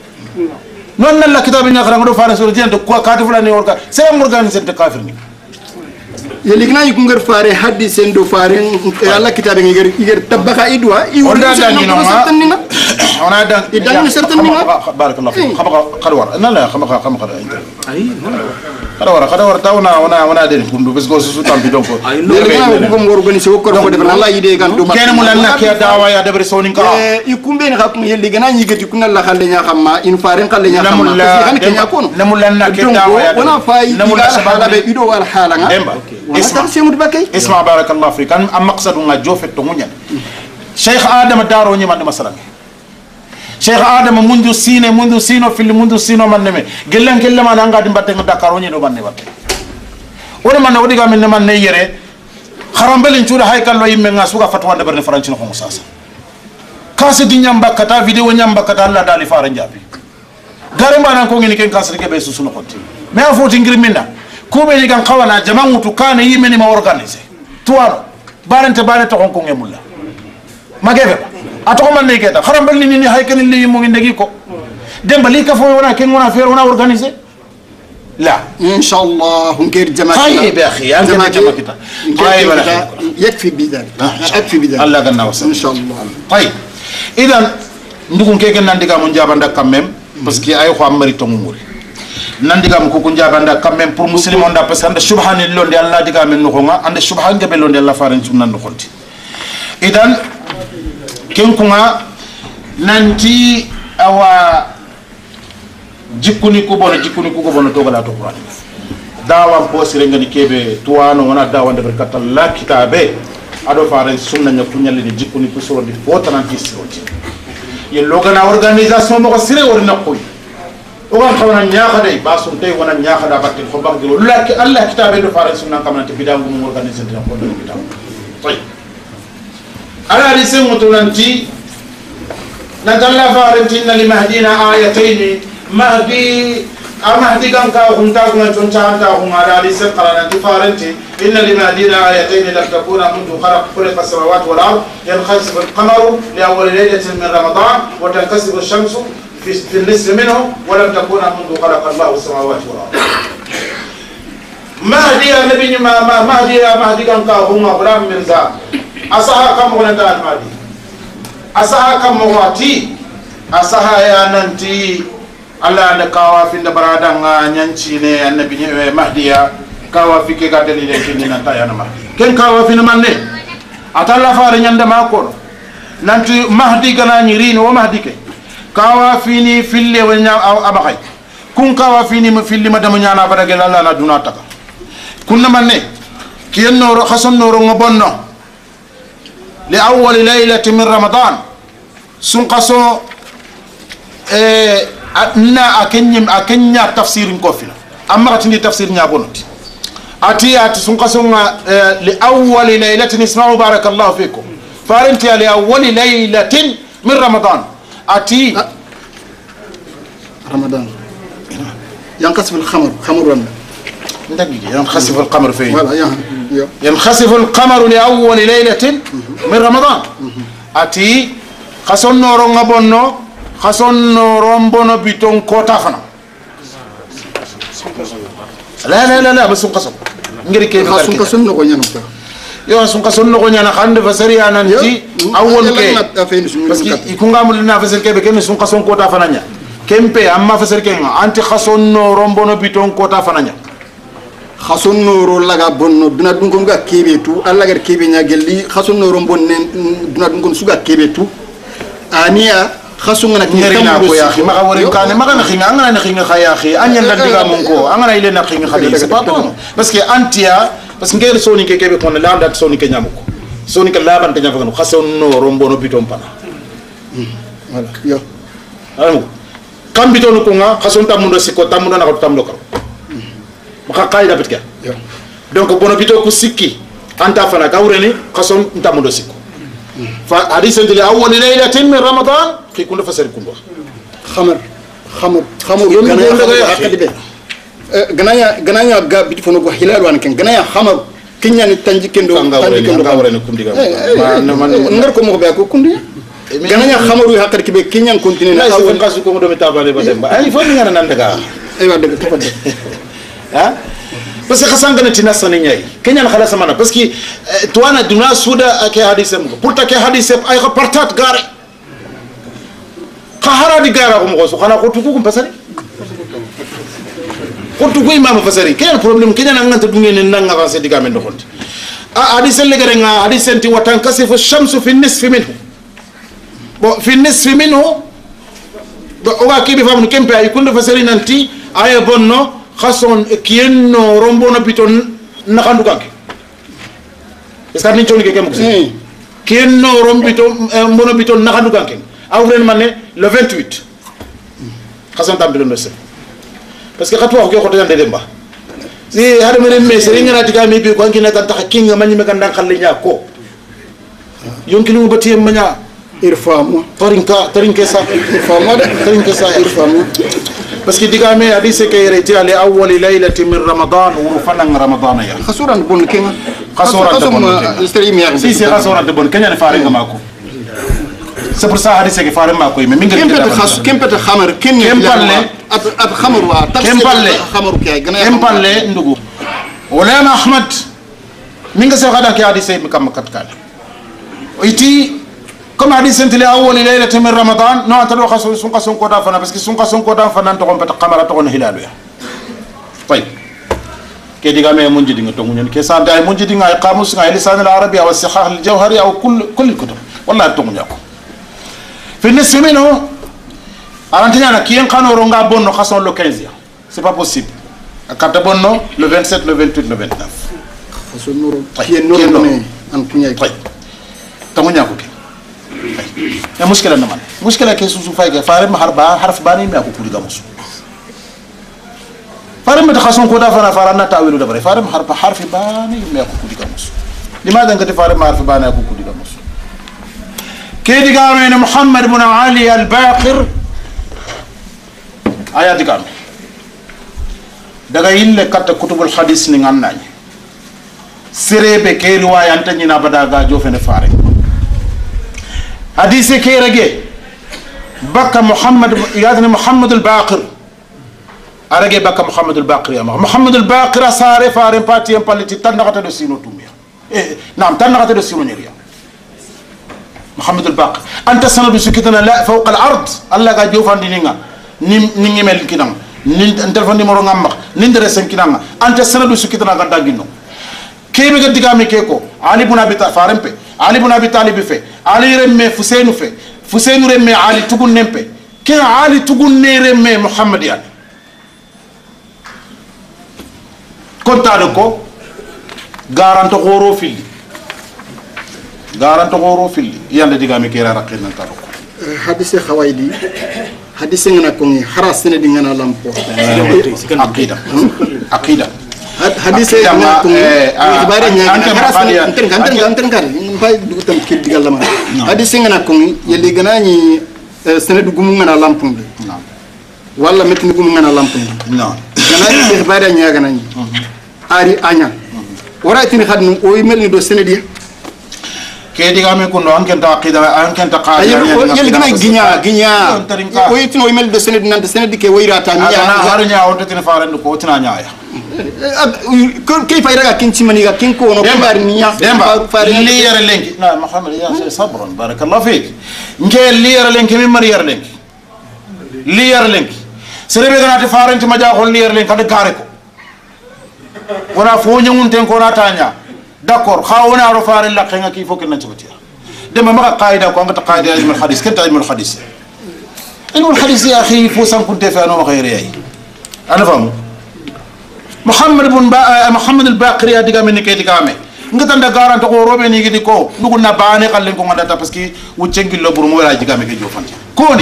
نون الله كتابنا كرام دو فارس ولدينا دو كاتب فلاني وركا سيم أورغانيزي تكافرني يليكنا يكون غير فاري حدي سندو فاري الله كتابه يغير يغير تبقى إدوا يوردا دانينا ما أنا دان دان سرتنينا بارك الله فيك خبق خدوار لا لا خبق خبق أي خدوار خدوار تاونا ونا ونا دين كندو بس قوس سو تام بيدونكو يليكنا يكون أورغانيزي وكر فدي بنا الله يدي كان دوما كان مولانا كيا دعوة يا دبر سونين كا يكون بين خاكم يليكنا يجي يكون الله خلينا خما إن فارين خلينا خما بس كان كنيا كونو نمولانا كيا دعوة يا ونا فاي نمولانا شباب بيدو والحالة اسمع اسمع بارك الله فيك أنا مقصد ما جوف التمونيا شيخ آدم دارو ني من مثلا شيخ آدم منذ سين منذ سين في منذ سين من نمي قلن كل ما نانغا دم باتن دكاروني دو من نبات ولا من ودي من من نيره خرام بلين تشودا هاي كان لو يمنا سوغا فتوى دبر فرنسي نخو مساسا كاسي دي نيام بكتا فيديو نيام بكتا الله دالي فارن جابي غارم بانان كو ني كين كاسري كبي سوسو نخوتي مي افوتي غير منا كوبي لي كان خوانا جماعه تو كان يمني ما اورغانيزي توانو بارنت بارنت كون كون يمولا ما جيبه اتوكو من نيكتا خرام بل ني هاي كان لي مو ندغي كو ديم بالي كفو ونا كين ونا فير ونا اورغانيزي لا ان شاء الله غير جماعه طيب يا اخي انت جماعه كده طيب يكفي بذلك يكفي بذلك الله غنا وسلم ان شاء الله طيب اذا ندوكو كيكن نانديغا مون جاباندا كامم باسكو اي خو امري تموري nandiga ko ko jabanda quand même pour muslim onda parce que subhani londe allah diga men no nga ande subhan gabe londe allah faran sunnan no xonti idan ken ko nga nanti awa jikuni ko bono jikuni ko bono to gala to qur'an dawa ko sire ngani kebe tuwano wana dawa de barkata la kitabe ado faran sunna nya kunyalle ni jikuni ko soro di fotananti siroti ye logana organisation mo ko sire wor na koy وان خونا نياخا داي باسون تاي وانا نياخا دا باتي خو باخ ديلو لا الله كتابه دو فارس سنن كامنا تي بيدام مو اورغانيزي دي كو دو بيدام طيب على رسم متولنتي نتلا فارنتي ان لمهدينا ايتين مهدي امهدي كان كا كنتا كنا تونتا تا هم على رسم قرانتي فارنتي ان لمهدينا ايتين لم تكون منذ خلق خلق السماوات والارض ينخسف القمر لاول ليله من رمضان وتنكسر الشمس في في النصف منه ولم تكون منذ خلق الله السماوات والارض مهدي يا نبي ما ما مهدي يا مهدي كان كاهم ابراهيم من ذا اصحى كم ولد المهدي اصحى كم واتي اصحى يا ننتي الله ان كاوا في البرادا نانشي ني النبي مهدي يا كاوا في كي غادلي لي في نتا يا مهدي كن كاوا في من ني اتلا فار نيند ما كو نانتي مهدي كان نيرين ومهدي كي kawa fini fille wanya abakai kun kawa fini mu fille madama nyana badage lalla na dunata ka kunna manne kiyen noro khason noro ngobonno li awwal laylati min ramadan sun qaso eh na akenyim akenya tafsirin ko fila amma katindi tafsir nya bonoti ati ati sun qasunga li awwali laylatin isma'u barakallahu fikum farinti li awwali laylatin min ramadan ati رمضان ينقصف الخمر خمر ولا دقيقة ينخسف القمر فين ولا يا ينخسف القمر لأول ليلة من رمضان أتي خسون نورون غبونو خسون نورون بونو بيتون كوتا فنا لا لا لا لا بس قسم ngiri ke خاصون كسون نو غنيا نتا yo sun kason no nyana khande fasari anan ti awon ke parce que ikunga mul na fasari ke be ken sun kason kota fananya kempe amma fasari ke anti khason no rombono biton kota fananya khason no ro laga bonno duna dun ko ga kebe tu alla gar kebe nya gelli khason no ro bonne duna dun ko suga kebe tu ania khason na ngari na ko ya khi maka wori kane maka na khinga ngana na khinga khaya khi anya na diga mon ko angana ile na khinga khali c'est pas bon parce que antia parce que ngel soni ke kebe kon la ndat soni ke nyamuko soni ke laban te nyamuko khason no rombono biton pana voilà yo amu kam biton ko nga khason tamundo siko tamundo na ko tamdo ko maka qaida bitka donc bono bito ko sikki anta fana gawreni khason tamundo siko fa hadith ndili awwal laylatin min ramadan ki kun fasar kun wax khamar khamar khamar ganaya ganaya ganaya ga biti fono go hilal wan ken ganaya khamar kinya ni tanji kendo tanji kendo gawreni kundiga man ngar ko mo be ko kundi ganaya khamaru hakkati kibe kinya continue na awon kasu ko do mi tabale ba dem ba ay fo mi ngana nan daga ay wa deug tafadde ha parce que khasan gana tina sani nyai kenya na khala samana parce que tuana duna suda ke hadith mo pourta ke hadith ay ko partat gare khahara di gara ko mo so khana ko tuku ko pasari ko tuku imam fasari kenya problem kenya na nganta dungen na nga avance diga men do xonti a hadith le gare nga hadith senti watan kasifu shamsu fi nisfi minhu bo fi nisfi minhu do o ga kibi famu kempe ay kunde fasari nanti ay bonno khason kienno rombono biton nakandu kanke est-ce que ni toni ke kemu kienno rombito mono biton nakandu kanke awren mané le vingt-huit khason tambilo no se parce que khatwa ko ko tande demba si hade menen me seri ngana diga mi bi ko ngina tan tax kinga manyi me kan dan khalle nya ko yonkilu bati manya irfamu tarinka tarinke sa irfamu tarinke sa irfamu parce que diga me hadith ke reti ali awwal laylati min ramadan wa fanan ramadan ya khasuran bon kenga khasuran de bon istri mi si si khasuran de bon kenya faare ngama ko c'est pour ça hadith ke faare mako me minga kempete khas kempete khamar kenni kempalle at at khamar wa kempalle khamar kay gana kempalle ndugu ulama ahmad minga se khada ke hadith mi kam kat kala iti comme hadith sentile awwal laylatin min ramadan no atado khasun sun qasun ko da fana parce que sun qasun ko da fana to kompata qamara to on hilalu ya tay ke diga me mun jidi ngato mun ke sa day mun jidi ngay qamus ngay lisan al arabiyya wa sihah al jawhari aw kull kull kutub wallahi to munyako fi nisfi minhu arantina na kien khano ronga bonno khason le quinze ya c'est pas possible akata bonno le vingt-sept le vingt-huit le vingt-neuf khason nuro kien nuro me an kinya tay to munyako ke ya mushkila na man mushkila ke susu fayga faare ma harba harf bani mi ko kudi gamusu faare ma khason ko da fana faara na tawilu da bare faare ma harfa harfi bani mi ko kudi gamusu limadha ngati faare ma harf bani ko kudi gamusu ke diga me muhammad ibn ali al-baqir aya diga daga ille katta kutubul hadith ni ngannani serebe ke riwaya antani na badaga jofene faare حديث كيرجي بكى محمد يادني محمد الباقر أرجع بكى محمد الباقر يا محمد الباقر صار فارم باتي ام بالتي تنقط السينو توميا إيه نعم تنقط السينو نيريا محمد الباقر أنت سنة بسكتنا لا فوق الأرض الله قاعد يوفان دينينا نيم نيمل كنا نين تلفون دي مرو ngamba نندرسن كنا أنت سنة بسكتنا قاعد داغينو كيف قد دعامي كيكو علي بن أبي طالب فارم به علي بن أبي طالب في علي رمي فسين في فسين رمي علي تقول نمبي كي علي تقول نرمي محمد يعني كنت أدوكو غارانتو غورو فيلي غارانتو غورو فيلي يالا دعامي كيرا ركين نتاروكو حديث خوايدي حديث ngana ko ni harasene di ngana lampo عقيدة عقيدة hadise ngana ko ibare nya anten kan anten anten kan mbay du tam kil digal lama hadise ngana ko yeli gana ni senadu gumu ngana lampunde walla metni gumu ngana lampunde non gana ni ibare nya gana ni ari anya wara tini khadnu o melni do senedi ke diga me ko non ken ta aqida an ken ta qada yeli gana ginya ginya o yitino o melni do senedi nante senedi ke wayrata mi ya na har nya o tetene faran ko tina nya ya كيف يرجع كنتي مني كين كونو كبار ميا اللي يرى لينك لا محمد يا صبرا بارك الله فيك نجي اللي يرى لينك من مر يرى لينك اللي يرى لينك سربي غنا تفارنت ما جا خول يرى لينك هذا كاركو ونا فوني مونتين كونا تانيا داكور خاونا رو فار لا خنا كيف كنا تبتيا دم ما قاعده كون قاعده علم الحديث كنت علم الحديث علم الحديث يا اخي فوسان كنت فانو غير ياي انا فاهم محمد بن با... محمد الباقري اديغا من كيتي كامي ngata nda garanta ko robe ni gidi ko ndugu na baane kallen ko ngata parce que wuccengi lo bur mo wala jiga me ke jofanti koni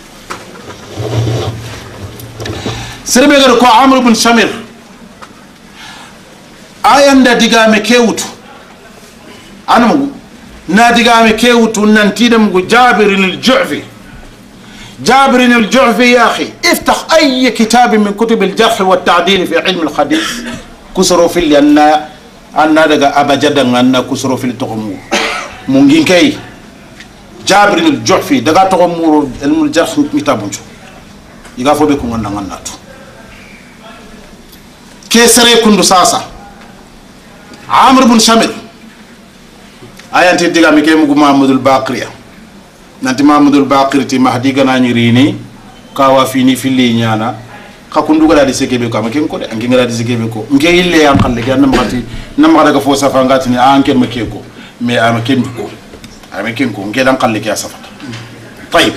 serbe gar ko amr ibn shamir ayanda diga me kewutu anamu na diga me kewutu nan tidam go jabir al-ju'fi جابر الجعفي يا أخي افتح أي كتاب من كتب الجرح والتعديل في علم الحديث كسروا في اللي أن أن هذا أبجدا أن كسروا في التقمور ممكن كي جابر الجعفي دقا تقمور علم الجرح متابنجو يقافوا بكم أن نغناتو كيسر يكون ساسا عامر بن شامل آيان تدقى مكي مقو محمد الباقرية nanti mamadou bakir ti mahdi gana nyirini kawa fini fili nyana ka kunduga da sekebe ko amaken ko de angi ngara di sekebe ko nge ille yan khalle gan namati namara daga fo safa ngati ni anken make ko me amaken ko amaken ko nge dan khalle ya safata tayib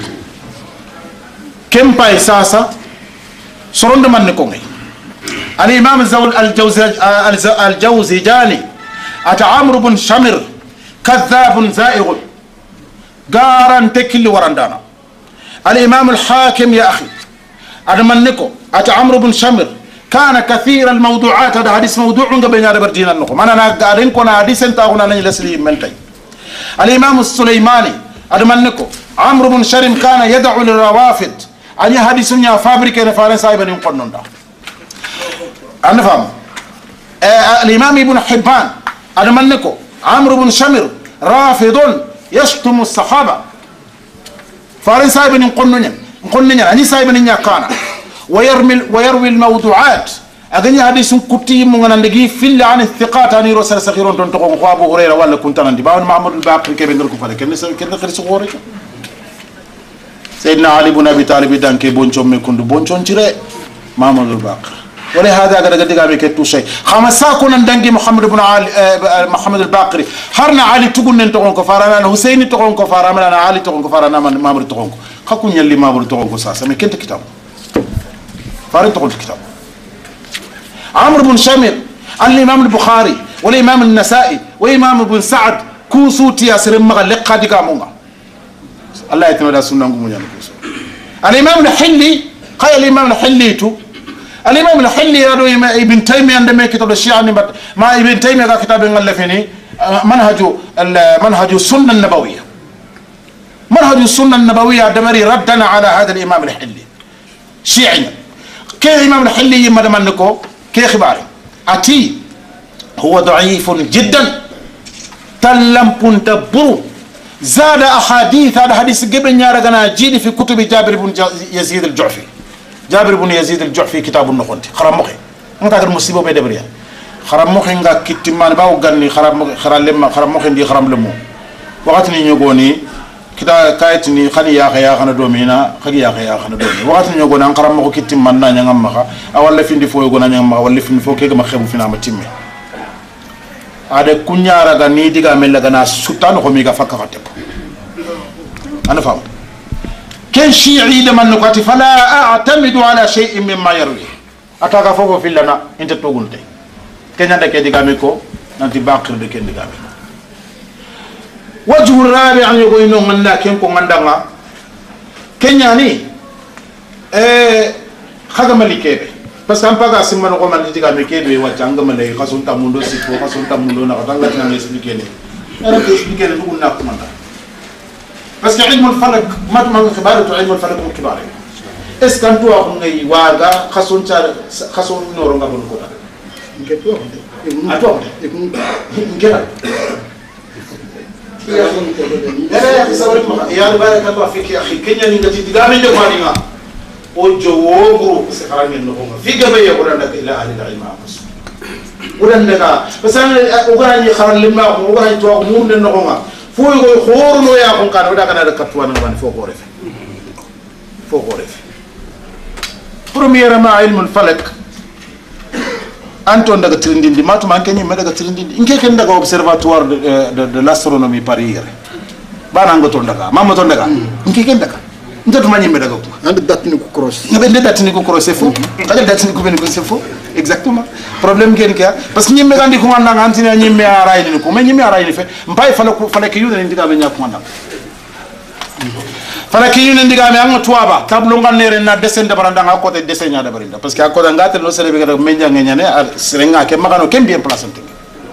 kem pay sasa soronde man ko ngi al imam zawl al jawzi al jawzi jani ata amr ibn shamir kadhab za'ig قارن تكل ورندانا الإمام الحاكم يا أخي أنا منكو أتى عمرو بن شمر كان كثير الموضوعات هذا حديث موضوع قبل أن بردين النقم أنا قارن كنا حديث أنت أقولنا نجلس من تي الإمام السليماني أنا منكو عمرو بن شرم كان يدعو للروافد أني حديث يا فابريك نفارن سايبن ينقلون ده أنا فاهم آه الإمام ابن حبان أنا منكو عمرو بن شمر رافض يشتم الصحابة فارن سايبن ينقلون ينقلون أني سايبن ينقانا ويرمي ويروي الموضوعات أغني حديث كتي من عندي في اللي عن الثقات أني رسل سخيرون تنتقون أبو هريرة ولا كنت عندي بعد محمد الباقر كيف بنقول فلك كن كن غير سخوري سيدنا علي بن أبي طالب دان كي بونشوم مكون بونشون شري محمد الباقر ولهذا قد قد قام يكتو شيء خمسة كنا ندنجي محمد بن علي محمد الباقري هرنا علي تقول نتقون كفارنا حسين تقون كفارنا أنا علي تقون كفارنا من مامر تقون خكون يلي مامر تقون كساسة من كنت كتاب فارن تقول الكتاب عمرو بن شامر الإمام البخاري والإمام النسائي وإمام ابن سعد كوسوتي أسر مغلق قد قامونا الله يتمنى السنة نقول الإمام الحلي قال الإمام الحلي تو الإمام الحلي يادو ابن تيمية عندما كتب الشيعة ما ابن تيمية قال كتاب غلفني منهج منهج السنة النبوية منهج السنة النبوية دمري ردنا على هذا الإمام الحلي شيعي كي الإمام الحلي يمد منكو كي خباري أتي هو ضعيف جدا تلم كنت برو زاد أحاديث هذا حديث قبل نيارغنا جيدي في كتب جابر بن يزيد الجعفي جابر بن يزيد الجعفي كتاب النخونتي خرام مخي انت غير مصيبه بي دبريا خرام مخي nga kitman baw ganni خرام خرام لما خرام مخي دي خرام لمو وقتني نيغوني كتا كايتني خني يا خيا خنا دومينا خغي يا خيا خنا دومي وقتني نيغوني ان خرام مخو kitman na ñangam maxa awalla findi fo yogona ñangam maxa walla findi fo kega ma xebu fina ma timme ade kunyara ga ni diga mel ga na sultan ko mi ga fakka fatek ana fam كان شيعي لمن نقاتي فلا أعتمد على شيء مما يروي أتاك فوق في لنا أنت تقول تي كان عندك يدي كاميكو نانتي باكر دي كان دي كاميكو وجه الرابع أن يقول إنه من لا كن كون عندنا كان يعني إيه خدم اللي كيبه parce que ampaga simman ko man diga me kebe wa janga male kasun tamundo siko kasun tamundo na katanga na me expliquer ne ana ko expliquer ne dugul na ko man parce que ilmu al-falak mat man khibaratu ilmu al-falak ko kibar est ce que antu wa ngai waga kasun cha kasun noro ngabon ko ta ngeto ato ngera ya ya barakallahu fiki akhi kenya ni ngati diga me de kwaninga وجوه سكران النقوم في قبل يقول لك إلى أهل العلم أقص ولا لك بس أنا أقول خرج لما أقول يتوه مون النقوم فوق خور لو يأكل كان ولا كان هذا كتوان من فوق غرف فوق غرف برمير ما علم الفلك أنتم دك ترندين دي ما تمان كني ما دك ترندين إنك كن دك observatoire de de l'astronomie Paris بنا نقطون دك ما مطون دك إنك كن دك nda tuma nyimbe daga ko ande datini ko cross ngabe nda datini ko cross c'est faux kaga datini ko ben ko c'est faux exactement problème ken ka parce que nyimbe gandi ko nganda ngantini nyimbe aray ni ko mais nyimbe aray ni fe mbay fala ko fala ke yuna ndiga be nyak nganda fala ke yuna ndiga me anga tuaba tablo nganere na dessin de baranda nga côté dessin nya de barinda parce que a côté ngatel no sele be ga menja ngene serenga ke magano kem bien place ntinga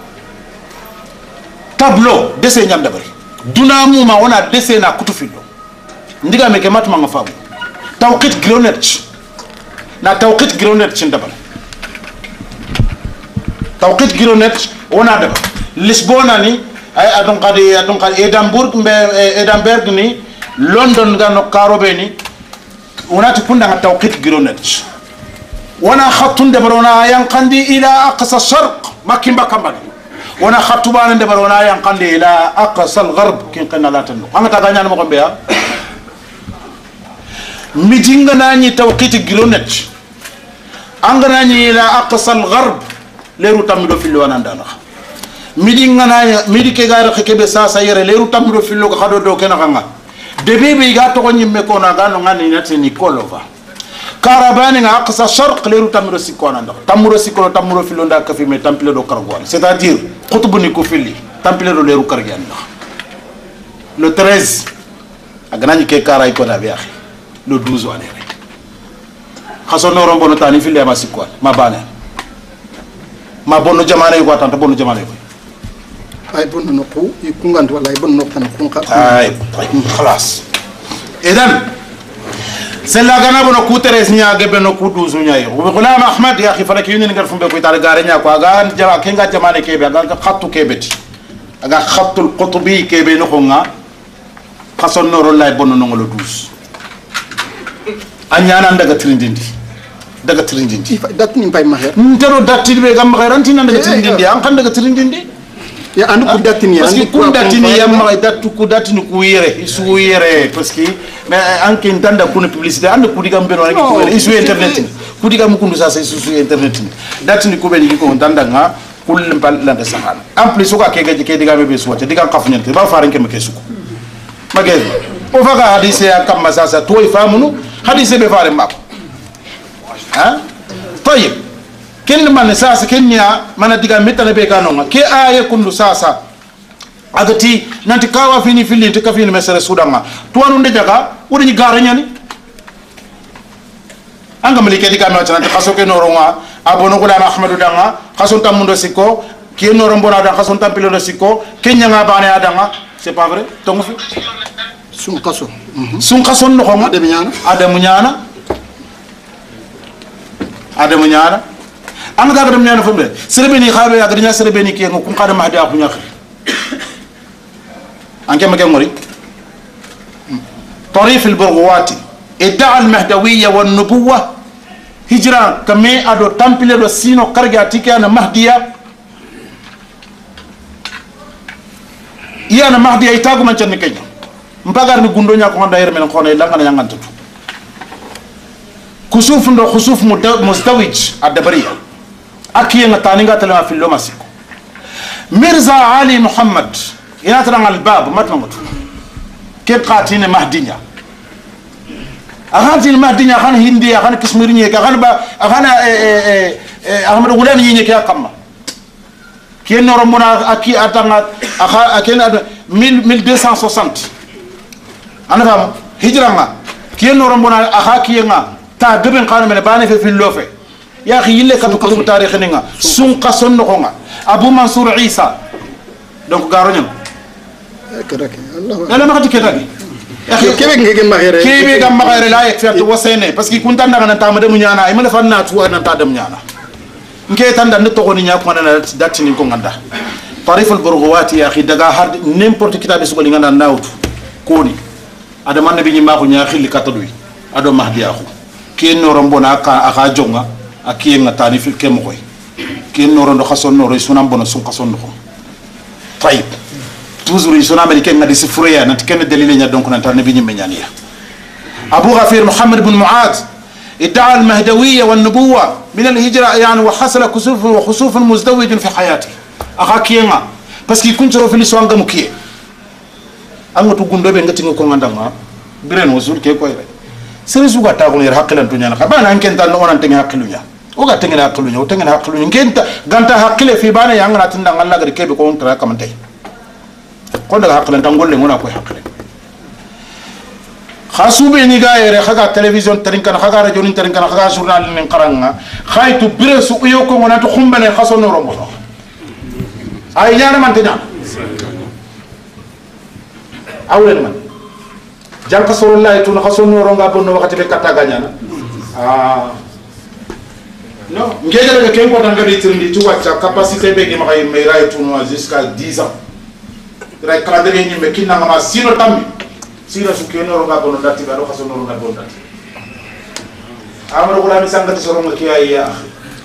tableau dessin nya de bari duna mu ma wona dessin na kutufillo ndiga me ke matuma nga famu tawqit gronet na tawqit gronet cin dabal tawqit gronet wona dabal lisbona ni ay adon qadi adon qadi edinburgh mbe edinburgh ni london ga no karobe ni wona tupunda nga tawqit gronet wona khatun dabarona yanqandi ila aqsa sharq makimba kambani wona khatubana dabarona yanqandi ila aqsa al-gharb kin qana la tanu anga taganya mo ko be ya midinga nani tawqit gronet angana ni ila aqsa al-gharb leru tamido fil wanandana midinga nani midike gara khekebe sasa yere leru tamido fil ko khado do kena kanga de bebe ga to nyimme ko na gano ngani nati nikolova karabani nga aqsa sharq leru tamido sikona ndo tamuro sikolo tamuro fil nda ka fi me temple do kargwan c'est à dire khutbu ni ko fili temple do leru kargyan le treize agana ni ke karay ko da bi akhi le douze wane khaso no rombo no tani fili ma sikwa ma bane ma bonno jamane ko tanta bonno jamane ko ay bonno no ko e kungand wala ay bonno tan ko ay khalas idan sella gana bono ku teres nya gebe no ku douze nya yo ghulam ahmad ya akhi falaki yuni ngal fumbe ko tar gare nya ko aga jama kenga jamane kebe aga khattu kebeti aga khattul qutbi kebe no khonga khaso no ro lay bonno no le douze anyana daga trindindi daga trindindi datni pay maher ntero datti be gam khairanti nan daga trindindi an kan daga trindindi ya andu ku datni parce que ku datni ya ma dattu ku datni ku yere isu yere parce que mais anke ndanda ku publicité and ku diga mbeno rek ku isu internet ku diga mu kundu sa sa isu internet datni ku be ni ko ndanda nga kul mbal la da sahan en plus ko ke gaji ke diga be suwata diga kafnyen ba faran ke me kesuko magel o faga hadise ya kam masasa toy famunu hadise be faare mako ha tayib ken man sasa kenya mana diga metana be kanonga ke aye kundu sasa agati nanti kawa fini fili to kafini mesere sudanga to wanu nde jaga wodi ni garanya ni anga malike diga no tan khaso ke noronga abono ko dana ahmadu danga khaso tamundo siko ke noron bona da khaso tampilo do siko kenya nga bane adanga c'est pas vrai tongu fi sun kaso sun kaso no ko adamu nyana adamu nyana adamu nyana am ga adamu nyana fumbe serbe ni xabe ya gadnya serbe ni ke ko qadam hadi aku nyakh anke ma ke ngori طريف البرغواتي ادعى المهدويه والنبوه هجره كمي ادو تامبله دو سينو كارغا تيكي انا مهديه yana mahdi ay tagu man tan kenya mpagar ni gundo nya ko nda yer men xone la ngana nyangantu kusuf ndo khusuf mustawij ad-dabariya akiya ngatani ngatala fi lomasiko mirza ali muhammad ina tan al-bab matnamut ke qatina mahdinya ahanti mahdinya khan hindi khan kashmirinya khan ba khan ahmad gulam yinya ke kamma kien normona aki atanga aka akena mille deux cent soixante anafam hijranga kien normona aka kienga ta deben qana men bane fe fil lofe ya akhi yille katu kutubu tarikh ninga sun qason no nga Abu Mansur Isa donc garoñam kadake Allah ala ma khati kedagi akhi kebe ngege magere kebe gam magere la yak fiatu wasene parce que kunta ndanga ta madam nyana ay mala fanna tu na ta dem nyana nke tan dan to ko ni nyak manana datti ni ko nganda tarif al burghawati ya akhi daga har n'importe kitabe su ko nganda nawtu koni adama nabi ni ma ko nya khili katadui ado mahdi akhu ken no rombona ka aka jonga akiye ngata ni fil kem koy ken no rondo khason no sunam bono sun khason no tayib toujours ils sont américains ngadi ci furaya nat ken dalile nya donc nata nabi ni menyaniya Abu Ghafir Muhammad ibn Muad ادعى المهدوية والنبوة من الهجرة يعني وحصل كسوف وخسوف مزدوج في حياته أخاكينا بس كي كنت في الإسلام كمكيه أنا تقول ده بينك تيجي كون عندنا برين وزور كي كوي سيريس وقت تقول يرحق لنا تونيا كمان أنك أنت نوعا تيجي حقلونيا وقت تيجي حقلونيا وتيجي حقلونيا إنك أنت قانت حقله في بانه يعنى ناتنا الله غير كي بيكون ترى كمان تي كون ده حقلنا تقول لي مونا كوي حقله خاصو بيني غاير خاغا تلفزيون ترينكنا خاغا راديو ترينكنا خاغا جورنال نقرانا خايتو برسو يوكو وناتو خمبني خاصو نورمبو اي نانا مان تنا اولن man jang kasoro lay tuna khaso noro nga bonno wakati be kata ganyana ah no ngejale ke kenko tanga di trindi tu wacha capacité be gi makay may ray tunu jusqu'à dix ans ray kala de ni me kinna ma sino tammi sino su ke noro nga bonno datti ga do khaso noro nga bonno datti amro gula mi sangati soro nga ki ay ya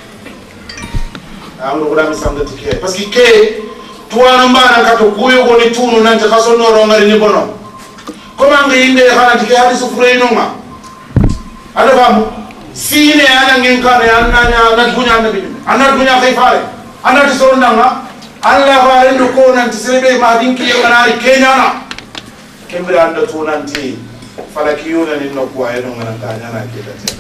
amro gula mi sangati ki ay parce que ke tuwana mbana kato kuyo ko ni tunu nante khaso noro nga ni bonno comment nga yinde xana tike hadisu fureyno nga ala famu sine ana ngin kana anna nya na gunya nabi anna gunya khayfare anna tisonda nga alla fare ndo ko nanti serebe ma dinki ngana kenya na kembira ando to nanti fala kiyuna ni no kwa eno ngana kanya na kita tendo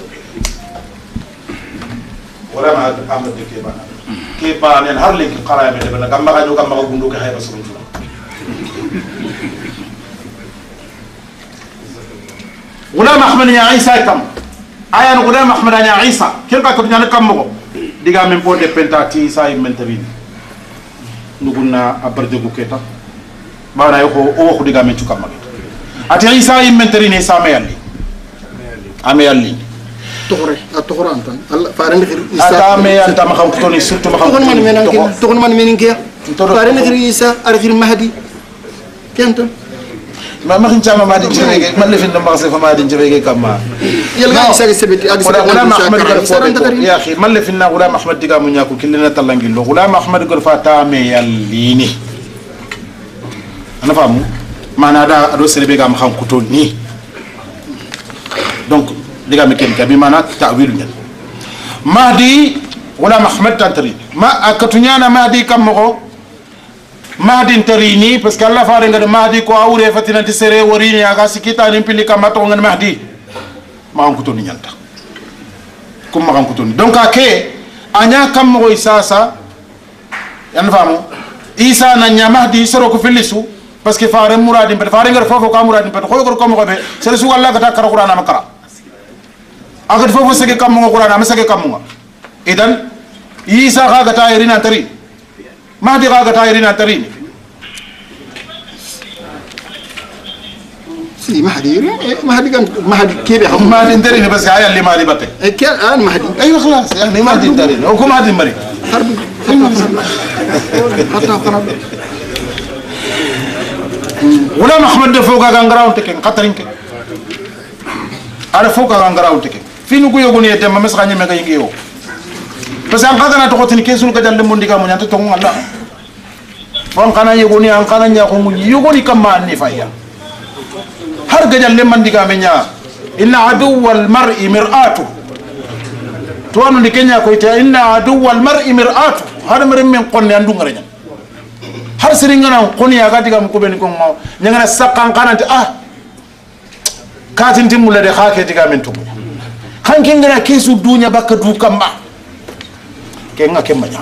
wala ma amade ke bana ke bana har le ki qara me de bana gamma ga do gamma ga gundu ke hayba sunu غلام أحمد يا عيسى كم أيان غلام أحمد يا عيسى كيف كتب يعني كم مغو ديجا من بود بنتاتي ساي من تبين نقولنا أبرجو كيتا بارا يخو أو خو ديجا من شو كم مغيت أتي عيسى من تبين عيسى ميالي أميالي تقرأ تقرأ أنت الله فارن غير عيسى أتامي أنت ما خم كتوني سوت ما خم تقول من من كي تقول من من كي فارن غير عيسى أرغير مهدي كنت ما ما خنجا ما مادين جريجي ما اللي في النمبر صفر ما مادين جريجي كم يلا عيسى سبتي غلام أحمد يا أخي ما اللي فينا غلام أحمد دقام ياكو كلنا تلانجي له غلام أحمد غرفة تامي يليني أنا فاهمه ما أنا دا أدو سربي كام خام كتوني donc دقام كم كبي ما أنا تأويل يعني مهدي غلام أحمد تنتري ما أكتونيانا مهدي كم مغو Mahdi terini parce que Allah faare ngade Mahdi ko awre fatina ti sere worini aga sikita ni pili kamato ngane Mahdi ma on kutoni nyanta kum ma kutoni donc ake anya kam mo isasa yan famu isa na nya Mahdi soro ko filisu parce que faare muradi be faare ngade fofo ka muradi be ko ko mo be sere su Allah ka ta kara Qur'an makara aga fofo sege kam mo Qur'an ma sege kam mo idan isa ga ga ta irina tari Mahdi ga ta irina tarini si Mahdi Mahdi kan Mahdi كيف يا Mahdi tarini بس هاي اللي Mahdi بته كان انا Mahdi ايوه خلاص يعني Mahdi tarini او كم Mahdi مري حرب حتى قرب غلام احمد فوق كان غراون تكن قطرين كي على فوق كان غراون تكن في نكو يغوني يتم مسخا ني ميغا يغيو parce que an kana to khotini kesul ka jalle mon diga mo nyanta to ngalla fon kana yegoni an kana nya ko mu yegoni kamma ni fayya har ga jalle man diga me nya inna aduwwal mar'i mir'atu to anu di kenya ko ita inna aduwwal mar'i mir'atu har mer men qonni andu ngara har siringana qonni ya ga diga ko ben ko ngo nyanga sakkan kana ah katin timulle de khake diga men to kan kengana kesu dunya bakka du kamma kenga kemanya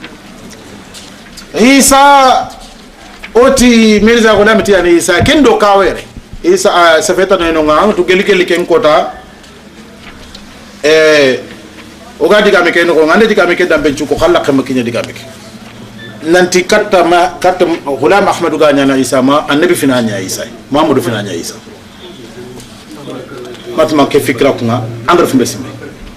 Isa oti mirza gula miti ani Isa kendo kawere Isa uh, safeta no nga to geli geli ken kota eh o ga diga me ke no ngande diga me ke dambe ci ko khalla xam kinya diga me ke nanti katta ma katta Ghulam Ahmadu ga nyana Isa ma annabi fina nya Isa Muhammadu fina nya Isa matma ke fikra ko nga andra fi mbesime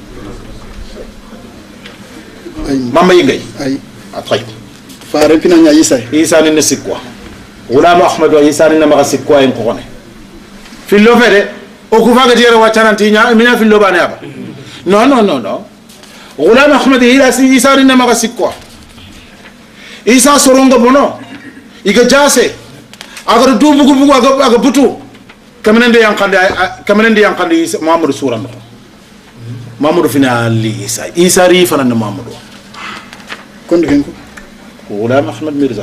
ay mama yingay ay atay faare fina nya Isa Isa ni sikwa Ghulam Ahmadu Isa ni ma sikwa en ko ne fi lo fede o ku faga jere wa tananti nya mina fi lo bane aba non non non non Ghulam Ahmad Isa ni ma sikwa Isa soronga bono iga jase agar du bugu bugu aga aga butu kamanende yankande kamanende yankande Isa Muhammadu suran Muhammadu fina ali Isa Isa ri fana na Muhammadu kon ken ko Ghulam Ahmad Mirza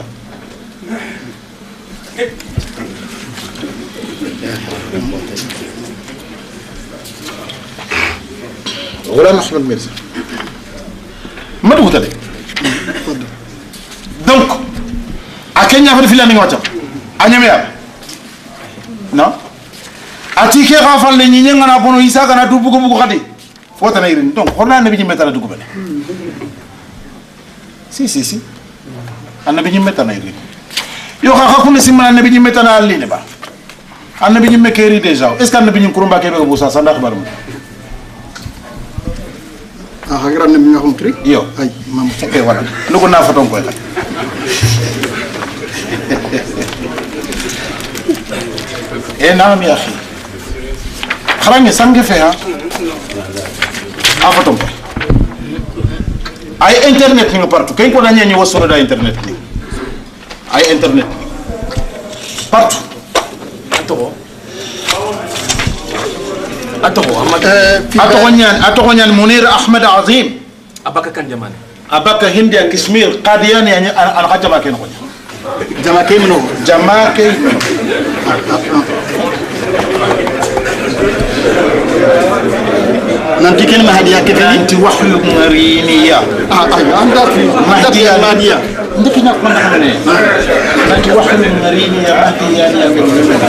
Ghulam Ahmad Mirza madu tade donc a kenya fa filani ngota anyame ya no ati ke khafal le nyi ngana bono Isa kana du bugu bugu khadi fota na irin donc xorna nabi ñi metana dugu bele si si si annabi ñi metana irin yo xa xa kunni simana nabi ñi metana ali ne ba annabi ñi mekeri déjà est ce que annabi ñi kurumba ke be bu sa sanda xabarum ah hagra nabi nga xam tri yo ay mam e wala nugo na faton koy xat e naam ya akhi xarange sangue fe ha a faton koy ay internet ni partout kay ko dañe ñu wasoro da internet ni ay internet partout Atoko. Atoko Ahmad. atoko ñaan atoko ñaan Munir Ahmad Azim Abaka kan jamane. abaka hindia Kashmir Qadian yani al khajama ken ko jama ke mino jama ke nanti ken ma hadiya ke fini anti wahyu mariniya ah ay anda fi mahdiya mahdiya ndiki nak man xamne anti wahyu mariniya mahdiya ya bil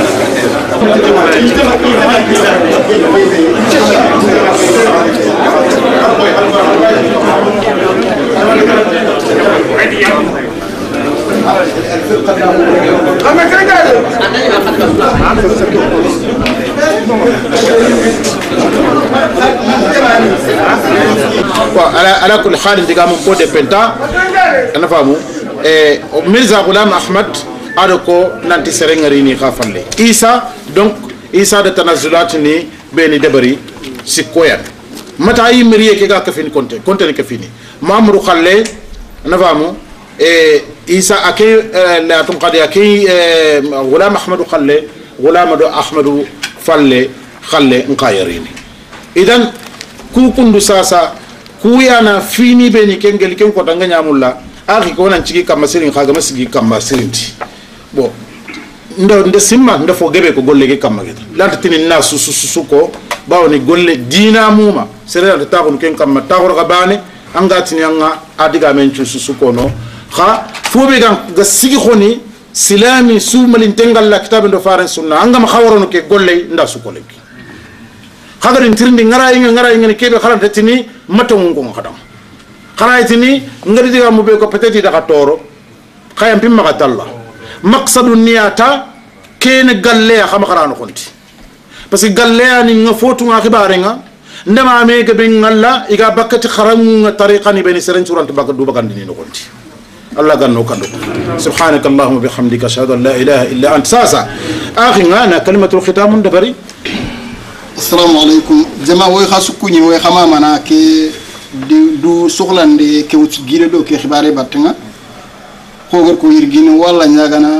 على على كل حال ديغا مون بودي بنتا انا فامو e Mirza Ghulam Ahmad adoko nanti serengari ni khafalle Isa donc Isa de tanazulat ni beni debari sikoyan mata yi miriye ke ga kafini konte konte ni kafini mamru khalle na famu e Isa akay la tun qadi akay Ghulam Ahmad khalle Ghulam do Ahmad falle khalle nqayarini idan ku kundu sasa ku yana fini beni kengeli ken ko danga nyamulla akhi ko nan cigi kam sirin khaga masigi kam sirinti bo ndo nde simma ndo fo gebe ko golle ge kam mageta lanta tinin na su su su ko bawni golle dina muma sere ta ko ken kam ta ko gabane anga tin yanga adiga men ci su su ko no kha fo be gan ga sigi khoni silami su malin tengal la kitab ndo faran sunna anga ma khawrono ke golle nda su ko leki khaga rin tirndi ngara yi ngara yi ngene kebe kharanta tini mato ngon khadam kharaitini ngari diga mo be ko peut-être daga toro khayam pim maga talla maqsadu niyata ken galle xam kharano konti parce que galle ani nga fotu nga xibare nga ndama me ke ben ngalla iga bakati kharam tariqani ben seren surant bak du bakandi ni konti Allah ganno kando subhanaka allahumma bihamdika ashhadu an la ilaha illa anta sasa akhi ngana kalimatul khitam dabari assalamu alaykum jama way khasukuni way khama mana ke du soxlande ke wuti gire do ke xibaare batnga xogor ko yirgine wala ñagana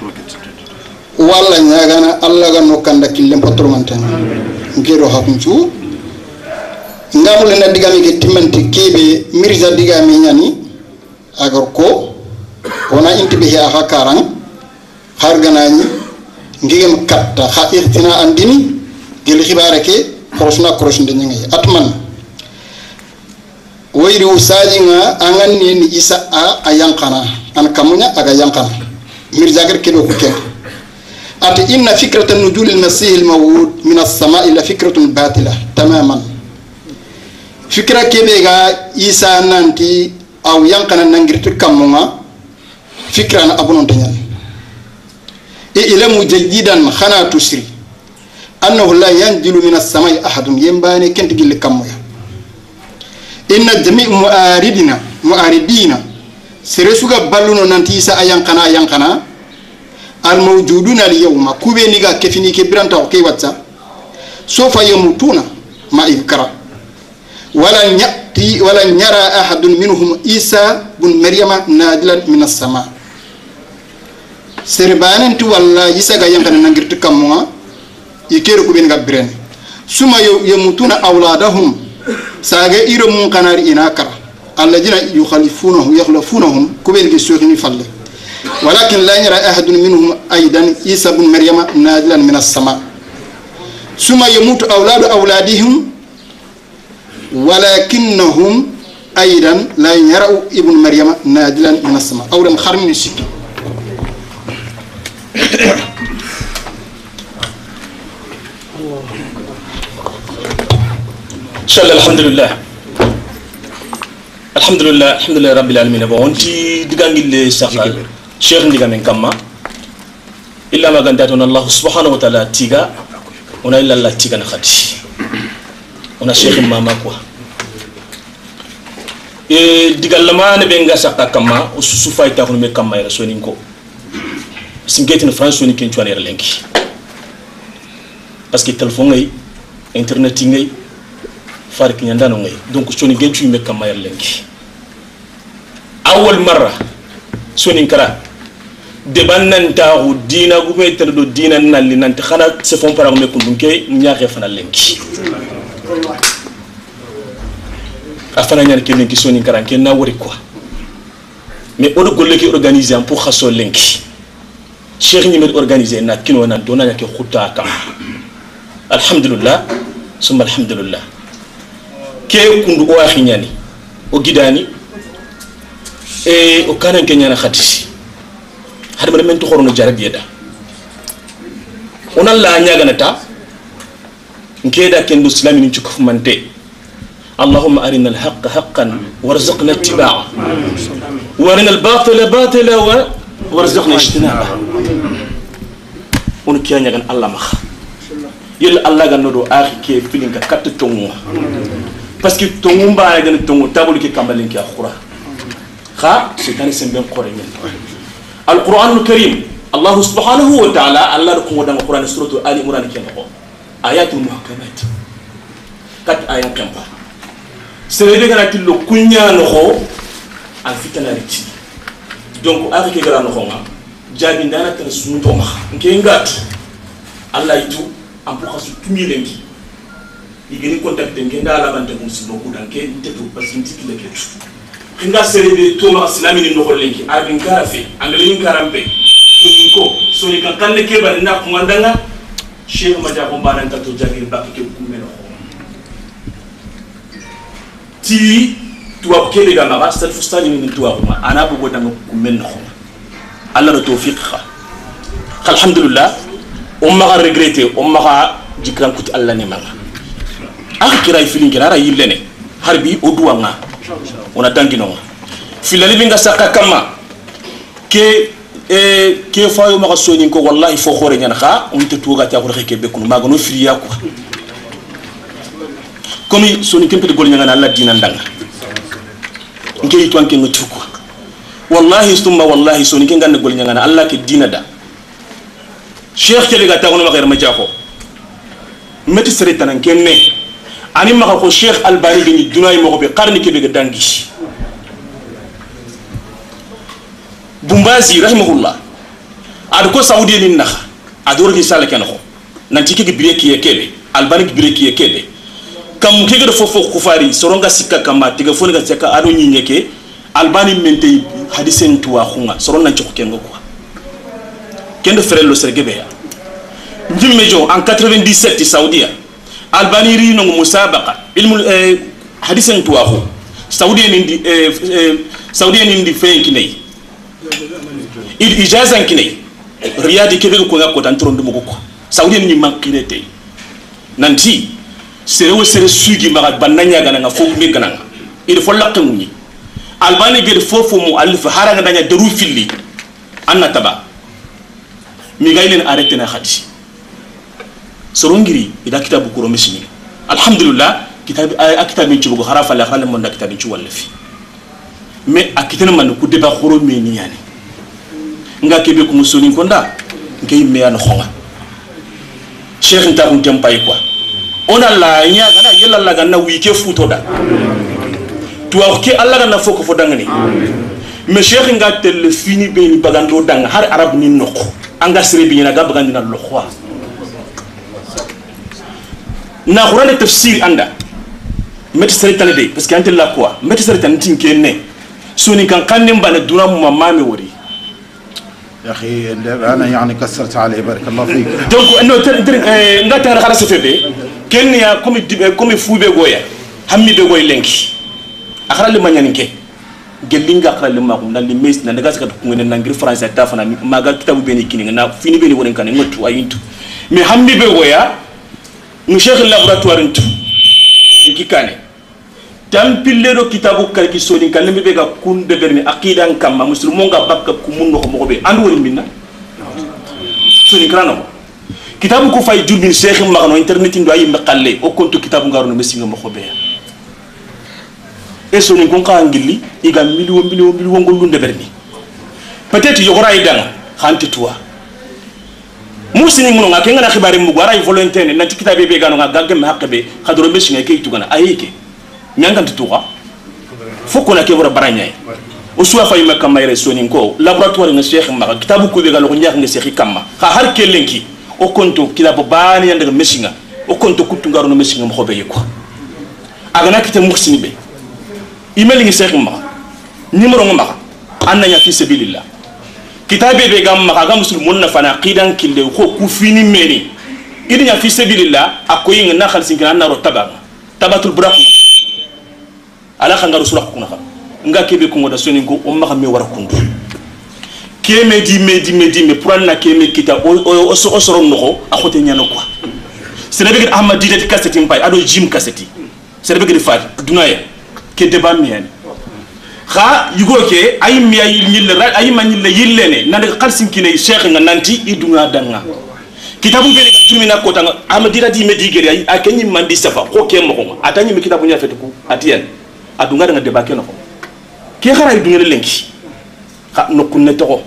wala ñagana alla ga nokanda killem patromantana ngero hakuncu ngamule na digami ke timanti kebe Mirza digami ñani agor ko wona intibe ya hakaran harganani ngigem katta ha irtina andini gel xibaare ke korosna korosnde ñangi atman wayri usaji nga anganni ni Isa a ayankana an kamunya aga yankana Mirza gar kelo ko ken ati inna fikratan nuzul al-masih al-mawud min as-sama'i la fikratun batila tamaman fikra kebe ga isa nanti aw yankana nangirtu kamunga fikra na abunon tanya e ilamu jayidan khana tusri annahu la yanzilu min as-samai ahadun yembane kenti gille kamuya inna jami' mu'aridina mu'aridina seresuga balluno nanti isa ayankana ayankana al mawjuduna al yawma kube niga kefini ke biranta o ke watsa sofa yamutuna ma ikra wala yati wala yara ahadun minhum isa bun maryama nadilan min as-sama serbanen tu walla isa ga yankana nangirtu kamunga ikere kube niga birene suma yamutuna awladahum saga iro mun kanari inakara alladina yukhalifunahum yakhlafunahum kubel ke sokhini falle walakin la yara ahadun minhum aidan isa ibn maryama nadilan min as-sama summa yamutu awladu awladihim walakinnahum aidan la yara ibn maryama nadilan min as-sama awram kharmin sikki inshallah alhamdulillah alhamdulillah alhamdulillah rabbil alamin bon ti digangille sakal cheikh ndiga men kamma illa ma gandatun allah subhanahu wa ta'ala tiga ona illa allah tiga na khati ona cheikh mama quoi e digallama ne benga sakka kamma o susu fayta ko me kamma ira sonin ko singetin france sonin ken tuanere lenki parce que téléphone ngay internet ngay farik nyandano ngay donc soni gentu me kamayar lenki awal marra soni kara de bannan tahu dina gu meter do dina nalli nanti khana se fon para me kundunke nyaaxe fana lenki afana nyar ke lenki soni kara ken na wori quoi mais odo golle ki organiser pour khasso lenki cheikh ni met organiser na kino na dona nyake khutta kam alhamdulillah summa alhamdulillah ke kundu o akhinyani o gidani e o kanan kenyana khati hadama men to khorono jarabiyeda onan la nyaga nata nkeda kendo islami ni cukuf mante allahumma arina alhaqqa haqqan warzuqna ittiba'a wa arina albatila batila wa warzuqna ijtinaba on kiya nyagan allah ma yel allah ga nodo akhi ke filinga kat tongu parce que tongu mba ga tongu tabul ki kambalen ki akhura kha c'est semben khore men القرآن الكريم الله سبحانه وتعالى الله ركوم ودان القرآن سورة آل عمران كنقو آيات المحكمات كات آيات كمبا سيدي غنا تلو كنيا نخو الفتنة رتي donc avec gara نخو جابين دانا تن سنتو ما نكينغات الله يتو am pour xasu tumi lenki igeni contacter ngenda la bante ko sibo ko danke nteto parce que ntiki le ketu inga serebe toma islami ni nokol lenki abin karafe angalin karambe ko so ni kan kanne ke bari na ko ngandanga cheikh madia ko banan ka to jagir bakki ke ko meno ti tuwa ke daga ma sal fustani min tuwa ma ana bu godanga ko meno Allah do tawfiq kha alhamdulillah umma ga regretter umma ga jikran kuti Allah ne manga akira filin kira yillene harbi oduwanga ona dangino filali binga saka kama ke e ke fayo maka soni ko wallahi fo khore nyana kha on te tuga ta ko reke be kunu magano firiya ko komi soni kempe de gol nyanga Allah dina ndanga ngey to anke ngutu ko wallahi stumma wallahi soni ke ngande gol nyanga Allah ke dina da cheikh ke lega ta ko ma khair ma jaxo meti sere tanan kenne ani maka ko cheikh albani ni dunay mo ko be qarni ke be dangi Bumbazi rahimahullah ad ko saudi ni nakh ador ni sala ken ko nanti ke bireki e kebe albani bireki e kebe kam ke ga fofo khufari soronga sikka kama tiga foni ga seka ado ni nyeke albani mente hadisen tuwa khunga soron nan ci ko ken ko ken do frère lo sergebe ya njimmejo en quatre-vingt-dix-sept saudia albani ri no musabaqa ilmu hadisen tuwa khu saudi ni di saudi ni di fenki nei il ijazan kinai riyadi kebe ko ngako tan trondo mugo saudi ni mankirete nanti sere wo sere sugi ma bananya gana nga fofu mi gana il faut la tamuni albani gede fofu mu alif haranga danya daru filli anna taba mi gailen arrêté na khadi sorongiri ida kitabu kuro mesini alhamdulillah kitab akitab min cibugo harafa la khala mon da kitab ci wala fi mais akitana man ku deba khoro meni yani nga kebe ko musoni konda ngay meyana khonga cheikh nta ko tempay quoi on a la nya gana yella la gana wike futo da to ke alla gana foko fo dangani mais cheikh nga tel fini be ni bagando dang har arab ni noko anga sire bi na ga bagandina lo khwa na qur'an tafsir anda met sere tane de parce que ante la quoi met sere tane tinke ne soni kan kanem bana duna mu mamame wori يا اخي انا يعني كسرت عليه بارك الله فيك donc no ter nga tara xala se febe ken ya comme comme fube goya hammi be goy lenki akhara le manyanike gelinga akhara le makum na le mes na daga saka ko ngene na ngir français ta fana maga kitabu be ni kini na fini be ni wonen kan ngotu ayintu mais hammi be goya mu cheikh laboratoire ntu kikane tampillero kitabu kalki soni kan lembe ga kun de berni aqidan kam muslimu nga bakka ku munno ko mo be andu wori minna soni krano kitabu ko fay julbin cheikh magano internet ndo ay makalle o konto kitabu ngaruno mesinga mo be e soni kon ka ngilli iga million million million ngol de berni peut-être yogora idanga khanti toi musini muno nga kenga na khibari mu gwara volontaire na kitabe be gano nga gagge ma hakbe khadro mesinga ke itugana ayike nyanga tutuka foko na kebora baranya o suwa fa yima kama ire soni ko laboratoire nga cheikh ma kitabu ko be galo ko nyax nga cheikh kama ha har kelenki o konto kitabu bani yanda mesinga o konto kutu ngaro no mesinga mo xobe yiko agana kite muksini be email nga cheikh ma numéro nga ma ananya fi sabilillah kitabe be gam ma ga muslimun na fana qidan kille ko ku fini meri idinya fi sabilillah akoyi nga na khalsin kana na ro tababa tabatul buraq ala khanga rasul ko na nga kebe ko ngoda soni ko o ma xame wara kundu keme di medi medi me pour na keme kita o o so soro no a xote nyano quoi sene be ahmad didet cassette mbay ado jim cassette sene be fat dunaya ke deba mien kha yugo ke ay mi ay nyil ra ay man nyil yillene nan de khalsin kine cheikh nga nanti idunga danga kitabu be ka tumina ko tanga ahmad didet di medi gere ay akenyi mandi safa ko ke mo atanyi mi kitabu nya fetu ko atiyen adunga nga deba ke no ke khara idunga lenki kha no kunne to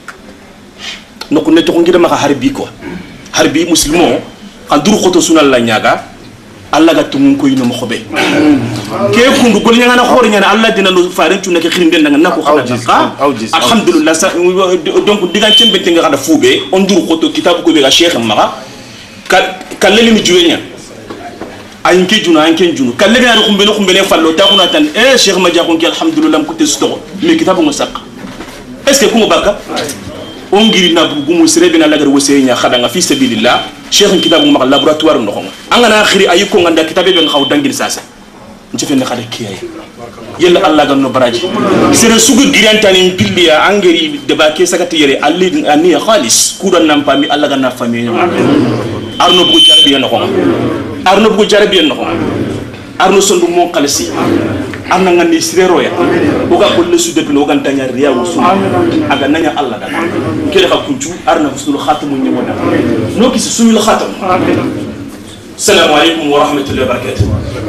no kunne to ngira ma harbi ko harbi muslimo kan duru khoto sunal la nyaga alla ga tumun ko yino mo khobe ke kundu gol nyanga na khori nyana alla dina no faare tuna ke khirinde nga nako khana alhamdulillah donc digan cembe te nga xada fube on duru khoto kitabu ko be ga cheikh ma kaleli mi juwenya ay nke juna ay nke junu kalle ga khumbe no khumbe ne fallo ta kuna tan eh cheikh ma jakon ki alhamdulillah ko te sto me kitabu mo sak est ce que ko mo baka on ngiri na bu gumu serebe na lagar wosenya khada nga fi sabilillah cheikh kitabu ma laboratoire no khonga angana khiri ay ko nganda kitabe be xaw dangil sasa nci fenne khada kiyay yella alla ga no baraji sere sugu girantani pilliya angeri deba ke sakati yere alli ani khalis kudan nam pami alla ga na fami arno bu jarbi no khonga arno bu jarbi no khonga arno sondu mo khalisi amna ngani sirero ya buga ko le sude no ganta nya riya wusu aga nanya alla da kele ka kunju arna wusul khatamu ni wona no kisi sumil khatam assalamu alaykum wa rahmatullahi wa barakatuh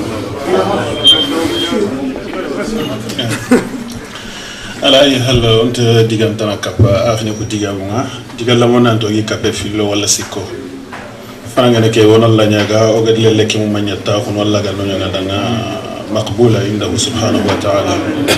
ala ay hal ont digam tan kap akhni ko digawunga digal la monan to yi kapé filo wala sikko faranga ne ke wonal la nyaga o gad lele ke mu manyata khon wala ga no nyana dana مقبولة عنده سبحانه وتعالى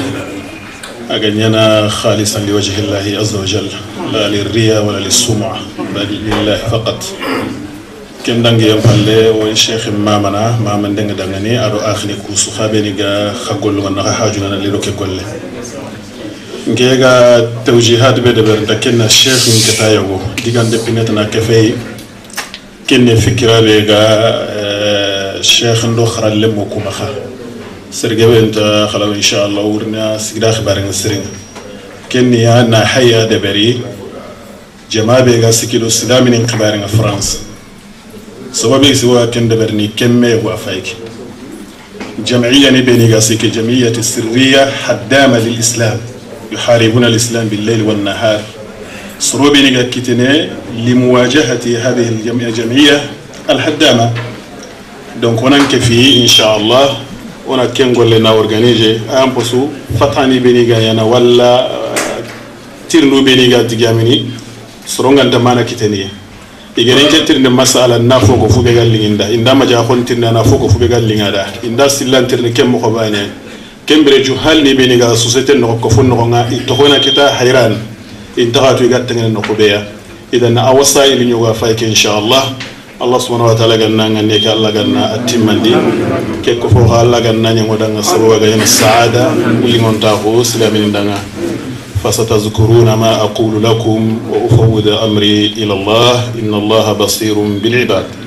أجنينا خالصا لوجه الله عز وجل لا للرياء ولا للسمعة بل لله فقط كم دنجي يوم هلا والشيخ ما منا ما من دنج دنجني أرو آخر كوسو خابني جا خقول له أنها حاجنا للوك كله جيجا توجيهات بدبر لكن الشيخ من كتايو ديجان دبنتنا كفي كن فكرة بيجا الشيخ ندخر اللمو كمخا سرقوا أنت خلاص إن شاء الله ورنا سيدا خبرنا السرنا كني أنا حيا دبري جماعة بيجا سكيلو سلامين خبرنا فرنسا سبب سوى كندبرني كمة وفايك جمعية نبني قاسيك جمعية السرية حدامة للإسلام يحاربون الإسلام بالليل والنهار سروبي نيجا كتنة لمواجهة هذه الجمعية الحدامة دونك هناك في إن شاء الله هنا كنقول لنا أورجانيجي أمبسو فتاني بنيجا ينا ولا تيرنو بنيجا تجامني سرونغان دمانا كتنية إجرين كتير مسألة نافوق وفوجا ليندا إندا ما جاهون تيرنا نافوق وفوجا ليندا إندا سيلان تيرنا كم مخبانة كم برجو هل نبنيجا سوسيتن نقفون نقعنا إتهونا كتا حيران إنتهى تويجات تنين نقبيا إذا نأوصى إلى نيوغا فايك إن شاء الله الله سبحانه وتعالى قلنا نيك الله قلنا التمندي كيف فوق الله قلنا نيمودنا سبوا جاين السعادة واللي منتهو سلامين دنا فستذكرون ما أقول لكم وأفوض أمري إلى الله إن الله بصير بالعباد